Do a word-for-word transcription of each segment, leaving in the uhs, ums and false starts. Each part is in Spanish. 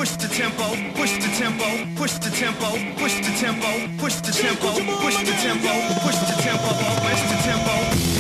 push the tempo, push the tempo, push the tempo, push the tempo, push the tempo, push the tempo, push the tempo, push the tempo.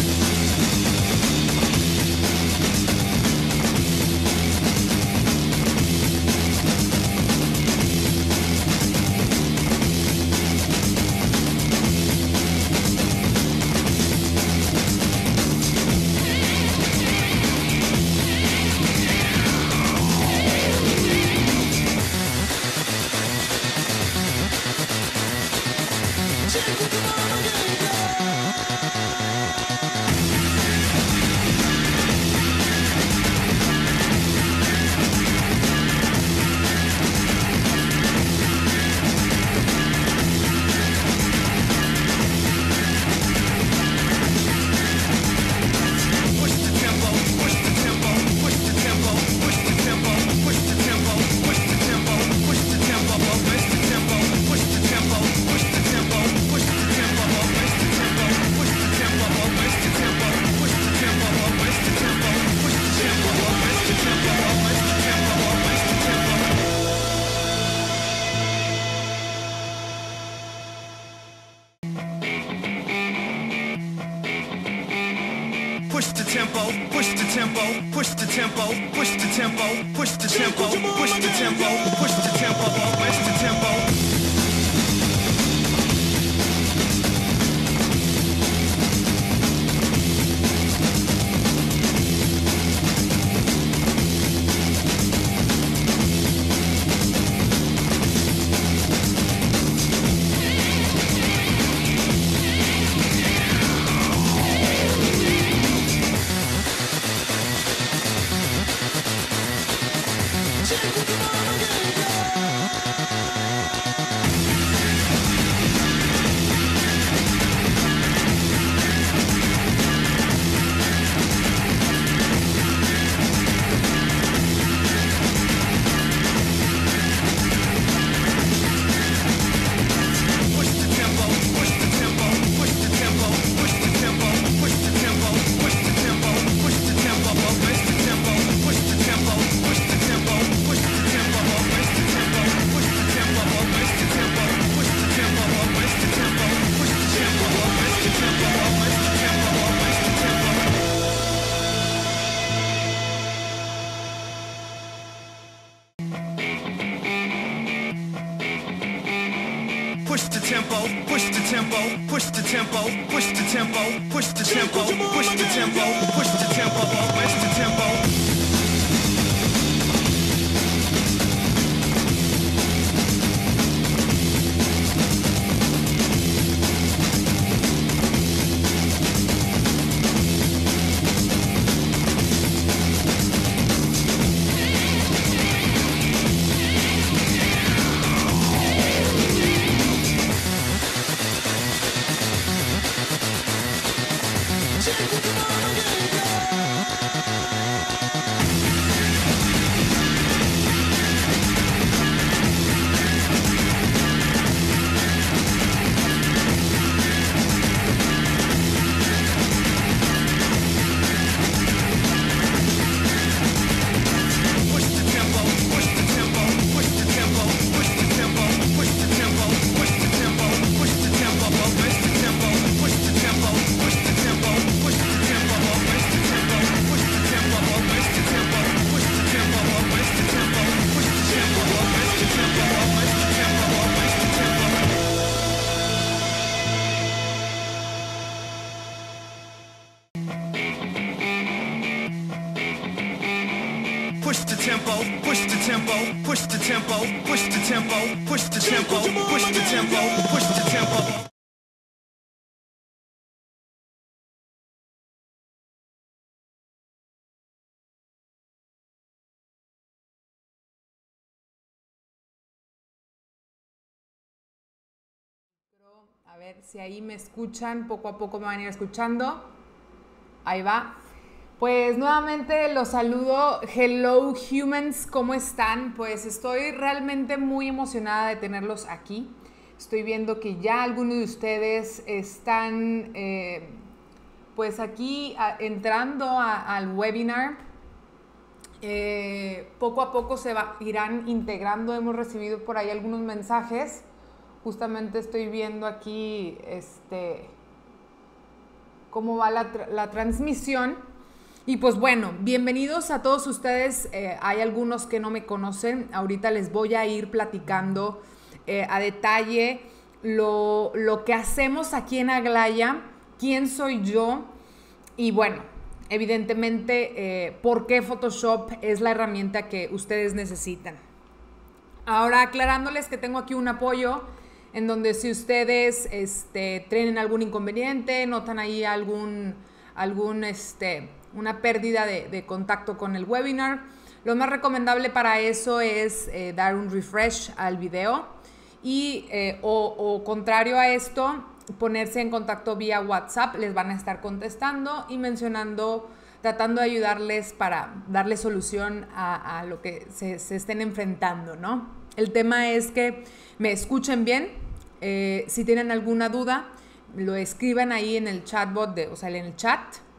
Push the tempo, push the tempo, push the tempo, push the tempo, push the tempo, push the tempo, push the tempo, push the tempo. Push the tempo, push the tempo, push the tempo, push the tempo, push the tempo, push the tempo, push the tempo, push the tempo. Push the tempo, push the tempo, push the tempo, push the tempo, push the tempo, push the tempo, push the tempo. A ver si ahí me escuchan, poco a poco me van a ir escuchando. Ahí va. Pues nuevamente los saludo. Hello humans, ¿cómo están? Pues estoy realmente muy emocionada de tenerlos aquí. Estoy viendo que ya algunos de ustedes están eh, pues aquí a, entrando a, al webinar. Eh, poco a poco se va, irán integrando. Hemos recibido por ahí algunos mensajes. Justamente estoy viendo aquí este, cómo va la, tra la transmisión. Y pues bueno, bienvenidos a todos ustedes. Eh, hay algunos que no me conocen. Ahorita les voy a ir platicando eh, a detalle lo, lo que hacemos aquí en Aglaya, quién soy yo y bueno, evidentemente, eh, por qué Photoshop es la herramienta que ustedes necesitan. Ahora, aclarándoles que tengo aquí un apoyo en donde si ustedes este, tienen algún inconveniente, notan ahí algún, algún este, una pérdida de, de contacto con el webinar, lo más recomendable para eso es eh, dar un refresh al video y, eh, o, o contrario a esto, ponerse en contacto vía WhatsApp. Les van a estar contestando y mencionando, tratando de ayudarles para darle solución a, a lo que se, se estén enfrentando, ¿no? El tema es que me escuchen bien. Eh, si tienen alguna duda, lo escriban ahí en el chatbot, de, o sea, en el chat,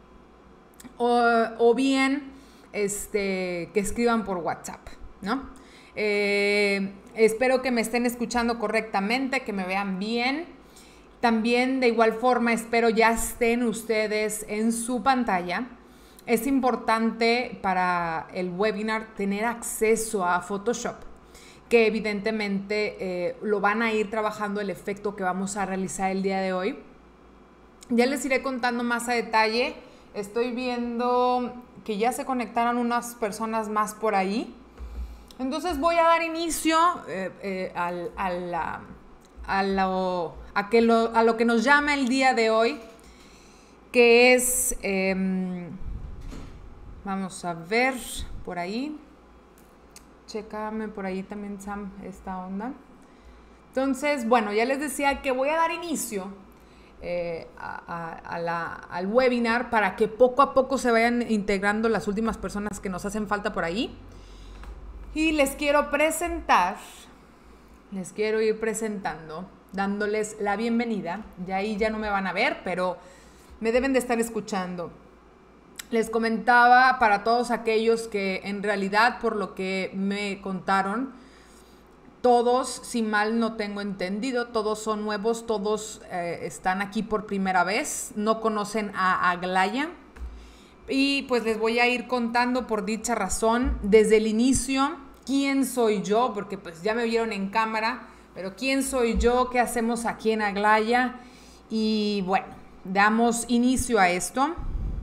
o, o bien este, que escriban por WhatsApp, ¿no? Eh, espero que me estén escuchando correctamente, que me vean bien. También de igual forma espero ya estén ustedes en su pantalla. Es importante para el webinar tener acceso a Photoshop, que evidentemente eh, lo van a ir trabajando el efecto que vamos a realizar el día de hoy. Ya les iré contando más a detalle. Estoy viendo que ya se conectaron unas personas más por ahí. Entonces voy a dar inicio eh, eh, al, a la... A lo, a, que lo, a lo que nos llama el día de hoy, que es, eh, vamos a ver por ahí, chécame por ahí también, Sam, esta onda. Entonces, bueno, ya les decía que voy a dar inicio eh, a, a, a la, al webinar para que poco a poco se vayan integrando las últimas personas que nos hacen falta por ahí. Y les quiero presentar... Les quiero ir presentando, dándoles la bienvenida. Ya ahí ya no me van a ver, pero me deben de estar escuchando. Les comentaba para todos aquellos que en realidad, por lo que me contaron, todos, si mal no tengo entendido, todos son nuevos, todos eh, están aquí por primera vez, no conocen a Aglaya. Y pues les voy a ir contando por dicha razón, desde el inicio, quién soy yo, porque pues ya me vieron en cámara, pero quién soy yo, qué hacemos aquí en Aglaya. Y bueno, damos inicio a esto.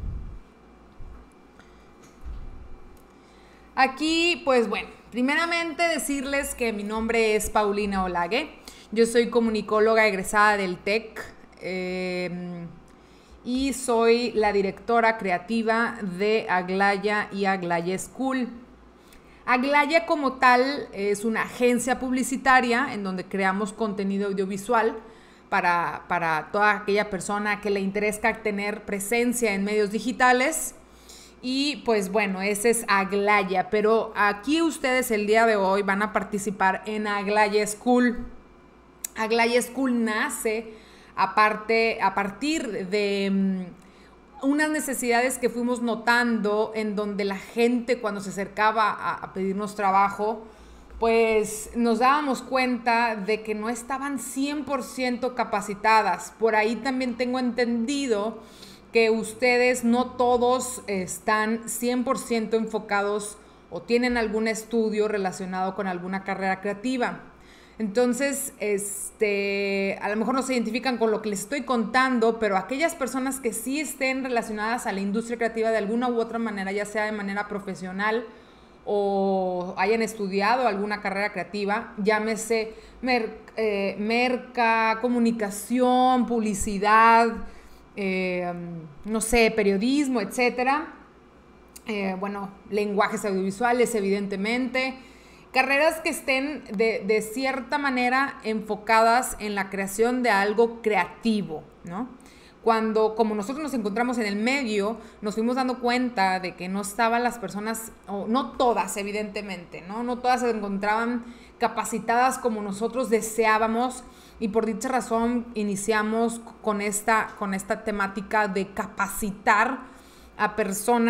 Aquí, pues bueno, primeramente decirles que mi nombre es Paulina Olague. Yo soy comunicóloga egresada del TEC eh, y soy la directora creativa de Aglaya y Aglaya School. Aglaya como tal es una agencia publicitaria en donde creamos contenido audiovisual para, para toda aquella persona que le interesa tener presencia en medios digitales. Y pues bueno, ese es Aglaya, pero aquí ustedes el día de hoy van a participar en Aglaya School. Aglaya School nace aparte, a partir de um, unas necesidades que fuimos notando en donde la gente cuando se acercaba a, a pedirnos trabajo, pues nos dábamos cuenta de que no estaban cien por ciento capacitadas. Por ahí también tengo entendido que ustedes no todos están cien por ciento enfocados o tienen algún estudio relacionado con alguna carrera creativa. Entonces, este, a lo mejor no se identifican con lo que les estoy contando, pero aquellas personas que sí estén relacionadas a la industria creativa de alguna u otra manera, ya sea de manera profesional o hayan estudiado alguna carrera creativa, llámese mer, eh, merca, comunicación, publicidad, eh, no sé, periodismo, etcétera. Eh, bueno, lenguajes audiovisuales, evidentemente. Carreras que estén de, de cierta manera enfocadas en la creación de algo creativo, ¿no? Cuando, como nosotros nos encontramos en el medio, nos fuimos dando cuenta de que no estaban las personas, o no todas, evidentemente, ¿no? No todas se encontraban capacitadas como nosotros deseábamos, y por dicha razón iniciamos con esta, con esta temática de capacitar a personas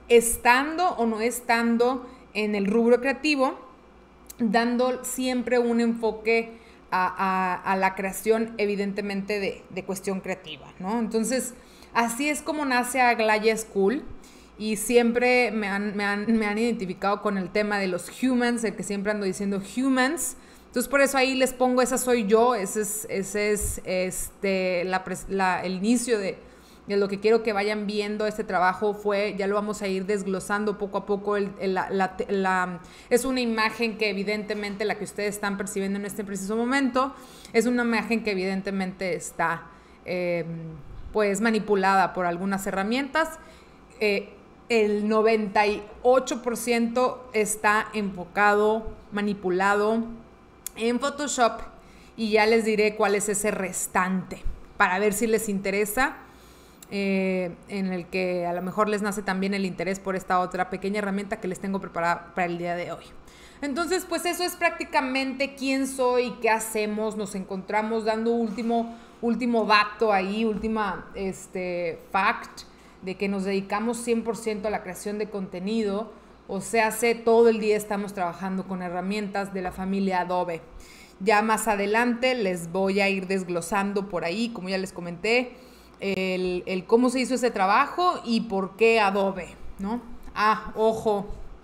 estando o no estando en el rubro creativo, dando siempre un enfoque a, a, a la creación, evidentemente de, de cuestión creativa, ¿no? Entonces, así es como nace Aglaya School, y siempre me han, me, han, me han identificado con el tema de los humans, el que siempre ando diciendo humans. Entonces, por eso ahí les pongo, esa soy yo, ese es, ese es este, la, la, el inicio de, de lo que quiero que vayan viendo. Este trabajo fue, ya lo vamos a ir desglosando poco a poco. El, el, la, la, la, es una imagen que evidentemente la que ustedes están percibiendo en este preciso momento, es una imagen que evidentemente está eh, pues manipulada por algunas herramientas. Eh, el noventa y ocho por ciento está enfocado, manipulado en Photoshop, y ya les diré cuál es ese restante para ver si les interesa, eh, en el que a lo mejor les nace también el interés por esta otra pequeña herramienta que les tengo preparada para el día de hoy. Entonces, pues eso es prácticamente quién soy, qué hacemos. Nos encontramos dando último, último dato ahí, última este, fact, de que nos dedicamos cien por ciento a la creación de contenido. O sea, hace todo el día estamos trabajando con herramientas de la familia Adobe. Ya más adelante les voy a ir desglosando por ahí, como ya les comenté, el, el cómo se hizo ese trabajo y por qué Adobe, ¿no? Ah, ojo,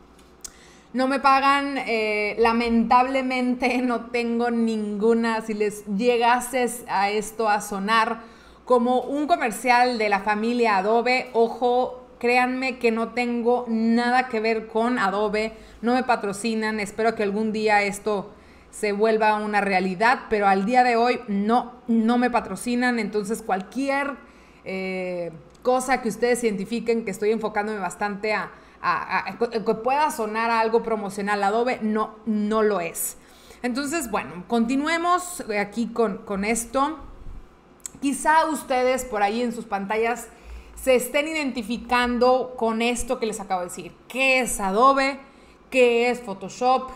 no me pagan, eh, lamentablemente no tengo ninguna, si les llegases a esto a sonar como un comercial de la familia Adobe, ojo, créanme que no tengo nada que ver con Adobe, no me patrocinan, espero que algún día esto se vuelva una realidad, pero al día de hoy no, no me patrocinan. Entonces cualquier eh, cosa que ustedes identifiquen que estoy enfocándome bastante a, a, a, a que pueda sonar a algo promocional Adobe, no, no lo es. Entonces, bueno, continuemos aquí con, con esto. Quizá ustedes por ahí en sus pantallas se estén identificando con esto que les acabo de decir. ¿Qué es Adobe? ¿Qué es Photoshop?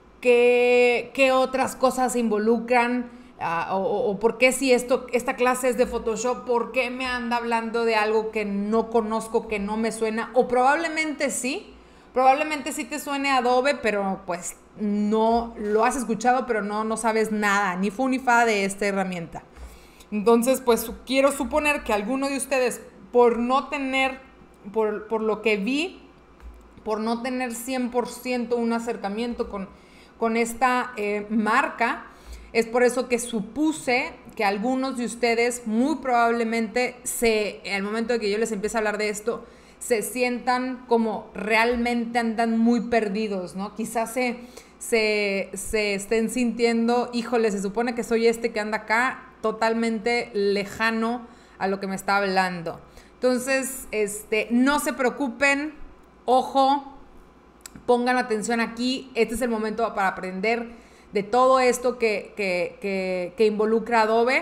¿Qué, qué otras cosas se involucran? Uh, o, o por qué si esto, esta clase es de Photoshop, ¿por qué me anda hablando de algo que no conozco, que no me suena? O probablemente sí, probablemente sí te suene Adobe, pero pues no lo has escuchado, pero no, no sabes nada, ni fu ni fa de esta herramienta. Entonces, pues quiero suponer que alguno de ustedes, por no tener, por, por lo que vi, por no tener cien por ciento un acercamiento con, con esta eh, marca, es por eso que supuse que algunos de ustedes muy probablemente, se, al momento de que yo les empiece a hablar de esto, se sientan como realmente andan muy perdidos, ¿no? Quizás se, se, se estén sintiendo, híjole, se supone que soy este que anda acá, totalmente lejano a lo que me está hablando. Entonces, este, no se preocupen, ojo, pongan atención aquí. Este es el momento para aprender de todo esto que, que, que, que involucra Adobe.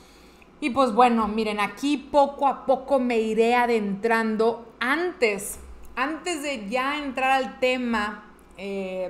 Y pues bueno, miren, aquí poco a poco me iré adentrando. Antes, antes de ya entrar al tema eh,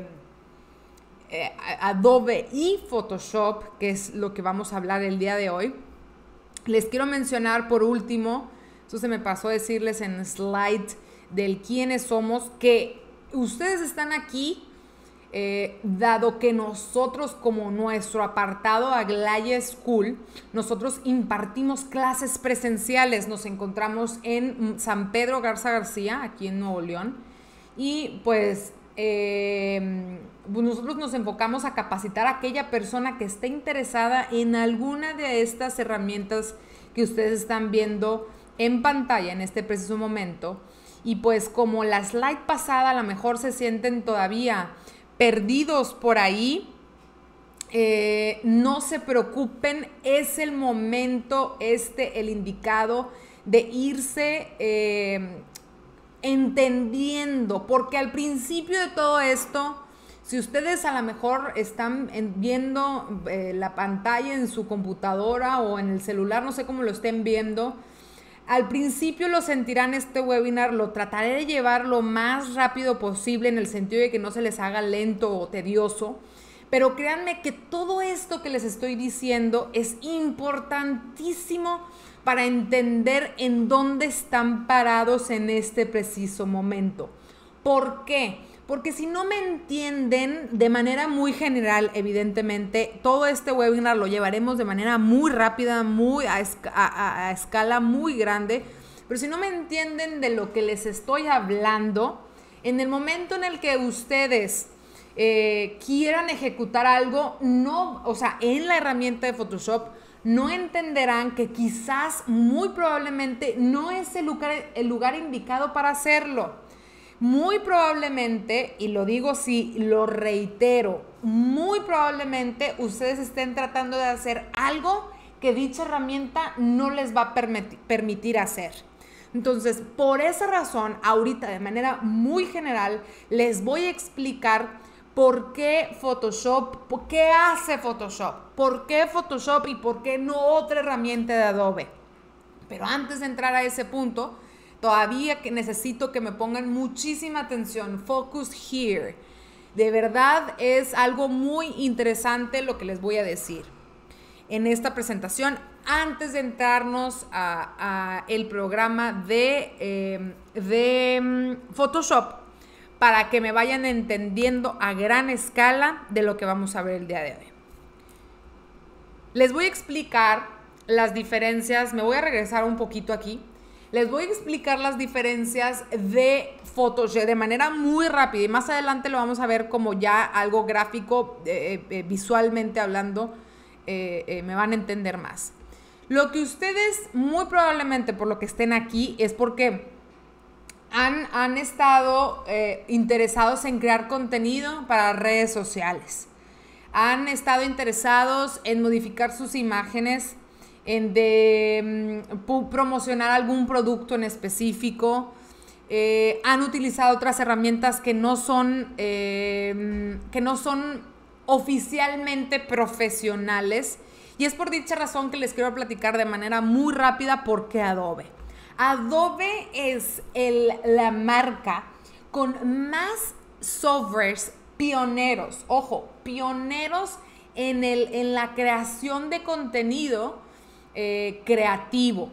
eh, Adobe y Photoshop, que es lo que vamos a hablar el día de hoy, les quiero mencionar por último, eso se me pasó a decirles en slide del quiénes somos, que ustedes están aquí eh, dado que nosotros, como nuestro apartado Aglaya School, nosotros impartimos clases presenciales. Nos encontramos en San Pedro Garza García, aquí en Nuevo León, y pues eh, nosotros nos enfocamos a capacitar a aquella persona que esté interesada en alguna de estas herramientas que ustedes están viendo en pantalla en este preciso momento. Y pues como la slide pasada a lo mejor se sienten todavía perdidos por ahí, eh, no se preocupen, es el momento este, el indicado de irse eh, entendiendo, porque al principio de todo esto, si ustedes a lo mejor están viendo eh, la pantalla en su computadora o en el celular, no sé cómo lo estén viendo, al principio lo sentirán este webinar, lo trataré de llevar lo más rápido posible en el sentido de que no se les haga lento o tedioso, pero créanme que todo esto que les estoy diciendo es importantísimo para entender en dónde están parados en este preciso momento. ¿Por qué? Porque si no me entienden de manera muy general, evidentemente, todo este webinar lo llevaremos de manera muy rápida, muy a, esca a, a escala muy grande, pero si no me entienden de lo que les estoy hablando, en el momento en el que ustedes eh, quieran ejecutar algo, no, o sea, en la herramienta de Photoshop, no entenderán que quizás, muy probablemente, no es el lugar, el lugar indicado para hacerlo. Muy probablemente, y lo digo así, lo reitero, muy probablemente ustedes estén tratando de hacer algo que dicha herramienta no les va a permitir, permitir hacer. Entonces, por esa razón, ahorita de manera muy general, les voy a explicar por qué Photoshop, qué hace Photoshop, por qué Photoshop y por qué no otra herramienta de Adobe. Pero antes de entrar a ese punto, todavía que necesito que me pongan muchísima atención. Focus here. De verdad es algo muy interesante lo que les voy a decir en esta presentación antes de entrarnos a, a el programa de, eh, de um, Photoshop, para que me vayan entendiendo a gran escala de lo que vamos a ver el día de hoy. Les voy a explicar las diferencias. Me voy a regresar un poquito aquí. Les voy a explicar las diferencias de Photoshop de manera muy rápida y más adelante lo vamos a ver como ya algo gráfico, eh, eh, visualmente hablando, eh, eh, me van a entender más. Lo que ustedes muy probablemente por lo que estén aquí es porque han, han estado eh, interesados en crear contenido para redes sociales. Han estado interesados en modificar sus imágenes, en de um, promocionar algún producto en específico, eh, han utilizado otras herramientas que no son, eh, que no son oficialmente profesionales, y es por dicha razón que les quiero platicar de manera muy rápida por qué Adobe. Adobe es el, la marca con más softwares pioneros, ojo, pioneros en, el, en la creación de contenido Eh, creativo.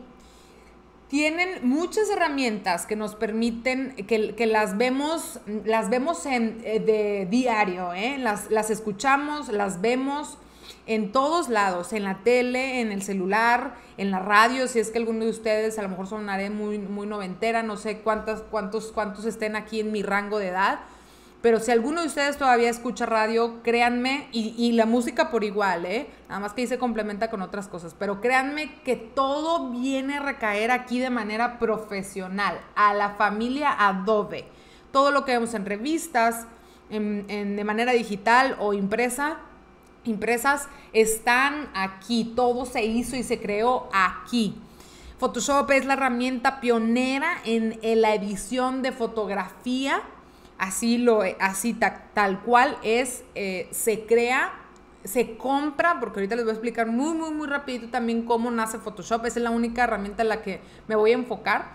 Tienen muchas herramientas que nos permiten, que, que las vemos, las vemos en, eh, de diario, ¿eh? las, las escuchamos, las vemos en todos lados, en la tele, en el celular, en la radio, si es que alguno de ustedes, a lo mejor sonaré muy, muy noventera, no sé cuántos, cuántos, cuántos estén aquí en mi rango de edad, pero si alguno de ustedes todavía escucha radio, créanme, y, y la música por igual, ¿eh? Nada más que ahí se complementa con otras cosas, pero créanme que todo viene a recaer aquí de manera profesional, a la familia Adobe. Todo lo que vemos en revistas, en, en, de manera digital o impresa, impresas, están aquí. Todo se hizo y se creó aquí. Photoshop es la herramienta pionera en, en la edición de fotografía. Así, lo, así ta, tal cual es, eh, se crea, se compra, porque ahorita les voy a explicar muy, muy, muy rapidito también cómo nace Photoshop. Esa es la única herramienta en la que me voy a enfocar.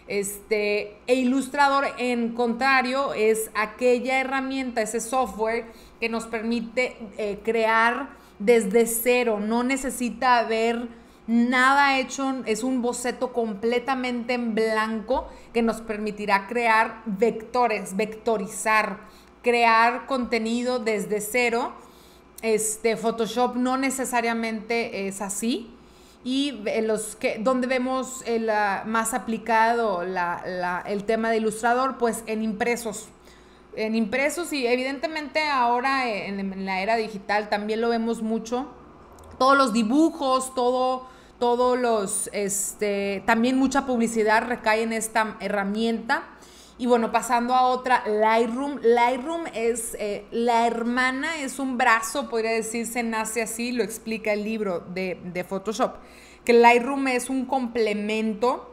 Este, e Illustrator, en contrario, es aquella herramienta, ese software que nos permite eh, crear desde cero. No necesita haber nada hecho, es un boceto completamente en blanco que nos permitirá crear vectores, vectorizar, crear contenido desde cero. Este, Photoshop no necesariamente es así. Y los que, donde vemos el, uh, más aplicado la, la, el tema de Illustrator, pues en impresos. En impresos y evidentemente ahora en, en la era digital también lo vemos mucho. Todos los dibujos, todo... Todos los, este, también mucha publicidad recae en esta herramienta. Y bueno, pasando a otra, Lightroom. Lightroom es eh, la hermana, es un brazo, podría decirse, nace así, lo explica el libro de, de Photoshop. Que Lightroom es un complemento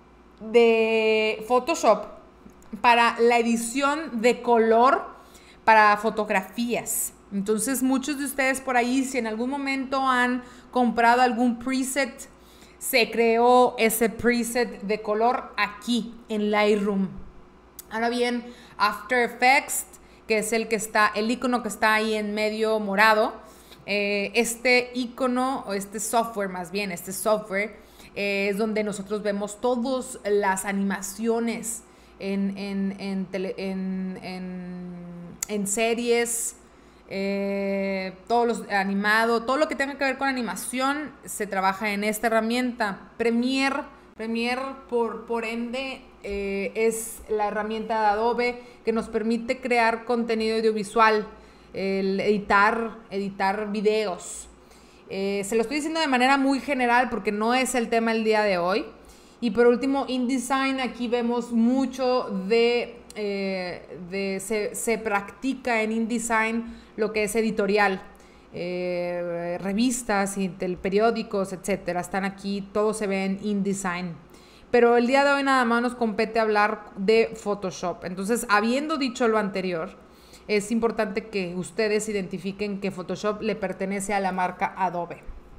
de Photoshop para la edición de color para fotografías. Entonces, muchos de ustedes por ahí, si en algún momento han comprado algún preset, se creó ese preset de color aquí en Lightroom. Ahora bien, After Effects, que es el que está, el icono que está ahí en medio morado, eh, este icono, o este software más bien, este software, eh, es donde nosotros vemos todas las animaciones en, en, en, tele, en, en, en series, eh, todos los animado, todo lo que tenga que ver con animación se trabaja en esta herramienta. Premiere, Premiere por, por ende eh, es la herramienta de Adobe que nos permite crear contenido audiovisual, el editar, editar videos. Eh, se lo estoy diciendo de manera muy general porque no es el tema el día de hoy. Y por último, InDesign, aquí vemos mucho de, eh, de se, se practica en InDesign lo que es editorial, eh, revistas, y periódicos, etcétera. Están aquí, todo se ve en InDesign. Pero el día de hoy nada más nos compete hablar de Photoshop. Entonces, habiendo dicho lo anterior, es importante que ustedes identifiquen que Photoshop le pertenece a la marca Adobe.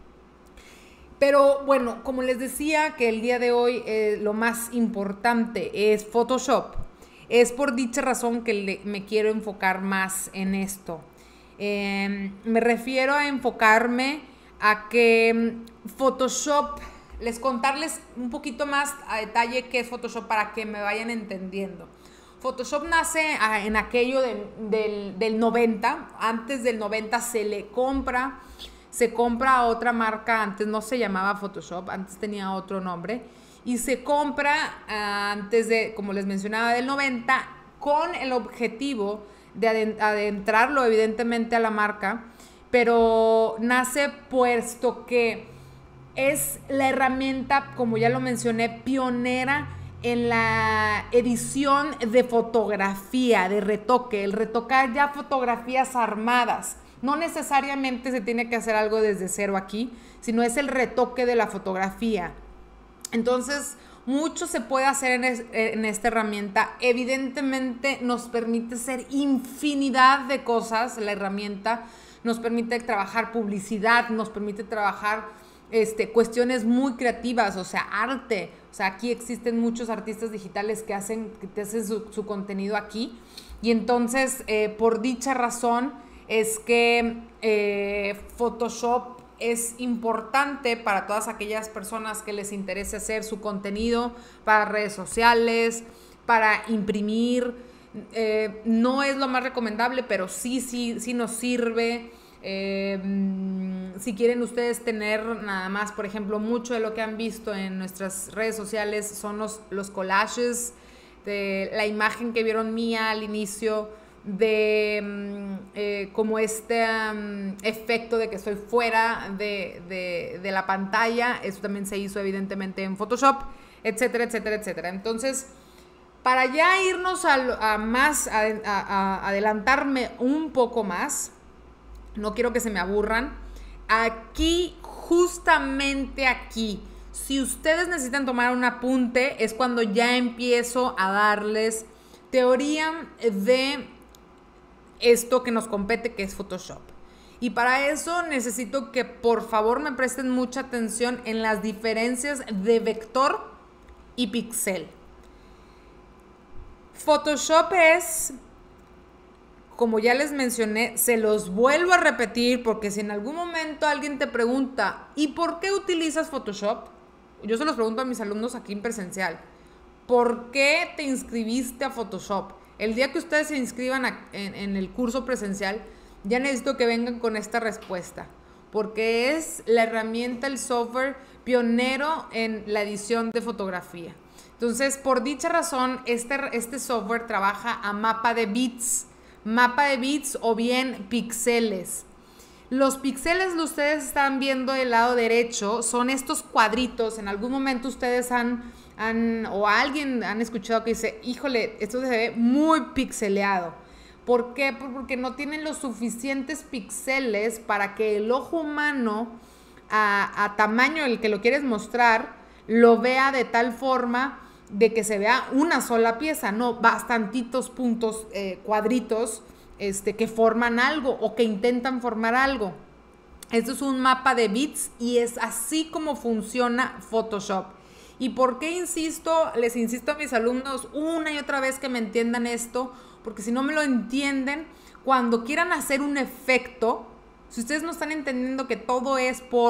Pero bueno, como les decía que el día de hoy eh, lo más importante es Photoshop, es por dicha razón que le, me quiero enfocar más en esto. Eh, me refiero a enfocarme a que Photoshop, les contarles un poquito más a detalle qué es Photoshop para que me vayan entendiendo. Photoshop nace en aquello de, del, del noventa, antes del noventa se le compra, se compra a otra marca, antes no se llamaba Photoshop, antes tenía otro nombre, y se compra uh, antes de, como les mencionaba, del noventa, con el objetivo de adentrarlo evidentemente a la marca, pero nace puesto que es la herramienta, como ya lo mencioné, pionera en la edición de fotografía, de retoque, el retocar ya fotografías armadas. No necesariamente se tiene que hacer algo desde cero aquí, sino es el retoque de la fotografía. Entonces, mucho se puede hacer en, es, en esta herramienta. Evidentemente nos permite hacer infinidad de cosas. La herramienta nos permite trabajar publicidad, nos permite trabajar este, cuestiones muy creativas, o sea, arte. O sea, aquí existen muchos artistas digitales que hacen, que te hacen su, su contenido aquí. Y entonces, eh, por dicha razón, es que eh, Photoshop es importante para todas aquellas personas que les interese hacer su contenido para redes sociales, para imprimir. Eh, no es lo más recomendable, pero sí, sí, sí nos sirve. Eh, si quieren ustedes tener nada más, por ejemplo, mucho de lo que han visto en nuestras redes sociales son los, los collages, de la imagen que vieron mía al inicio, de eh, como este um, efecto de que estoy fuera de, de, de la pantalla. Eso también se hizo evidentemente en Photoshop, etcétera, etcétera, etcétera. Entonces, para ya irnos a, a más, a, a, a adelantarme un poco más, no quiero que se me aburran, aquí, justamente aquí, si ustedes necesitan tomar un apunte, es cuando ya empiezo a darles teoría de esto que nos compete, que es Photoshop. Y para eso necesito que por favor me presten mucha atención en las diferencias de vector y píxel. Photoshop es, como ya les mencioné, se los vuelvo a repetir porque si en algún momento alguien te pregunta ¿y por qué utilizas Photoshop? Yo se los pregunto a mis alumnos aquí en presencial. ¿Por qué te inscribiste a Photoshop? El día que ustedes se inscriban a, en, en el curso presencial, ya necesito que vengan con esta respuesta, porque es la herramienta, el software pionero en la edición de fotografía. Entonces, por dicha razón, este, este software trabaja a mapa de bits, mapa de bits o bien píxeles. Los píxeles que ustedes están viendo del lado derecho son estos cuadritos. En algún momento ustedes han... Han, o alguien han escuchado que dice, híjole, esto se ve muy pixeleado. ¿Por qué? Porque no tienen los suficientes píxeles para que el ojo humano a, a tamaño el que lo quieres mostrar lo vea de tal forma de que se vea una sola pieza, no bastantitos puntos, eh, cuadritos este, que forman algo o que intentan formar algo. Esto es un mapa de bits y es así como funciona Photoshop. ¿Y por qué insisto? Les insisto a mis alumnos una y otra vez que me entiendan esto, porque si no me lo entienden, cuando quieran hacer un efecto, si ustedes no están entendiendo que todo es por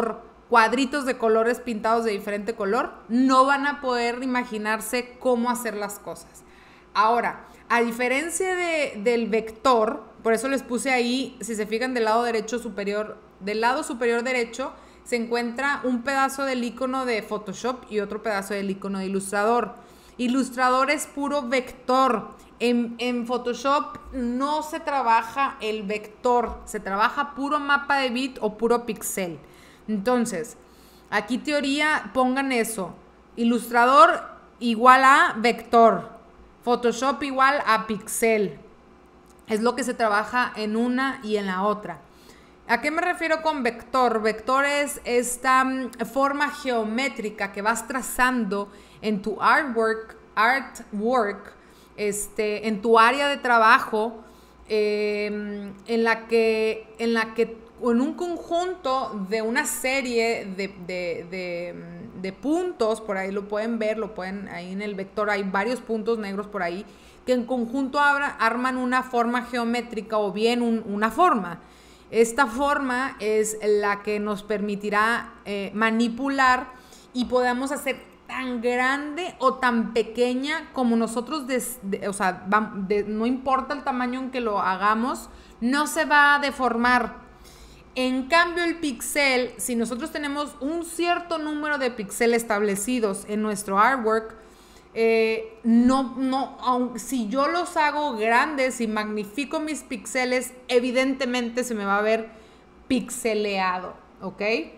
cuadritos de colores pintados de diferente color, no van a poder imaginarse cómo hacer las cosas. Ahora, a diferencia de, del vector, por eso les puse ahí, si se fijan del lado derecho superior, del lado superior derecho se encuentra un pedazo del icono de Photoshop y otro pedazo del icono de Illustrator. Illustrator es puro vector. En, en Photoshop no se trabaja el vector, se trabaja puro mapa de bit o puro pixel. Entonces, aquí teoría, pongan eso. Illustrator igual a vector. Photoshop igual a pixel. Es lo que se trabaja en una y en la otra. ¿A qué me refiero con vector? Vector es esta um, forma geométrica que vas trazando en tu artwork, artwork este, en tu área de trabajo, eh, en la que, en la que en un conjunto de una serie de, de, de, de puntos, por ahí lo pueden ver, lo pueden, ahí en el vector hay varios puntos negros por ahí, que en conjunto abra, arman una forma geométrica o bien un, una forma. Esta forma es la que nos permitirá eh, manipular y podamos hacer tan grande o tan pequeña como nosotros, des, de, o sea, va, de, no importa el tamaño en que lo hagamos, no se va a deformar. En cambio, el pixel, si nosotros tenemos un cierto número de píxeles establecidos en nuestro artwork, eh, no, no, aun, si yo los hago grandes y magnifico mis píxeles, evidentemente se me va a ver pixeleado, ¿ok?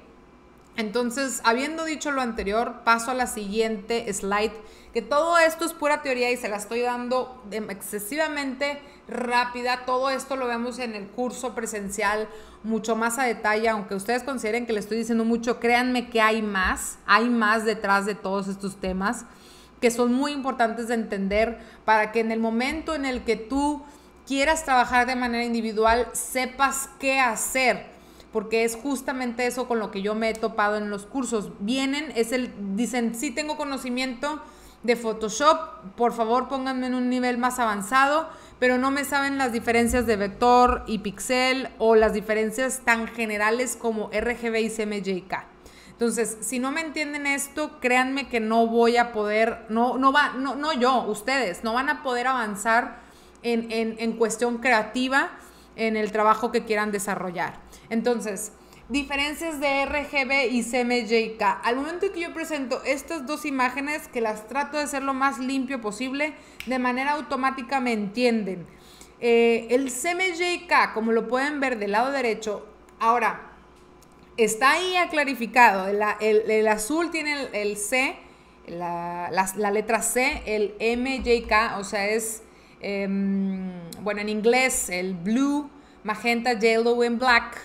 Entonces, habiendo dicho lo anterior, paso a la siguiente slide, que todo esto es pura teoría y se la estoy dando excesivamente rápida. Todo esto lo vemos en el curso presencial mucho más a detalle, aunque ustedes consideren que le estoy diciendo mucho, créanme que hay más, hay más detrás de todos estos temas que son muy importantes de entender para que en el momento en el que tú quieras trabajar de manera individual, sepas qué hacer. Porque es justamente eso con lo que yo me he topado en los cursos. Vienen, es el, dicen, sí tengo conocimiento de Photoshop, por favor pónganme en un nivel más avanzado, pero no me saben las diferencias de vector y pixel o las diferencias tan generales como R G B y C M Y K. Entonces, si no me entienden esto, créanme que no voy a poder, no, no, va, no, no yo, ustedes, no van a poder avanzar en, en, en cuestión creativa en el trabajo que quieran desarrollar. Entonces, diferencias de R G B y C M Y K. Al momento que yo presento estas dos imágenes, que las trato de hacer lo más limpio posible, de manera automática me entienden. Eh, el C M Y K, como lo pueden ver del lado derecho, ahora, está ahí clarificado. El, el, el azul tiene el, el C, la, la, la letra C, el M Y K, o sea, es, eh, bueno, en inglés, el blue, magenta, yellow and black.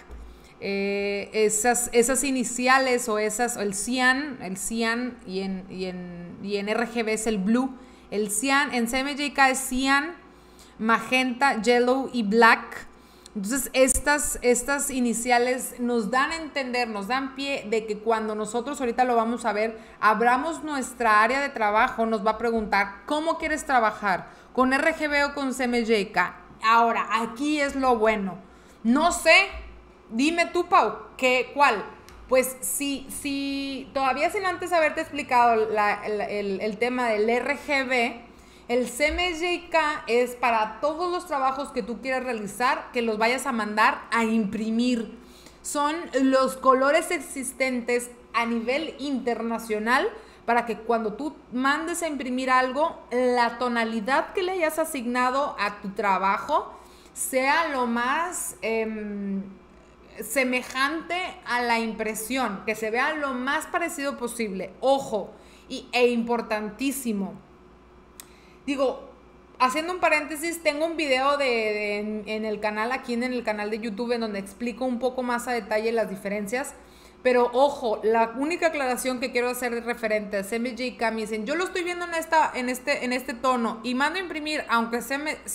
Eh, esas, esas iniciales o esas, o el cian, el cian y en, y, en, y en R G B es el blue. El cian, en C M Y K es cian, magenta, yellow y black. Entonces estas, estas iniciales nos dan a entender, nos dan pie de que cuando nosotros, ahorita lo vamos a ver, abramos nuestra área de trabajo, nos va a preguntar, ¿cómo quieres trabajar? ¿Con R G B o con C M Y K? Ahora, aquí es lo bueno. No sé, dime tú, Pau, ¿qué, ¿cuál? Pues si, si todavía sin antes haberte explicado la, el, el, el tema del R G B, el C M Y K es para todos los trabajos que tú quieras realizar, que los vayas a mandar a imprimir. Son los colores existentes a nivel internacional para que cuando tú mandes a imprimir algo, la tonalidad que le hayas asignado a tu trabajo sea lo más eh, semejante a la impresión, que se vea lo más parecido posible. Ojo, y, e importantísimo. Digo, haciendo un paréntesis, tengo un video de, de, en, en el canal, aquí en el canal de YouTube, en donde explico un poco más a detalle las diferencias. Pero ojo, la única aclaración que quiero hacer de referente a C M Y K, me dicen, yo lo estoy viendo en, esta, en, este, en este tono y mando a imprimir, aunque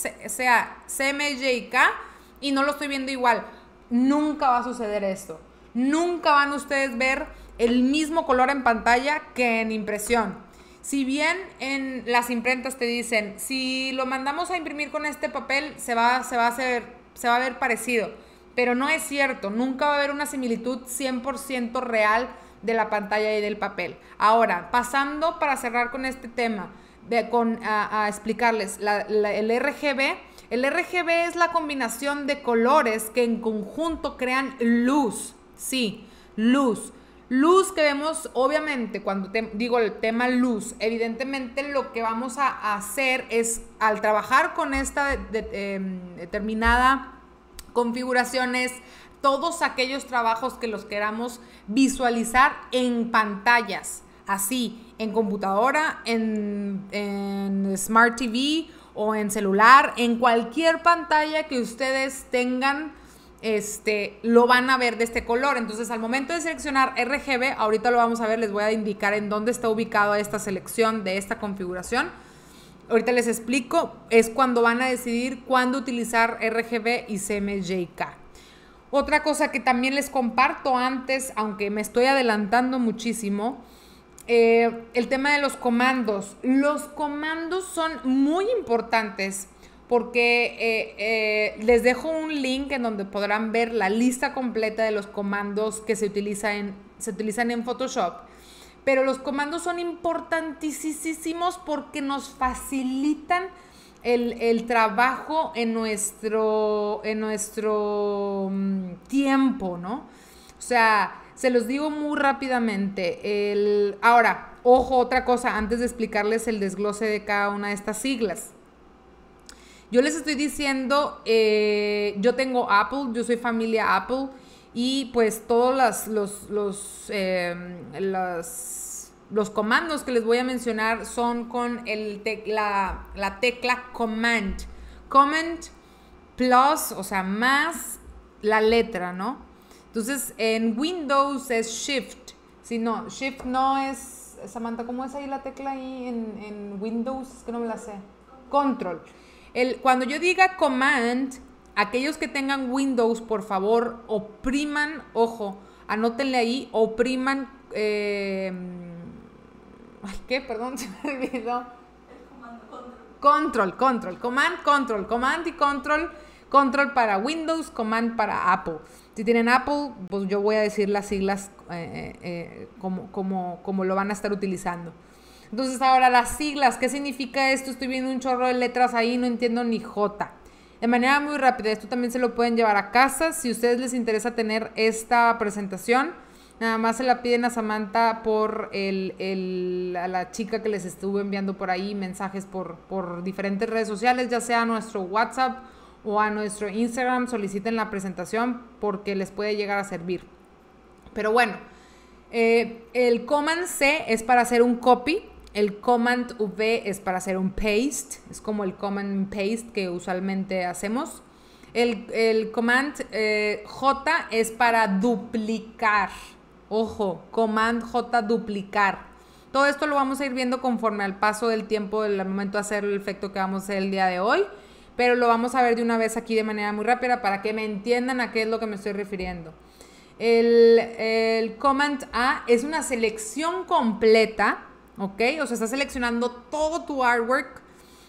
sea C M Y K, y no lo estoy viendo igual. Nunca va a suceder esto. Nunca van ustedes ver el mismo color en pantalla que en impresión. Si bien en las imprentas te dicen, si lo mandamos a imprimir con este papel, se va, se va a hacer, se va a ver parecido. pero no es cierto, nunca va a haber una similitud cien por ciento real de la pantalla y del papel. Ahora, pasando para cerrar con este tema, de, con, a, a explicarles la, la, el R G B. El R G B es la combinación de colores que en conjunto crean luz, sí, luz. Luz que vemos, obviamente, cuando te, digo el tema luz, evidentemente lo que vamos a, a hacer es, al trabajar con esta de, de, eh, determinada configuraciones, todos aquellos trabajos que los queramos visualizar en pantallas, así, en computadora, en, en Smart T V o en celular, en cualquier pantalla que ustedes tengan, este, lo van a ver de este color. Entonces, al momento de seleccionar R G B, ahorita lo vamos a ver, les voy a indicar en dónde está ubicado esta selección de esta configuración. Ahorita les explico, es cuando van a decidir cuándo utilizar R G B y C M Y K. Otra cosa que también les comparto antes, aunque me estoy adelantando muchísimo, eh, el tema de los comandos. Los comandos son muy importantes porque eh, eh, les dejo un link en donde podrán ver la lista completa de los comandos que se, utiliza en, se utilizan en Photoshop. Pero los comandos son importantísimos porque nos facilitan el, el trabajo en nuestro, en nuestro um, tiempo, ¿no? O sea, se los digo muy rápidamente. El, ahora, ojo, otra cosa, antes de explicarles el desglose de cada una de estas siglas. Yo les estoy diciendo, eh, yo tengo Apple, yo soy familia Apple, y pues todos las, los, los, eh, las, los comandos que les voy a mencionar son con el te la, la tecla Command. Command plus, o sea, más la letra, ¿no? Entonces, en Windows es Shift. Si no, Shift no es... Samantha, ¿cómo es ahí la tecla ahí en, en Windows? Es que no me la sé. Control. El, cuando yo diga Command, aquellos que tengan Windows, por favor, opriman, ojo, anótenle ahí, opriman... Eh, ay, ¿qué? Perdón, se me olvidó. El comando control. Control, control. Command, control. Command y control. Control para Windows, Command para Apple. Si tienen Apple, pues yo voy a decir las siglas eh, eh, como, como, como lo van a estar utilizando. Entonces ahora las siglas, ¿qué significa esto? Estoy viendo un chorro de letras ahí, no entiendo ni J. De manera muy rápida, esto también se lo pueden llevar a casa. Si a ustedes les interesa tener esta presentación, nada más se la piden a Samantha por el, el, a la chica que les estuvo enviando por ahí mensajes por, por diferentes redes sociales, ya sea a nuestro WhatsApp o a nuestro Instagram. Soliciten la presentación porque les puede llegar a servir. Pero bueno, eh, el Command C es para hacer un copy. El Command V es para hacer un paste. Es como el Command Paste que usualmente hacemos. El, el Command eh, J es para duplicar. Ojo, Command J, duplicar. Todo esto lo vamos a ir viendo conforme al paso del tiempo, del momento de hacer el efecto que vamos a hacer el día de hoy. Pero lo vamos a ver de una vez aquí de manera muy rápida para que me entiendan a qué es lo que me estoy refiriendo. El, el Command A es una selección completa, ¿ok? O sea, está seleccionando todo tu artwork.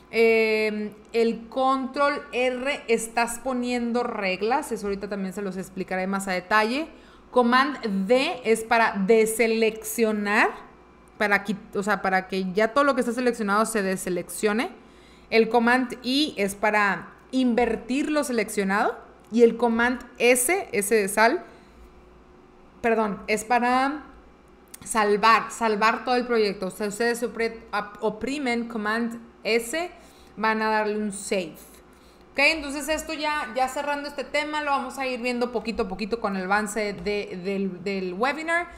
Eh, el Control R estás poniendo reglas, eso ahorita también se los explicaré más a detalle. Command D es para deseleccionar, para, o sea, para que ya todo lo que está seleccionado se deseleccione. El Command I es para invertir lo seleccionado. Y el Command S, S de sal, perdón, es para salvar, salvar todo el proyecto. O sea, ustedes oprimen Command S, van a darle un save. Ok, entonces esto ya, ya cerrando este tema, lo vamos a ir viendo poquito a poquito con el avance de, del, del webinar.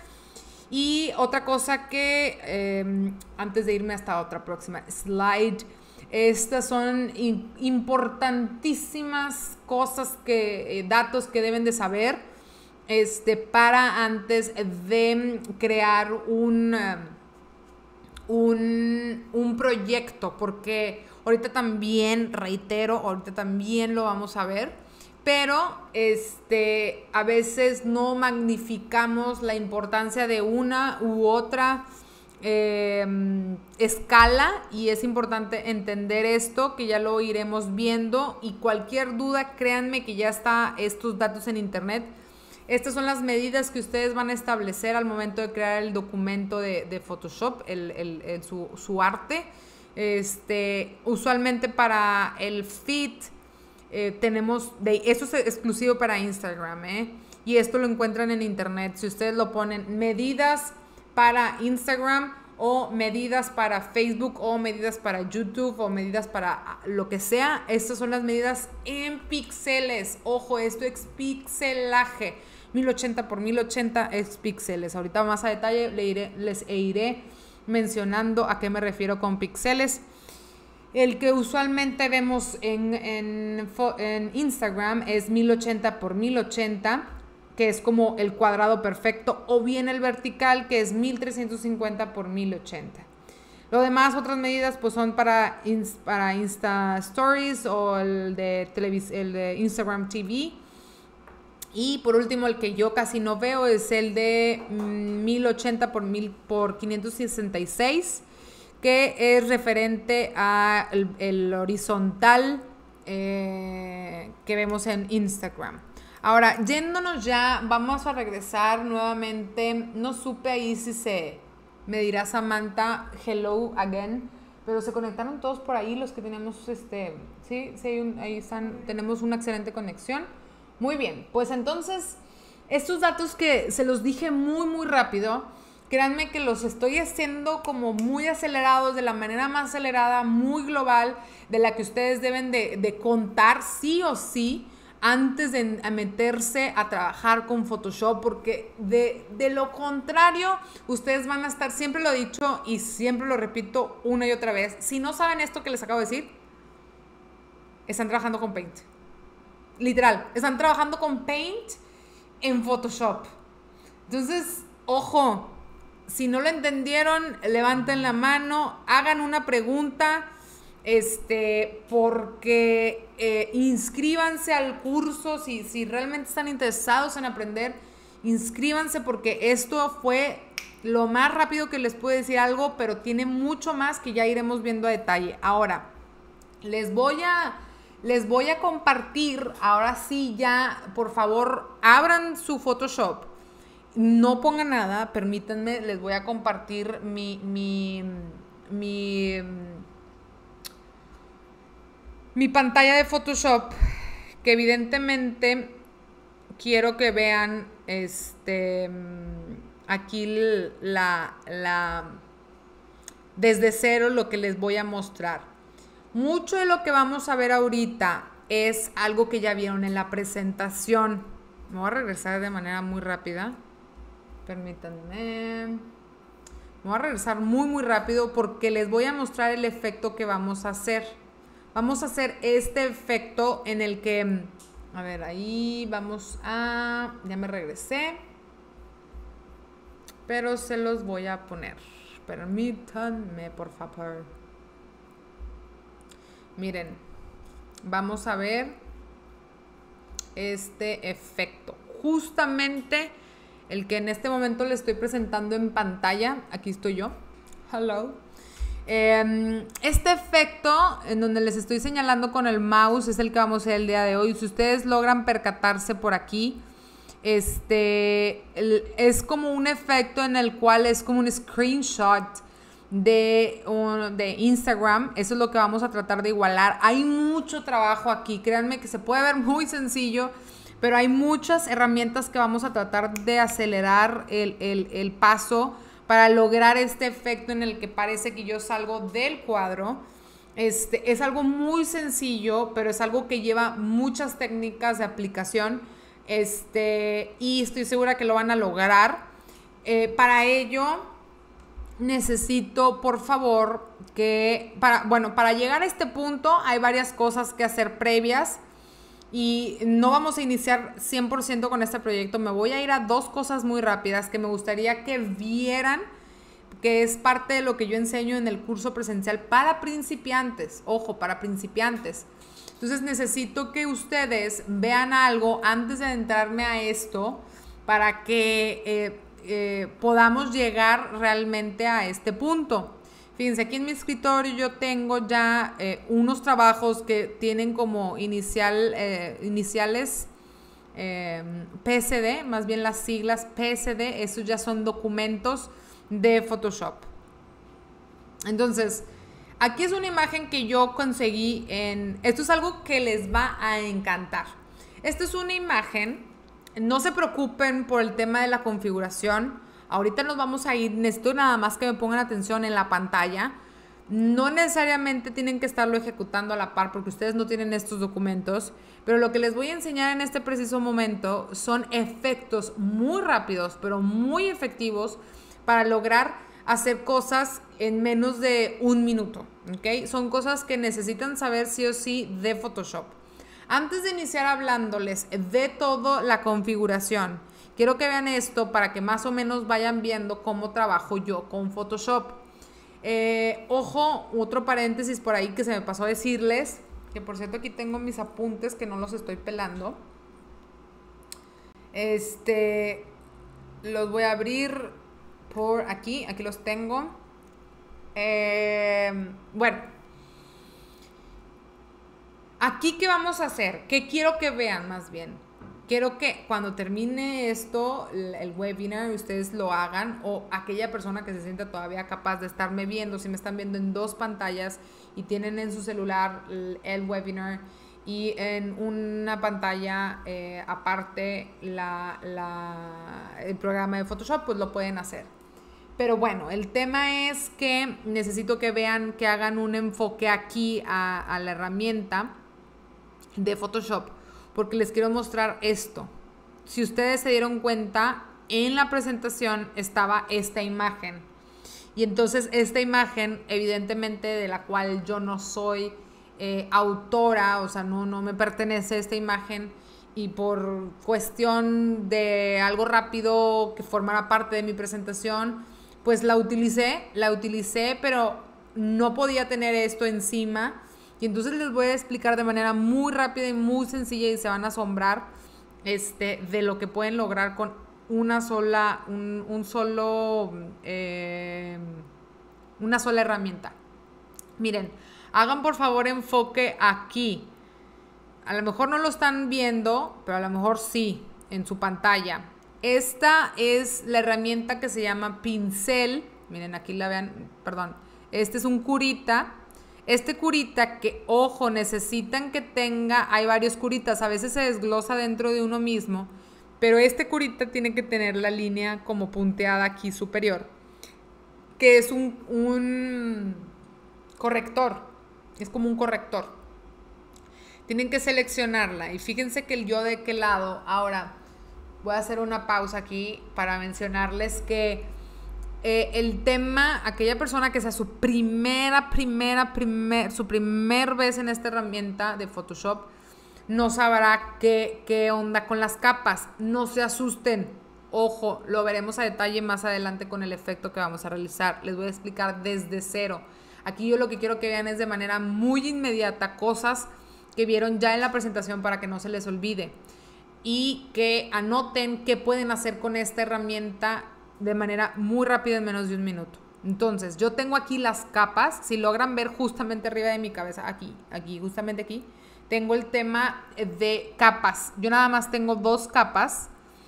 Y otra cosa que, eh, antes de irme hasta otra próxima slide, estas son in, importantísimas cosas, que, eh, datos que deben de saber este, para antes de crear un, un, un proyecto, porque ahorita también, reitero, ahorita también lo vamos a ver, pero este, a veces no magnificamos la importancia de una u otra eh, escala y es importante entender esto, que ya lo iremos viendo, y cualquier duda, créanme que ya está estos datos en internet. Estas son las medidas que ustedes van a establecer al momento de crear el documento de, de Photoshop, el, el, el, su, su arte. Este, usualmente para el feed eh, tenemos, de, eso es exclusivo para Instagram, ¿eh? Y esto lo encuentran en internet. Si ustedes lo ponen, medidas para Instagram o medidas para Facebook o medidas para YouTube o medidas para lo que sea, estas son las medidas en píxeles. Ojo, esto es pixelaje. mil ochenta por mil ochenta es píxeles. Ahorita más a detalle le iré, les iré mencionando a qué me refiero con píxeles. El que usualmente vemos en, en, en Instagram es mil ochenta por mil ochenta, que es como el cuadrado perfecto, o bien el vertical, que es mil trescientos cincuenta por mil ochenta. Lo demás, otras medidas, pues son para, para Insta Stories o el de, televis el de Instagram T V. Y por último, el que yo casi no veo es el de mil ochenta por quinientos sesenta y seis, que es referente a el, el horizontal eh, que vemos en Instagram. Ahora, yéndonos ya, vamos a regresar nuevamente. No supe ahí si se me dirá Samantha, hello again, pero se conectaron todos por ahí los que tenemos, este, sí, sí hay un, ahí están, tenemos una excelente conexión. Muy bien, pues entonces, estos datos que se los dije muy, muy rápido, créanme que los estoy haciendo como muy acelerados, de la manera más acelerada, muy global, de la que ustedes deben de, de contar sí o sí antes de meterse a trabajar con Photoshop, porque de, de lo contrario, ustedes van a estar, siempre lo he dicho y siempre lo repito una y otra vez, si no saben esto que les acabo de decir, están trabajando con Paint. Literal, están trabajando con Paint en Photoshop. Entonces, ojo, si no lo entendieron, levanten la mano, hagan una pregunta, este, porque eh, inscríbanse al curso, si, si realmente están interesados en aprender, inscríbanse, porque esto fue lo más rápido que les puedo decir algo, pero tiene mucho más que ya iremos viendo a detalle. Ahora, les voy a... Les voy a compartir, ahora sí ya, por favor, abran su Photoshop. No pongan nada, permítanme, les voy a compartir mi, mi, mi, mi pantalla de Photoshop, que evidentemente quiero que vean este, aquí la, la, desde cero lo que les voy a mostrar. Mucho de lo que vamos a ver ahorita es algo que ya vieron en la presentación. Me voy a regresar de manera muy rápida. Permítanme. Me voy a regresar muy, muy rápido porque les voy a mostrar el efecto que vamos a hacer. Vamos a hacer este efecto en el que... A ver, ahí vamos a... Ya me regresé. Pero se los voy a poner. Permítanme, por favor. Miren, vamos a ver este efecto. Justamente el que en este momento le estoy presentando en pantalla. Aquí estoy yo. Hello. Eh, este efecto en donde les estoy señalando con el mouse es el que vamos a hacer el día de hoy. Si ustedes logran percatarse por aquí, este el, es como un efecto en el cual es como un screenshot De, uh, de Instagram. Eso es lo que vamos a tratar de igualar. Hay mucho trabajo aquí, créanme que se puede ver muy sencillo, pero hay muchas herramientas que vamos a tratar de acelerar el, el, el paso para lograr este efecto en el que parece que yo salgo del cuadro. Este, es algo muy sencillo, pero es algo que lleva muchas técnicas de aplicación, este, y estoy segura que lo van a lograr. Eh, para ello necesito, por favor, que para, bueno, para llegar a este punto hay varias cosas que hacer previas y no vamos a iniciar cien por ciento con este proyecto. Me voy a ir a dos cosas muy rápidas que me gustaría que vieran, que es parte de lo que yo enseño en el curso presencial para principiantes. Ojo, para principiantes. Entonces necesito que ustedes vean algo antes de entrarme a esto para que... Eh, eh, podamos llegar realmente a este punto. Fíjense, aquí en mi escritorio yo tengo ya eh, unos trabajos que tienen como inicial, eh, iniciales eh, P S D, más bien las siglas P S D, esos ya son documentos de Photoshop. Entonces, aquí es una imagen que yo conseguí en... Esto es algo que les va a encantar. Esta es una imagen, no se preocupen por el tema de la configuración. Ahorita nos vamos a ir, necesito nada más que me pongan atención en la pantalla. No necesariamente tienen que estarlo ejecutando a la par porque ustedes no tienen estos documentos, pero lo que les voy a enseñar en este preciso momento son efectos muy rápidos, pero muy efectivos para lograr hacer cosas en menos de un minuto, ¿ok? Son cosas que necesitan saber sí o sí de Photoshop. Antes de iniciar hablándoles de toda la configuración, quiero que vean esto para que más o menos vayan viendo cómo trabajo yo con Photoshop. Eh, ojo, otro paréntesis por ahí que se me pasó a decirles, que por cierto aquí tengo mis apuntes que no los estoy pelando. Este, los voy a abrir por aquí, aquí los tengo. Eh, bueno, aquí ¿qué vamos a hacer? ¿Qué quiero que vean más bien? Quiero que cuando termine esto, el webinar, ustedes lo hagan, o aquella persona que se sienta todavía capaz de estarme viendo, si me están viendo en dos pantallas y tienen en su celular el webinar y en una pantalla eh, aparte la, la, el programa de Photoshop, pues lo pueden hacer. Pero bueno, el tema es que necesito que vean, que hagan un enfoque aquí a, a la herramienta de Photoshop, porque les quiero mostrar esto. Si ustedes se dieron cuenta, en la presentación estaba esta imagen. Y entonces esta imagen, evidentemente, de la cual yo no soy eh, autora, o sea, no, no me pertenece esta imagen, y por cuestión de algo rápido que formara parte de mi presentación, pues la utilicé, la utilicé, pero no podía tener esto encima. Y entonces les voy a explicar de manera muy rápida y muy sencilla y se van a asombrar este, de lo que pueden lograr con una sola, un, un solo, eh, una sola herramienta. Miren, hagan por favor enfoque aquí. A lo mejor no lo están viendo, pero a lo mejor sí, en su pantalla. Esta es la herramienta que se llama pincel. Miren, aquí la vean, perdón. Este es un curita. Este curita que, ojo, necesitan que tenga, hay varios curitas, a veces se desglosa dentro de uno mismo, pero este curita tiene que tener la línea como punteada aquí superior, que es un, un corrector, es como un corrector. Tienen que seleccionarla y fíjense que el yo de qué lado. Ahora voy a hacer una pausa aquí para mencionarles que Eh, el tema, aquella persona que sea su primera, primera, primer, su primer vez en esta herramienta de Photoshop, no sabrá qué, qué onda con las capas. No se asusten. Ojo, lo veremos a detalle más adelante con el efecto que vamos a realizar. Les voy a explicar desde cero. Aquí yo lo que quiero que vean es de manera muy inmediata cosas que vieron ya en la presentación para que no se les olvide. Y que anoten qué pueden hacer con esta herramienta de manera muy rápida en menos de un minuto. Entonces, yo tengo aquí las capas. Si logran ver justamente arriba de mi cabeza, aquí, aquí, justamente aquí, tengo el tema de capas. Yo nada más tengo dos capas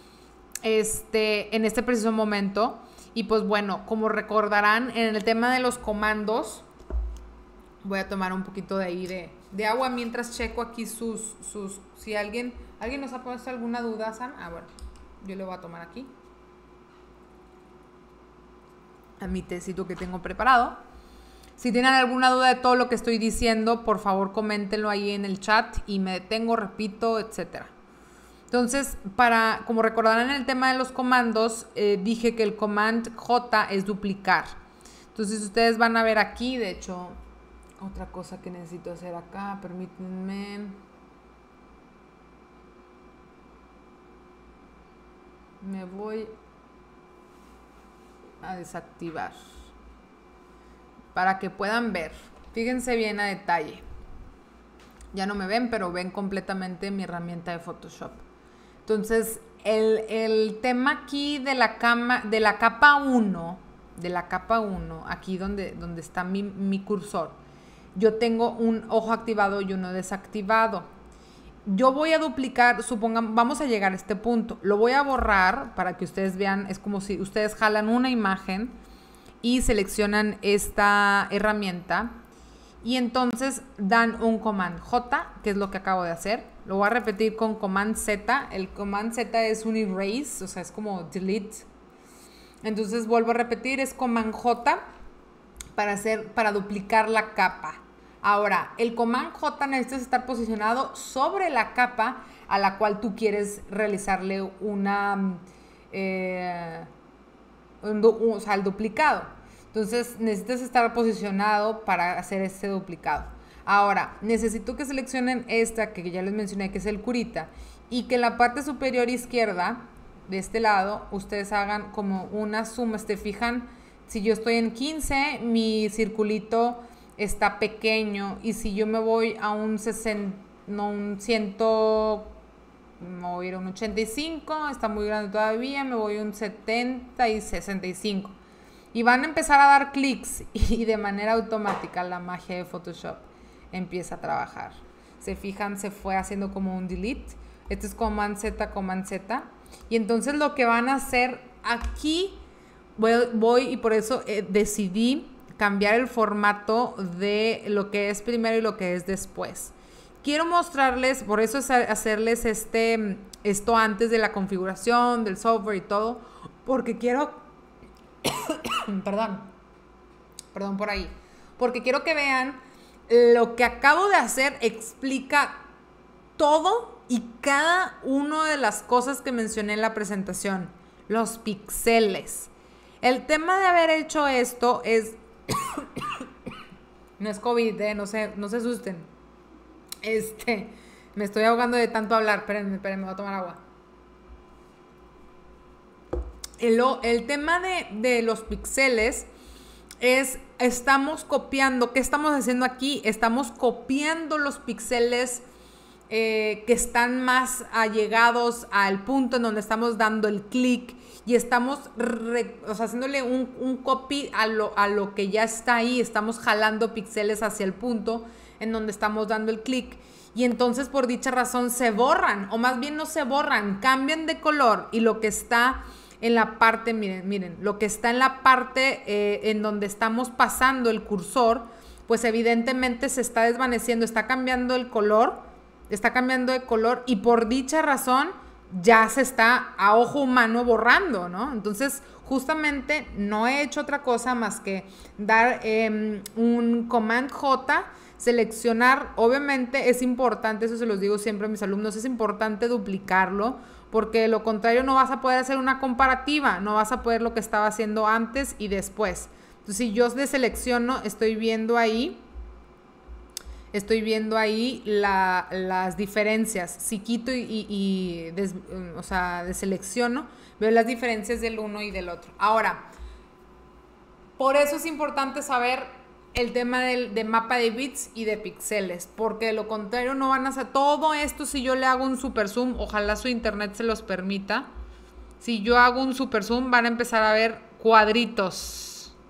este, en este preciso momento. Y pues bueno, como recordarán, en el tema de los comandos, voy a tomar un poquito de ahí de, de agua mientras checo aquí sus, sus... Si alguien, ¿alguien nos ha puesto alguna duda, Sam? Ah, bueno, yo le voy a tomar aquí a mi tecito que tengo preparado. Si tienen alguna duda de todo lo que estoy diciendo, por favor coméntenlo ahí en el chat y me detengo, repito, etcétera. Entonces, para, como recordarán en el tema de los comandos, eh, dije que el Command J es duplicar. Entonces, ustedes van a ver aquí, de hecho, otra cosa que necesito hacer acá, permítanme. Me voy a desactivar para que puedan ver. Fíjense bien a detalle. Ya no me ven, pero ven completamente mi herramienta de Photoshop. Entonces, el, el tema aquí de la, cama, de la capa uno, de la capa uno, aquí donde, donde está mi, mi cursor, yo tengo un ojo activado y uno desactivado. Yo voy a duplicar, supongan, vamos a llegar a este punto, lo voy a borrar para que ustedes vean, es como si ustedes jalan una imagen y seleccionan esta herramienta y entonces dan un Command J, que es lo que acabo de hacer. Lo voy a repetir con Command Z. El Command Z es un erase, o sea, es como delete. Entonces vuelvo a repetir, es Command J para hacer, para duplicar la capa. Ahora, el Command J necesitas estar posicionado sobre la capa a la cual tú quieres realizarle una, eh, un, o sea, el duplicado. Entonces, necesitas estar posicionado para hacer este duplicado. Ahora, necesito que seleccionen esta que ya les mencioné, que es el curita, y que en la parte superior izquierda, de este lado, ustedes hagan como una suma. ¿Se fijan? Si yo estoy en quince, mi circulito está pequeño, y si yo me voy a un sesenta, no, un cien, me voy a ir a un ochenta y cinco, está muy grande todavía, me voy a un setenta y sesenta y cinco. Y van a empezar a dar clics y de manera automática la magia de Photoshop empieza a trabajar. Se fijan, se fue haciendo como un delete. Este es Command Z, Command Z. Y entonces lo que van a hacer aquí, voy, voy y por eso eh, decidí cambiar el formato de lo que es primero y lo que es después. Quiero mostrarles, por eso es hacerles este, esto antes de la configuración, del software y todo, porque quiero, perdón, perdón por ahí, porque quiero que vean lo que acabo de hacer explica todo y cada una de las cosas que mencioné en la presentación, los píxeles. El tema de haber hecho esto es no es COVID, eh, no se, no se asusten. Este, me estoy ahogando de tanto hablar. Espérenme, espérenme, voy a tomar agua. El, el tema de, de los píxeles es, estamos copiando. ¿Qué estamos haciendo aquí? Estamos copiando los píxeles eh, que están más allegados al punto en donde estamos dando el clic. Y estamos re, o sea, haciéndole un, un copy a lo, a lo que ya está ahí. Estamos jalando píxeles hacia el punto en donde estamos dando el clic. Y entonces por dicha razón se borran, o más bien no se borran, cambian de color. Y lo que está en la parte, miren, miren, lo que está en la parte eh, en donde estamos pasando el cursor, pues evidentemente se está desvaneciendo, está cambiando el color, está cambiando de color y por dicha razón ya se está a ojo humano borrando, ¿no? Entonces, justamente no he hecho otra cosa más que dar eh, un Command J, seleccionar. Obviamente es importante, eso se los digo siempre a mis alumnos, es importante duplicarlo, porque de lo contrario no vas a poder hacer una comparativa, no vas a poder lo que estaba haciendo antes y después. Entonces, si yo deselecciono, estoy viendo ahí, Estoy viendo ahí la, las diferencias. Si quito y, y, y des, o sea, deselecciono, veo las diferencias del uno y del otro. Ahora, por eso es importante saber el tema del, de mapa de bits y de píxeles, porque de lo contrario no van a hacer todo esto. Si yo le hago un super zoom, ojalá su internet se los permita. Si yo hago un super zoom, van a empezar a ver cuadritos.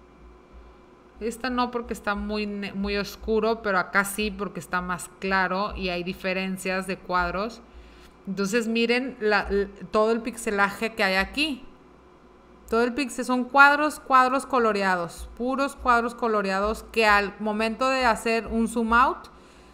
Esta no porque está muy, muy oscuro, pero acá sí porque está más claro y hay diferencias de cuadros. Entonces miren la, todo el pixelaje que hay aquí. Todo el pixel son cuadros, cuadros coloreados, puros cuadros coloreados que al momento de hacer un zoom out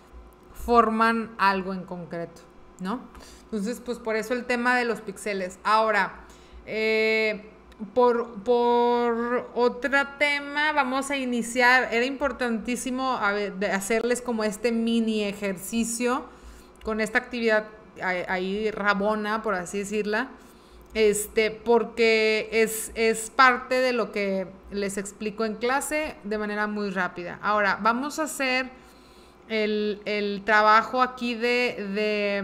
forman algo en concreto, ¿no? Entonces, pues por eso el tema de los píxeles. Ahora, eh... Por, por otro tema, vamos a iniciar. Era importantísimo a ver, de hacerles como este mini ejercicio con esta actividad ahí rabona, por así decirla, este, porque es, es parte de lo que les explico en clase de manera muy rápida. Ahora, vamos a hacer el, el trabajo aquí de, de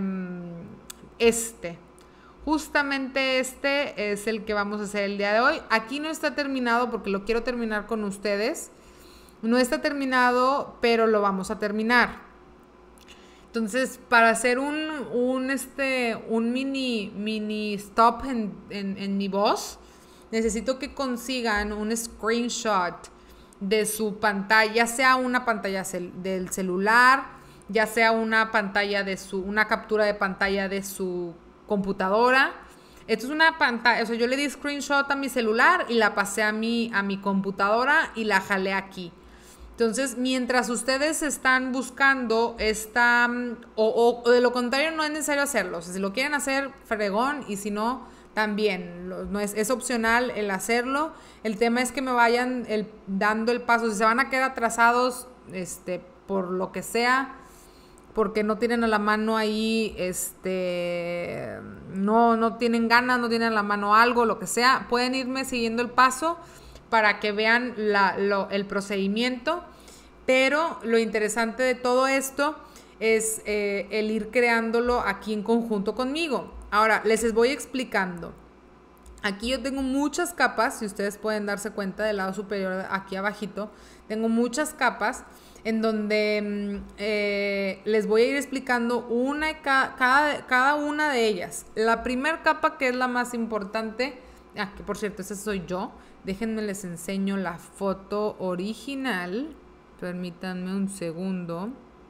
este. Justamente este es el que vamos a hacer el día de hoy. Aquí no está terminado porque lo quiero terminar con ustedes. No está terminado, pero lo vamos a terminar. Entonces, para hacer un, un, este, un mini, mini stop en, en, en mi voz, necesito que consigan un screenshot de su pantalla, ya sea una pantalla cel del celular, ya sea una pantalla de su, una captura de pantalla de su computadora. Esto es una pantalla, o sea, yo le di screenshot a mi celular y la pasé a mi, a mi computadora y la jalé aquí. Entonces, mientras ustedes están buscando esta, o, o, o de lo contrario no es necesario hacerlo, o sea, si lo quieren hacer, fregón, y si no, también, lo, no es, es opcional el hacerlo. El tema es que me vayan el, dando el paso, si se van a quedar atrasados, este, por lo que sea, porque no tienen a la mano ahí, este, no, no tienen ganas, no tienen a la mano algo, lo que sea, pueden irme siguiendo el paso para que vean la, lo, el procedimiento, pero lo interesante de todo esto es eh, el ir creándolo aquí en conjunto conmigo. Ahora, les voy explicando. Aquí yo tengo muchas capas, si ustedes pueden darse cuenta del lado superior, aquí abajito, tengo muchas capas en donde eh, les voy a ir explicando una cada, cada, cada una de ellas. La primera capa, que es la más importante, ah, que por cierto, esa soy yo. Déjenme les enseño la foto original. Permítanme un segundo.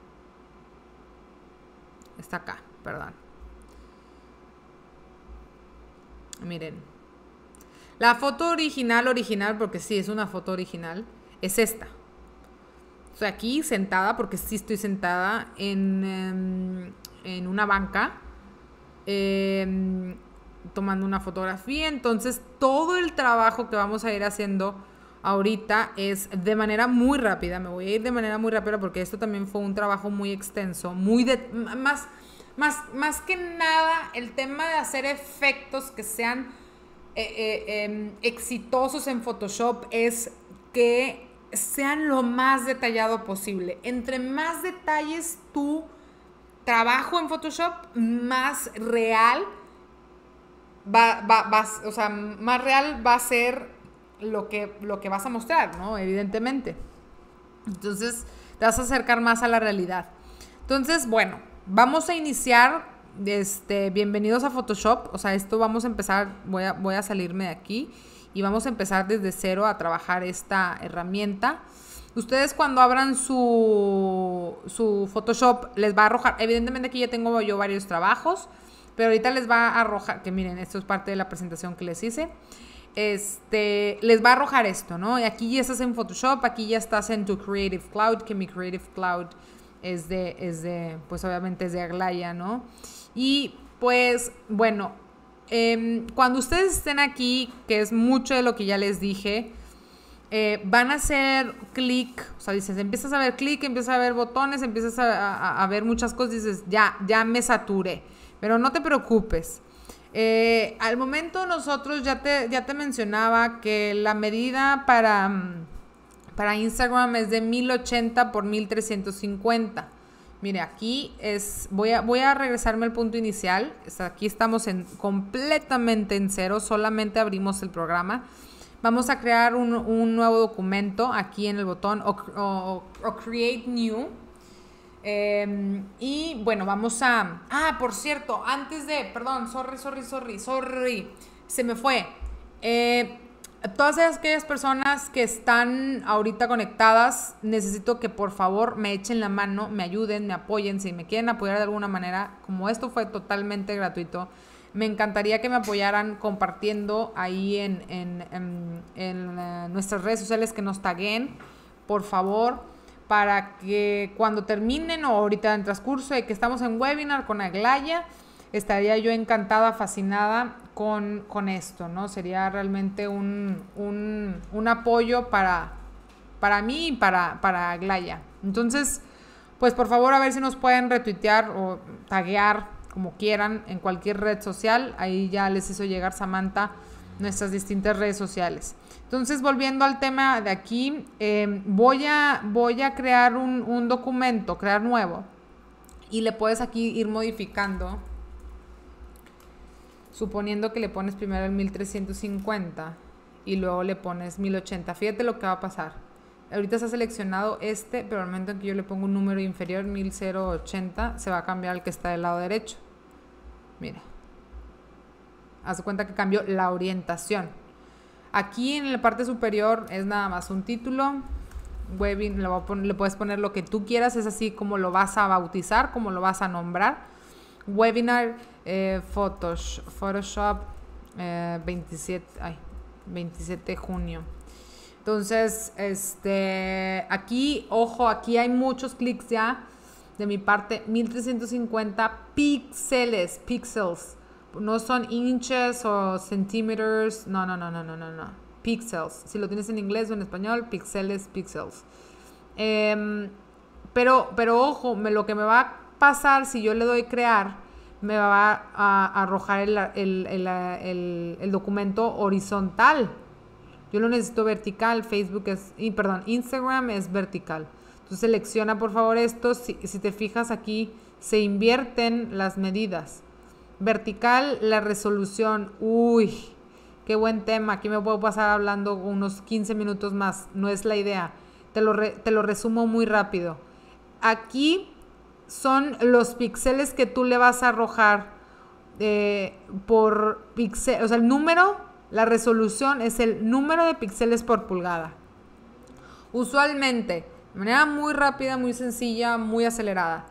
Está acá, perdón. Miren. La foto original, original, porque sí, es una foto original, es esta. O sea, aquí sentada, porque sí estoy sentada en, eh, en una banca. Eh, tomando una fotografía. Entonces todo el trabajo que vamos a ir haciendo ahorita es de manera muy rápida. Me voy a ir de manera muy rápida porque esto también fue un trabajo muy extenso, muy de, más, más, más que nada el tema de hacer efectos que sean eh, eh, eh, exitosos en Photoshop es que sean lo más detallado posible. Entre más detalles tu trabajo en Photoshop, más real Va, va, va, o sea, más real va a ser lo que, lo que vas a mostrar, ¿no? Evidentemente. Entonces, te vas a acercar más a la realidad. Entonces, bueno, vamos a iniciar, este, bienvenidos a Photoshop. O sea, esto vamos a empezar, voy a, voy a salirme de aquí y vamos a empezar desde cero a trabajar esta herramienta. Ustedes cuando abran su, su Photoshop, les va a arrojar, evidentemente aquí ya tengo yo varios trabajos, pero ahorita les va a arrojar, que miren, esto es parte de la presentación que les hice, este, les va a arrojar esto, ¿no? Y aquí ya estás en Photoshop, aquí ya estás en tu Creative Cloud, que mi Creative Cloud es de, es de pues obviamente es de Aglaya, ¿no? Y pues, bueno, eh, cuando ustedes estén aquí, que es mucho de lo que ya les dije, eh, van a hacer clic, o sea, dices, empiezas a ver clic, empiezas a ver botones, empiezas a, a, a ver muchas cosas, dices, ya, ya me saturé. Pero no te preocupes. Eh, al momento nosotros ya te, ya te mencionaba que la medida para, para Instagram es de mil ochenta por mil trescientos cincuenta. Mire, aquí es, voy a, voy a regresarme al punto inicial. Aquí estamos en, completamente en cero, solamente abrimos el programa. Vamos a crear un, un nuevo documento aquí en el botón o, o, o Create New. Eh, y bueno, vamos a... Ah, por cierto, antes de... Perdón, sorry, sorry, sorry, sorry. Se me fue. Eh, todas aquellas personas que están ahorita conectadas, necesito que por favor me echen la mano, me ayuden, me apoyen. Si me quieren apoyar de alguna manera, como esto fue totalmente gratuito, me encantaría que me apoyaran compartiendo ahí en, en, en, en uh, nuestras redes sociales, que nos taguen, por favor, para que cuando terminen o ahorita en transcurso de que estamos en webinar con Aglaya, estaría yo encantada, fascinada con, con esto, ¿no? Sería realmente un, un, un apoyo para, para mí y para, para Aglaya. Entonces, pues por favor a ver si nos pueden retuitear o taguear como quieran en cualquier red social. Ahí ya les hizo llegar Samantha nuestras distintas redes sociales. Entonces, volviendo al tema de aquí, eh, voy, a, voy a crear un, un documento, crear nuevo, y le puedes aquí ir modificando, suponiendo que le pones primero el mil trescientos cincuenta y luego le pones mil ochenta. Fíjate lo que va a pasar. ahorita está seleccionado este, pero al momento en que yo le pongo un número inferior, mil ochenta, se va a cambiar al que está del lado derecho. Mira. Haz de cuenta que cambió la orientación. Aquí en la parte superior es nada más un título. Webinar, le, voy a poner, le puedes poner lo que tú quieras, es así como lo vas a bautizar, como lo vas a nombrar. Webinar, eh, Photoshop, Photoshop eh, veintisiete, ay, veintisiete de junio. Entonces, este, aquí, ojo, aquí hay muchos clics ya de mi parte. mil trescientos cincuenta píxeles, píxeles. No son inches o centímetros. No, no, no, no, no, no, no. Pixels. Si lo tienes en inglés o en español, píxeles, pixels. Eh, pero, pero ojo, me, lo que me va a pasar si yo le doy crear, me va a, a arrojar el, el, el, el, el documento horizontal. Yo lo necesito vertical. Facebook es, y, perdón, Instagram es vertical. Entonces selecciona por favor esto. Si, si te fijas aquí, se invierten las medidas. Vertical, la resolución. Uy, qué buen tema. Aquí me puedo pasar hablando unos quince minutos más. No es la idea. Te lo, re, te lo resumo muy rápido. Aquí son los píxeles que tú le vas a arrojar eh, por píxel. O sea, el número, la resolución es el número de píxeles por pulgada. Usualmente, de manera muy rápida, muy sencilla, muy acelerada.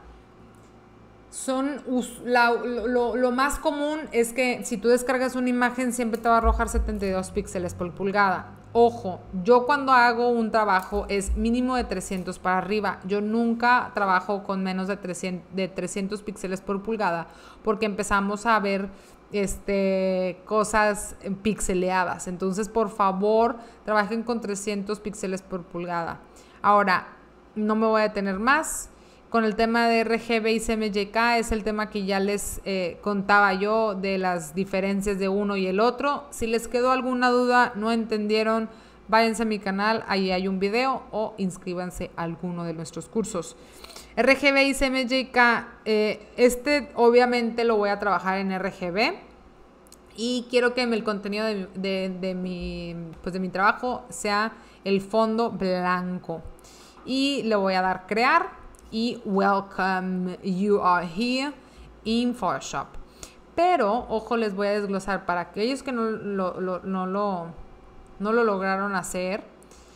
Son la, lo, lo más común es que si tú descargas una imagen siempre te va a arrojar setenta y dos píxeles por pulgada. Ojo, yo cuando hago un trabajo es mínimo de trescientos para arriba. Yo nunca trabajo con menos de trescientos, de trescientos píxeles por pulgada porque empezamos a ver este, cosas pixeleadas. Entonces, por favor, trabajen con trescientos píxeles por pulgada. Ahora, no me voy a detener más. Con el tema de R G B y C M Y K es el tema que ya les eh, contaba yo de las diferencias de uno y el otro. Si les quedó alguna duda, no entendieron, váyanse a mi canal, ahí hay un video o inscríbanse a alguno de nuestros cursos. R G B y C M Y K, eh, este obviamente lo voy a trabajar en R G B y quiero que el contenido de, de, de, mi, pues de mi trabajo sea el fondo blanco. Y le voy a dar crear. Y welcome, you are here in Photoshop. Pero, ojo, les voy a desglosar para aquellos que no lo, lo, no lo, no lo lograron hacer,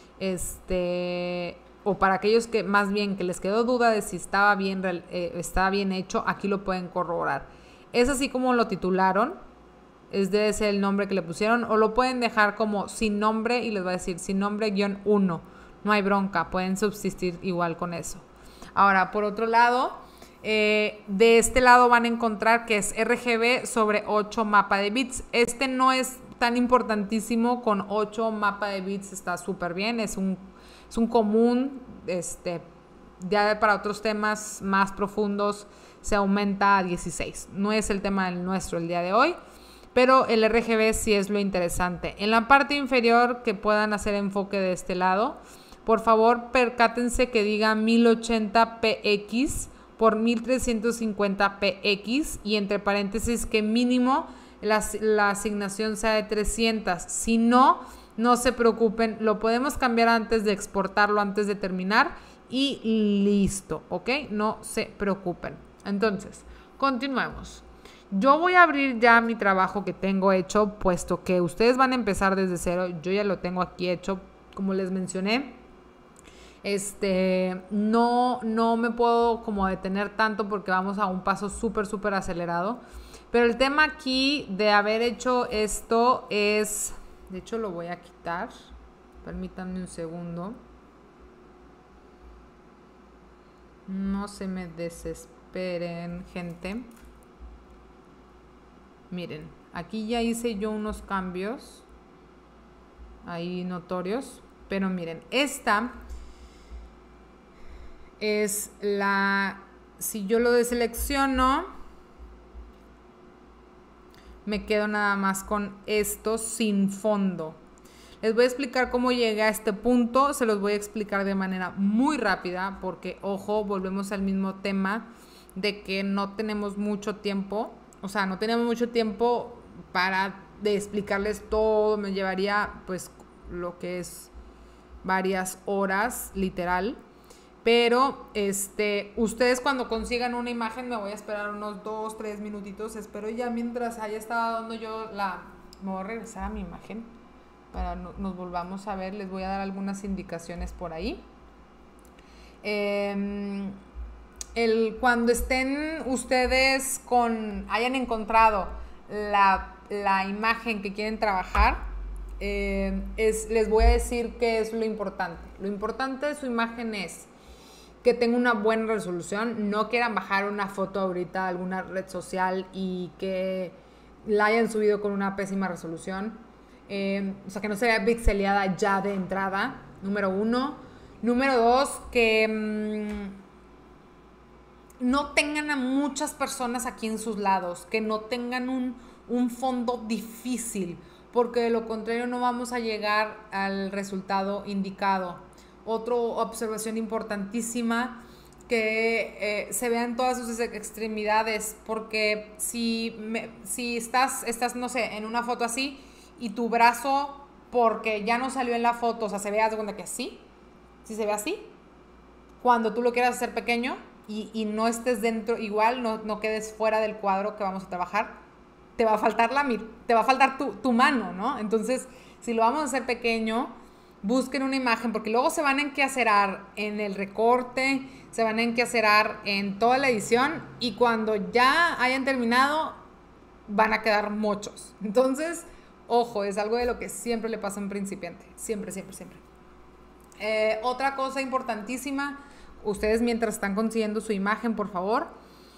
este, o para aquellos que más bien que les quedó duda de si estaba bien, eh, estaba bien hecho, aquí lo pueden corroborar. Es así como lo titularon, es debe ser el nombre que le pusieron, o lo pueden dejar como sin nombre y les va a decir sin nombre guión uno. No hay bronca, pueden subsistir igual con eso. Ahora, por otro lado, eh, de este lado van a encontrar que es R G B sobre ocho mapa de bits. Este no es tan importantísimo, con ocho mapa de bits está súper bien, es un, es un común, este, ya para otros temas más profundos se aumenta a dieciséis. No es el tema del nuestro el día de hoy, pero el R G B sí es lo interesante. En la parte inferior que puedan hacer enfoque de este lado, por favor, percátense que diga mil ochenta p x por mil trescientos cincuenta p x y entre paréntesis que mínimo la, la asignación sea de trescientos. Si no, no se preocupen, lo podemos cambiar antes de exportarlo, antes de terminar y listo, ¿ok? No se preocupen. Entonces, continuemos. Yo voy a abrir ya mi trabajo que tengo hecho, puesto que ustedes van a empezar desde cero. Yo ya lo tengo aquí hecho, como les mencioné. Este, no, no me puedo como detener tanto porque vamos a un paso súper, súper acelerado. Pero el tema aquí de haber hecho esto es, de hecho lo voy a quitar. Permítanme un segundo. No se me desesperen, gente. Miren, aquí ya hice yo unos cambios ahí notorios. Pero miren, esta es la, si yo lo deselecciono, me quedo nada más con esto sin fondo. Les voy a explicar cómo llegué a este punto, se los voy a explicar de manera muy rápida porque, ojo, volvemos al mismo tema de que no tenemos mucho tiempo, o sea, no tenemos mucho tiempo para de explicarles todo, me llevaría pues lo que es varias horas, literal. Pero este, ustedes cuando consigan una imagen, me voy a esperar unos dos, tres minutitos. Espero ya mientras haya estado dando yo la... Me voy a regresar a mi imagen para no, nos volvamos a ver. Les voy a dar algunas indicaciones por ahí. Eh, el, cuando estén ustedes con... hayan encontrado la, la imagen que quieren trabajar, eh, es, les voy a decir qué es lo importante. Lo importante de su imagen es que tenga una buena resolución. No quieran bajar una foto ahorita a alguna red social y que la hayan subido con una pésima resolución. Eh, o sea, que no se vea pixeleada ya de entrada, número uno. Número dos, que mmm, no tengan a muchas personas aquí en sus lados, que no tengan un, un fondo difícil, porque de lo contrario no vamos a llegar al resultado indicado. Otra observación importantísima, que eh, se vean todas sus extremidades, porque si, me, si estás, estás, no sé, en una foto así y tu brazo, porque ya no salió en la foto, o sea, se vea de cuenta que así, si se ve así, cuando tú lo quieras hacer pequeño y, y no estés dentro, igual no, no quedes fuera del cuadro que vamos a trabajar, te va a faltar, la, te va a faltar tu, tu mano, ¿no? Entonces, si lo vamos a hacer pequeño, busquen una imagen, porque luego se van a enquacerar en el recorte, se van a enquacerar en toda la edición, y cuando ya hayan terminado van a quedar mochos. Entonces, ojo, es algo de lo que siempre le pasa a un principiante, siempre, siempre, siempre. Eh, otra cosa importantísima, ustedes mientras están consiguiendo su imagen, por favor,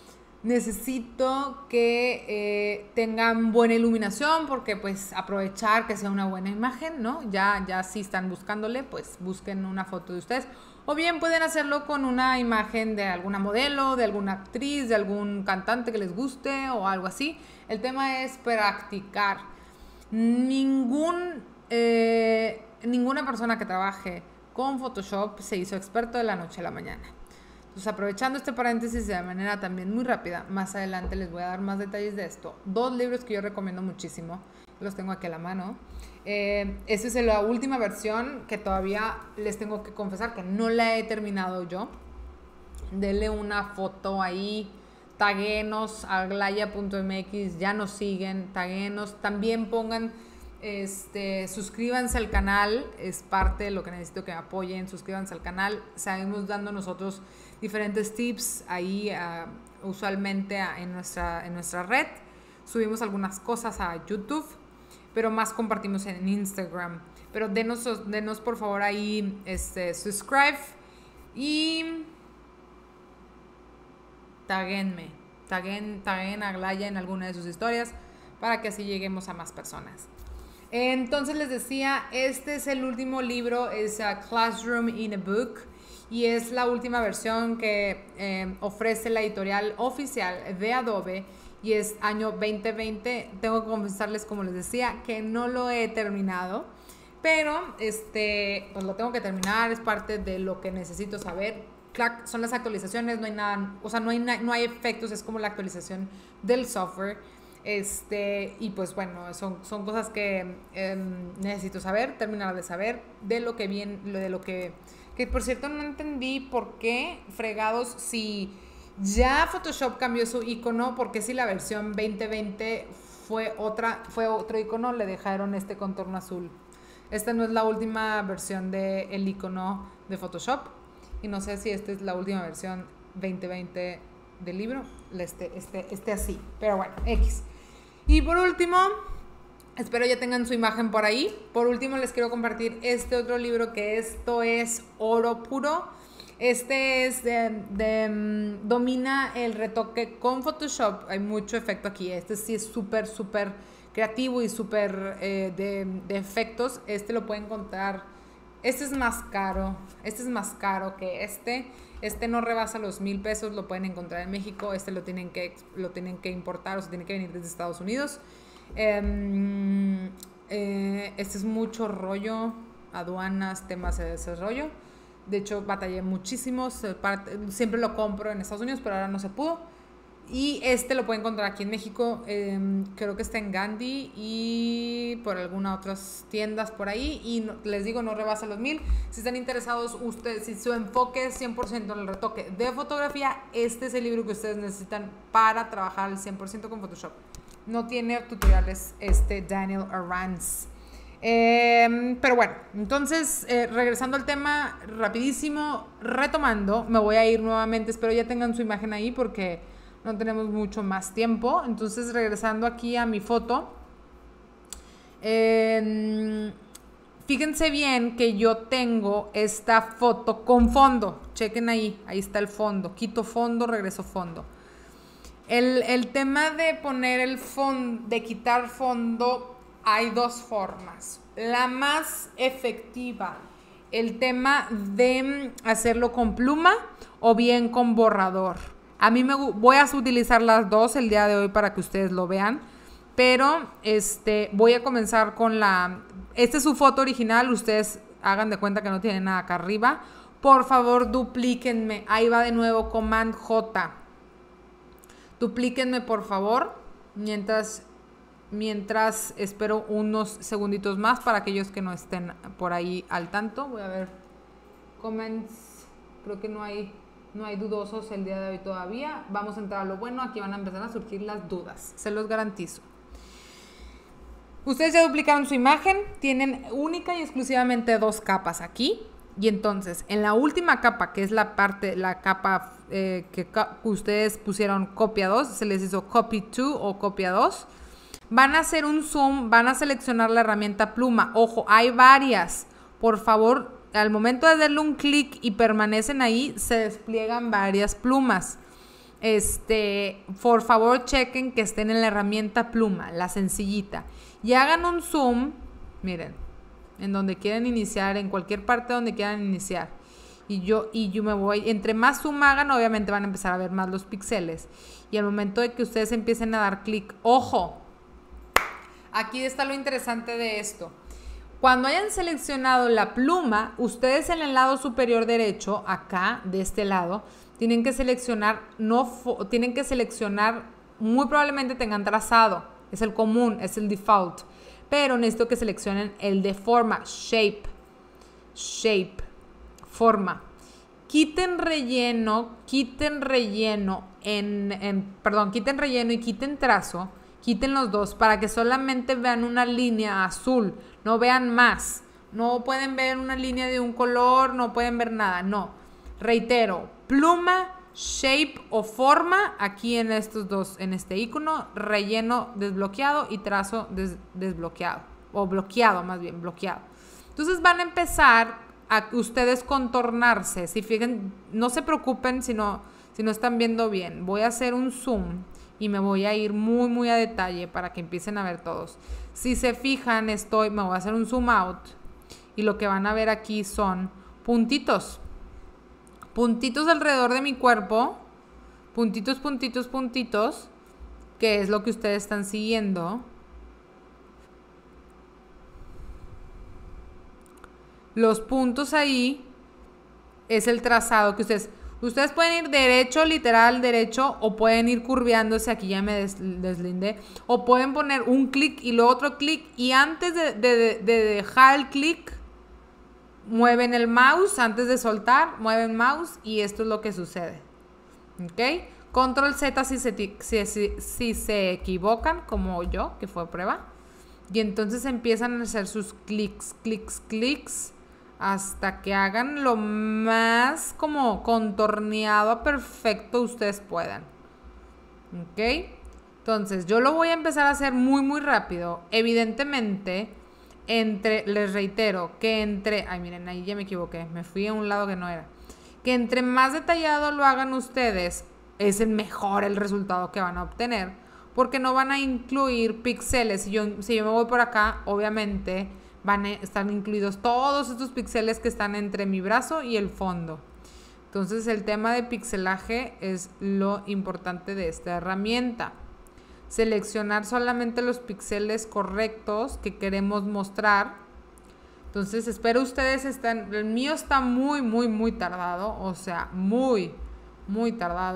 necesito que eh, tengan buena iluminación, porque pues aprovechar que sea una buena imagen, ¿no? Ya, ya si están buscándole, pues busquen una foto de ustedes, o bien pueden hacerlo con una imagen de alguna modelo, de alguna actriz, de algún cantante que les guste o algo así. El tema es practicar. Ningún, eh, ninguna persona que trabaje con Photoshop se hizo experto de la noche a la mañana. Entonces, aprovechando este paréntesis de manera también muy rápida, más adelante les voy a dar más detalles de esto. Dos libros que yo recomiendo muchísimo, los tengo aquí a la mano. Eh, esta es la última versión que todavía les tengo que confesar que no la he terminado yo. Denle una foto ahí, taguenos, aglaya punto m x, ya nos siguen, taguenos. También pongan, este, suscríbanse al canal, es parte de lo que necesito que me apoyen. Suscríbanse al canal, seguimos dando nosotros diferentes tips ahí uh, usualmente uh, en, nuestra, en nuestra red. Subimos algunas cosas a YouTube, pero más compartimos en Instagram. Pero denos, denos por favor ahí este, subscribe y taguenme, taguen, taguen a Aglaya en alguna de sus historias para que así lleguemos a más personas. Entonces les decía, este es el último libro, es a Classroom in a Book, y es la última versión que eh, ofrece la editorial oficial de Adobe, y es año veinte veinte. Tengo que confesarles, como les decía, que no lo he terminado, pero este, pues lo tengo que terminar, es parte de lo que necesito saber. Son las actualizaciones, no hay nada, o sea, no hay, no hay efectos, es como la actualización del software. Este, y pues bueno, son, son cosas que eh, necesito saber, terminar de saber, de lo que bien, de lo que, que por cierto no entendí por qué fregados, si ya Photoshop cambió su icono, porque si la versión veinte veinte fue otra, fue otro icono, le dejaron este contorno azul. Esta no es la última versión del icono de Photoshop, y no sé si esta es la última versión veinte veinte del libro, este, este, este así, pero bueno, X. Y por último, espero ya tengan su imagen por ahí. Por último les quiero compartir este otro libro, que esto es oro puro. Este es de, de domina el retoque con Photoshop, hay mucho efecto aquí. Este sí es súper, súper creativo y súper eh, de, de efectos. Este lo pueden encontrar, este es más caro, este es más caro que este. Este no rebasa los mil pesos, lo pueden encontrar en México. Este lo tienen que, lo tienen que importar, o sea, tiene que venir desde Estados Unidos. Eh, eh, este es mucho rollo, aduanas, temas de desarrollo. De hecho, batallé muchísimo, siempre lo compro en Estados Unidos, pero ahora no se pudo. Y este lo pueden encontrar aquí en México, eh, creo que está en Gandhi y por algunas otras tiendas por ahí. Y no, les digo, no rebasa los mil. Si están interesados, ustedes, si su enfoque es cien por ciento en el retoque de fotografía, este es el libro que ustedes necesitan para trabajar al cien por ciento con Photoshop. No tiene tutoriales este Daniel Arans. Eh, pero bueno, entonces eh, regresando al tema rapidísimo, retomando, me voy a ir nuevamente, espero ya tengan su imagen ahí porque no tenemos mucho más tiempo. Entonces regresando aquí a mi foto, eh, fíjense bien que yo tengo esta foto con fondo, chequen ahí, ahí está el fondo, quito fondo, regreso fondo. El, el tema de poner el fondo, de quitar fondo, hay dos formas. La más efectiva, el tema de hacerlo con pluma o bien con borrador. A mí me voy a utilizar las dos el día de hoy para que ustedes lo vean, pero este, voy a comenzar con la... Esta es su foto original, ustedes hagan de cuenta que no tienen nada acá arriba. Por favor, duplíquenme. Ahí va de nuevo, Command J. Duplíquenme, por favor, mientras... Mientras espero unos segunditos más para aquellos que no estén por ahí al tanto. Voy a ver comments. Creo que no hay, no hay dudosos el día de hoy todavía. Vamos a entrar a lo bueno. Aquí van a empezar a surgir las dudas. Se los garantizo. Ustedes ya duplicaron su imagen. Tienen única y exclusivamente dos capas aquí. Y entonces, en la última capa, que es la parte, la capa eh, que ustedes pusieron copia dos, se les hizo copy two o copia dos. Van a hacer un zoom, van a seleccionar la herramienta pluma. Ojo, hay varias. Por favor, al momento de darle un clic y permanecen ahí, se despliegan varias plumas. Este, por favor, chequen que estén en la herramienta pluma, la sencillita. Y hagan un zoom, miren, en donde quieran iniciar, en cualquier parte donde quieran iniciar. Y yo, y yo me voy, entre más zoom hagan, obviamente van a empezar a ver más los píxeles. Y al momento de que ustedes empiecen a dar clic, ojo, aquí está lo interesante de esto. Cuando hayan seleccionado la pluma, ustedes en el lado superior derecho, acá, de este lado, tienen que seleccionar, no, tienen que seleccionar, muy probablemente tengan trazado, es el común, es el default, pero necesito que seleccionen el de forma, shape, shape, forma. Quiten relleno, quiten relleno, en, en, perdón, quiten relleno y quiten trazo. Quiten los dos para que solamente vean una línea azul, no vean más. No pueden ver una línea de un color, no pueden ver nada, no. Reitero, pluma, shape o forma, aquí en estos dos, en este icono, relleno desbloqueado y trazo des, desbloqueado, o bloqueado más bien, bloqueado. Entonces van a empezar a ustedes contornarse. Si fijen, no se preocupen si no, si no están viendo bien. Voy a hacer un zoom y me voy a ir muy muy a detalle para que empiecen a ver todos. Si se fijan, estoy, me voy a hacer un zoom out y lo que van a ver aquí son puntitos. Puntitos alrededor de mi cuerpo. Puntitos, puntitos, puntitos. Que es lo que ustedes están siguiendo. Los puntos ahí es el trazado que ustedes... Ustedes pueden ir derecho, literal derecho, o pueden ir curveándose, aquí ya me des, deslindé, o pueden poner un clic y luego otro clic, y antes de, de, de dejar el clic, mueven el mouse, antes de soltar, mueven mouse, y esto es lo que sucede. ¿Ok? Control Z si se, si, si, si se equivocan, como yo, que fue prueba, y entonces empiezan a hacer sus clics, clics, clics, hasta que hagan lo más como contorneado perfecto ustedes puedan. ¿Ok? Entonces yo lo voy a empezar a hacer muy muy rápido. Evidentemente, entre, les reitero, que entre... Ay, miren, ahí ya me equivoqué. Me fui a un lado que no era. Que entre más detallado lo hagan ustedes, es el mejor el resultado que van a obtener. Porque no van a incluir píxeles. Si yo, si yo me voy por acá, obviamente... van a estar incluidos todos estos píxeles que están entre mi brazo y el fondo. Entonces el tema de pixelaje es lo importante de esta herramienta. Seleccionar solamente los píxeles correctos que queremos mostrar. Entonces espero ustedes están... El mío está muy, muy, muy tardado. O sea, muy, muy tardado.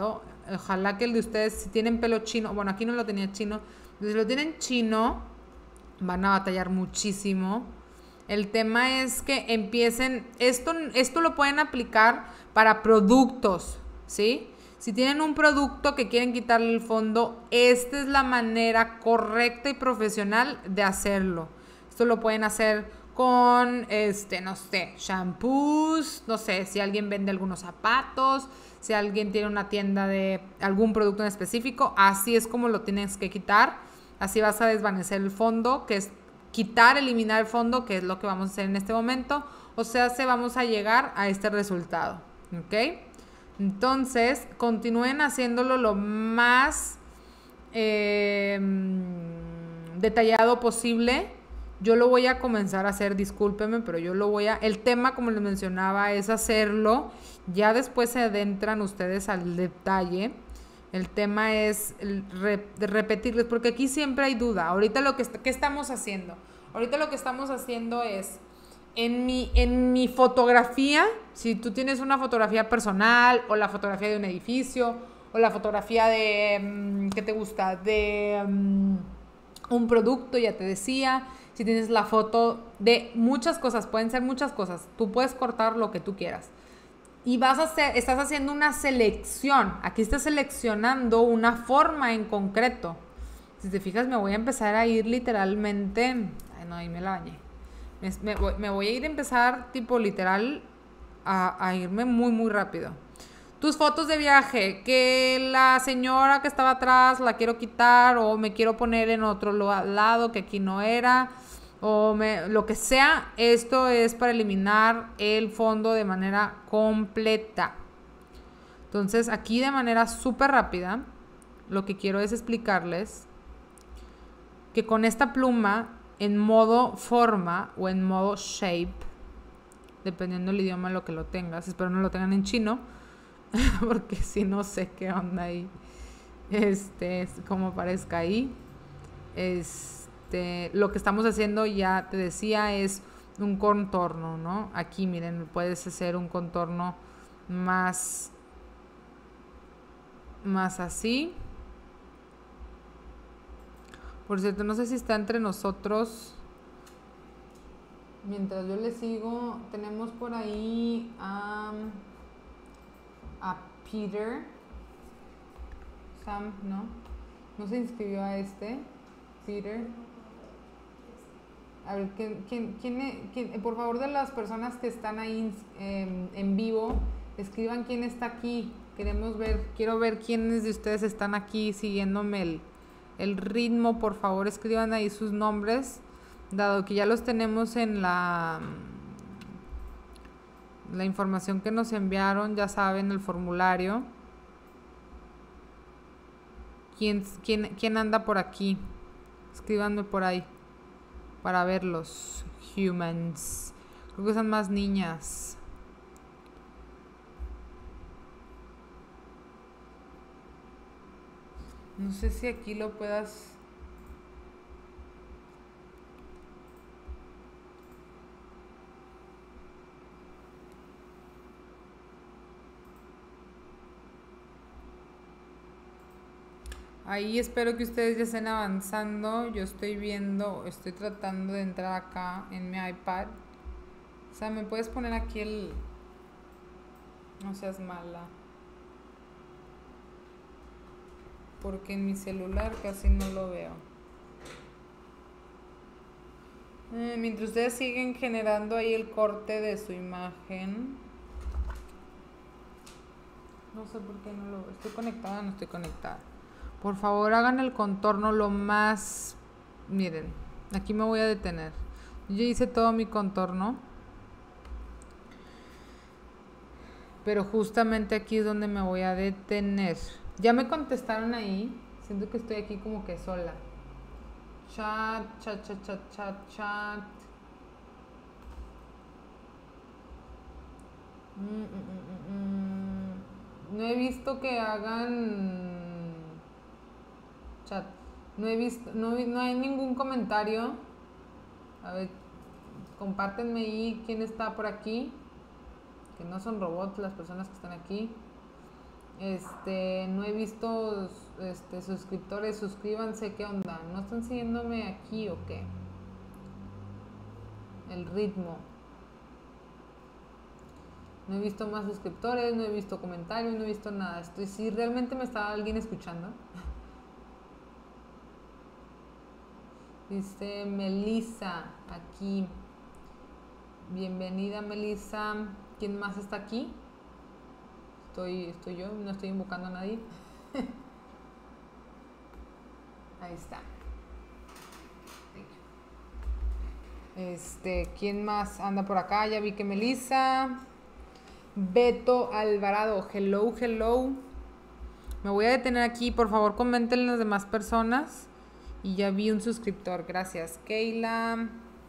Ojalá que el de ustedes, si tienen pelo chino, bueno, aquí no lo tenía chino, si lo tienen chino, van a batallar muchísimo. El tema es que empiecen, esto, esto lo pueden aplicar para productos, ¿sí? Si tienen un producto que quieren quitarle el fondo, esta es la manera correcta y profesional de hacerlo. Esto lo pueden hacer con, este, no sé, shampoos, no sé, si alguien vende algunos zapatos, si alguien tiene una tienda de algún producto en específico, así es como lo tienes que quitar. Así vas a desvanecer el fondo, que es quitar, eliminar el fondo, que es lo que vamos a hacer en este momento. O sea, se vamos a llegar a este resultado, ¿ok? Entonces, continúen haciéndolo lo más eh, detallado posible. Yo lo voy a comenzar a hacer, discúlpenme, pero yo lo voy a... El tema, como les mencionaba, es hacerlo. Ya después se adentran ustedes al detalle. El tema es el re, de repetirles, porque aquí siempre hay duda. Ahorita lo que, ¿qué estamos haciendo? Ahorita lo que estamos haciendo es, en mi, en mi fotografía, si tú tienes una fotografía personal, o la fotografía de un edificio, o la fotografía de, ¿qué te gusta? De um, un producto, ya te decía. Si tienes la foto de muchas cosas, pueden ser muchas cosas. Tú puedes cortar lo que tú quieras. Y vas a hacer, estás haciendo una selección. Aquí estás seleccionando una forma en concreto. Si te fijas, me voy a empezar a ir literalmente... Ay, no, ahí me la bañé. Me, me, voy, me voy a ir a empezar, tipo literal, a, a irme muy, muy rápido. Tus fotos de viaje, que la señora que estaba atrás la quiero quitar o me quiero poner en otro lado que aquí no era, o me, lo que sea, esto es para eliminar el fondo de manera completa. Entonces, aquí de manera súper rápida, lo que quiero es explicarles que con esta pluma, en modo forma o en modo shape, dependiendo del idioma en lo que lo tengas, espero no lo tengan en chino, porque si no sé qué onda ahí, este, como parezca ahí, este, lo que estamos haciendo, ya te decía, es un contorno, ¿no? Aquí, miren, puedes hacer un contorno más, más así. Por cierto, no sé si está entre nosotros. Mientras yo le sigo, tenemos por ahí um, a Peter. Sam, ¿no? No se inscribió a este. Peter. A ver, ¿quién, quién, quién, quién, por favor, de las personas que están ahí eh, en vivo, escriban quién está aquí. Queremos ver, quiero ver quiénes de ustedes están aquí siguiéndome el, el ritmo. Por favor, escriban ahí sus nombres, dado que ya los tenemos en la, la información que nos enviaron, ya saben, el formulario. ¿Quién, quién, quién anda por aquí? Escríbanme por ahí para verlos. Humans. Creo que son más niñas. No sé si aquí lo puedas... Ahí espero que ustedes ya estén avanzando. Yo estoy viendo, estoy tratando de entrar acá en mi iPad. O sea, ¿me puedes poner aquí el...? No seas mala. Porque en mi celular casi no lo veo. Eh, mientras ustedes siguen generando ahí el corte de su imagen. No sé por qué no lo veo. ¿Estoy conectada o no estoy conectada? Por favor, hagan el contorno lo más... Miren, aquí me voy a detener. Yo hice todo mi contorno. Pero justamente aquí es donde me voy a detener. Ya me contestaron ahí. Siento que estoy aquí como que sola. Chat, chat, chat, chat, chat, chat. Mm, mm, mm, mm. No he visto que hagan... Chat. No he visto, no, no hay ningún comentario. A ver, compártenme ahí quién está por aquí. Que no son robots las personas que están aquí. Este, no he visto este, suscriptores, suscríbanse, ¿qué onda? ¿No están siguiéndome aquí o qué? El ritmo. No he visto más suscriptores, no he visto comentarios, no he visto nada. Estoy, si realmente me está alguien escuchando. Dice Melissa, aquí. Bienvenida, Melissa. ¿Quién más está aquí? Estoy, estoy yo, no estoy invocando a nadie. Ahí está. Este, ¿quién más anda por acá? Ya vi que Melissa. Beto Alvarado, hello, hello. Me voy a detener aquí, por favor comenten las demás personas. Y ya vi un suscriptor, gracias. Keila,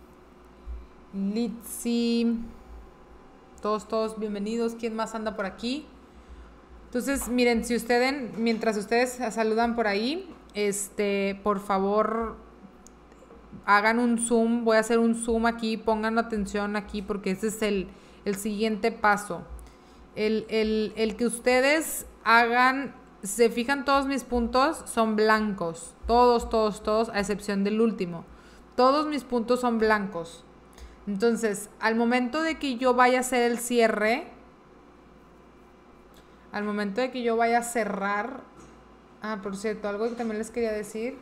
Litzy, todos, todos bienvenidos. ¿Quién más anda por aquí? Entonces, miren, si ustedes, mientras ustedes saludan por ahí, este, por favor, hagan un zoom. Voy a hacer un zoom aquí, pongan atención aquí porque ese es el, el siguiente paso. El, el, el que ustedes hagan, se fijan, todos mis puntos son blancos. Todos, todos, todos, a excepción del último. Todos mis puntos son blancos. Entonces, al momento de que yo vaya a hacer el cierre, al momento de que yo vaya a cerrar, ah, por cierto, algo que también les quería decir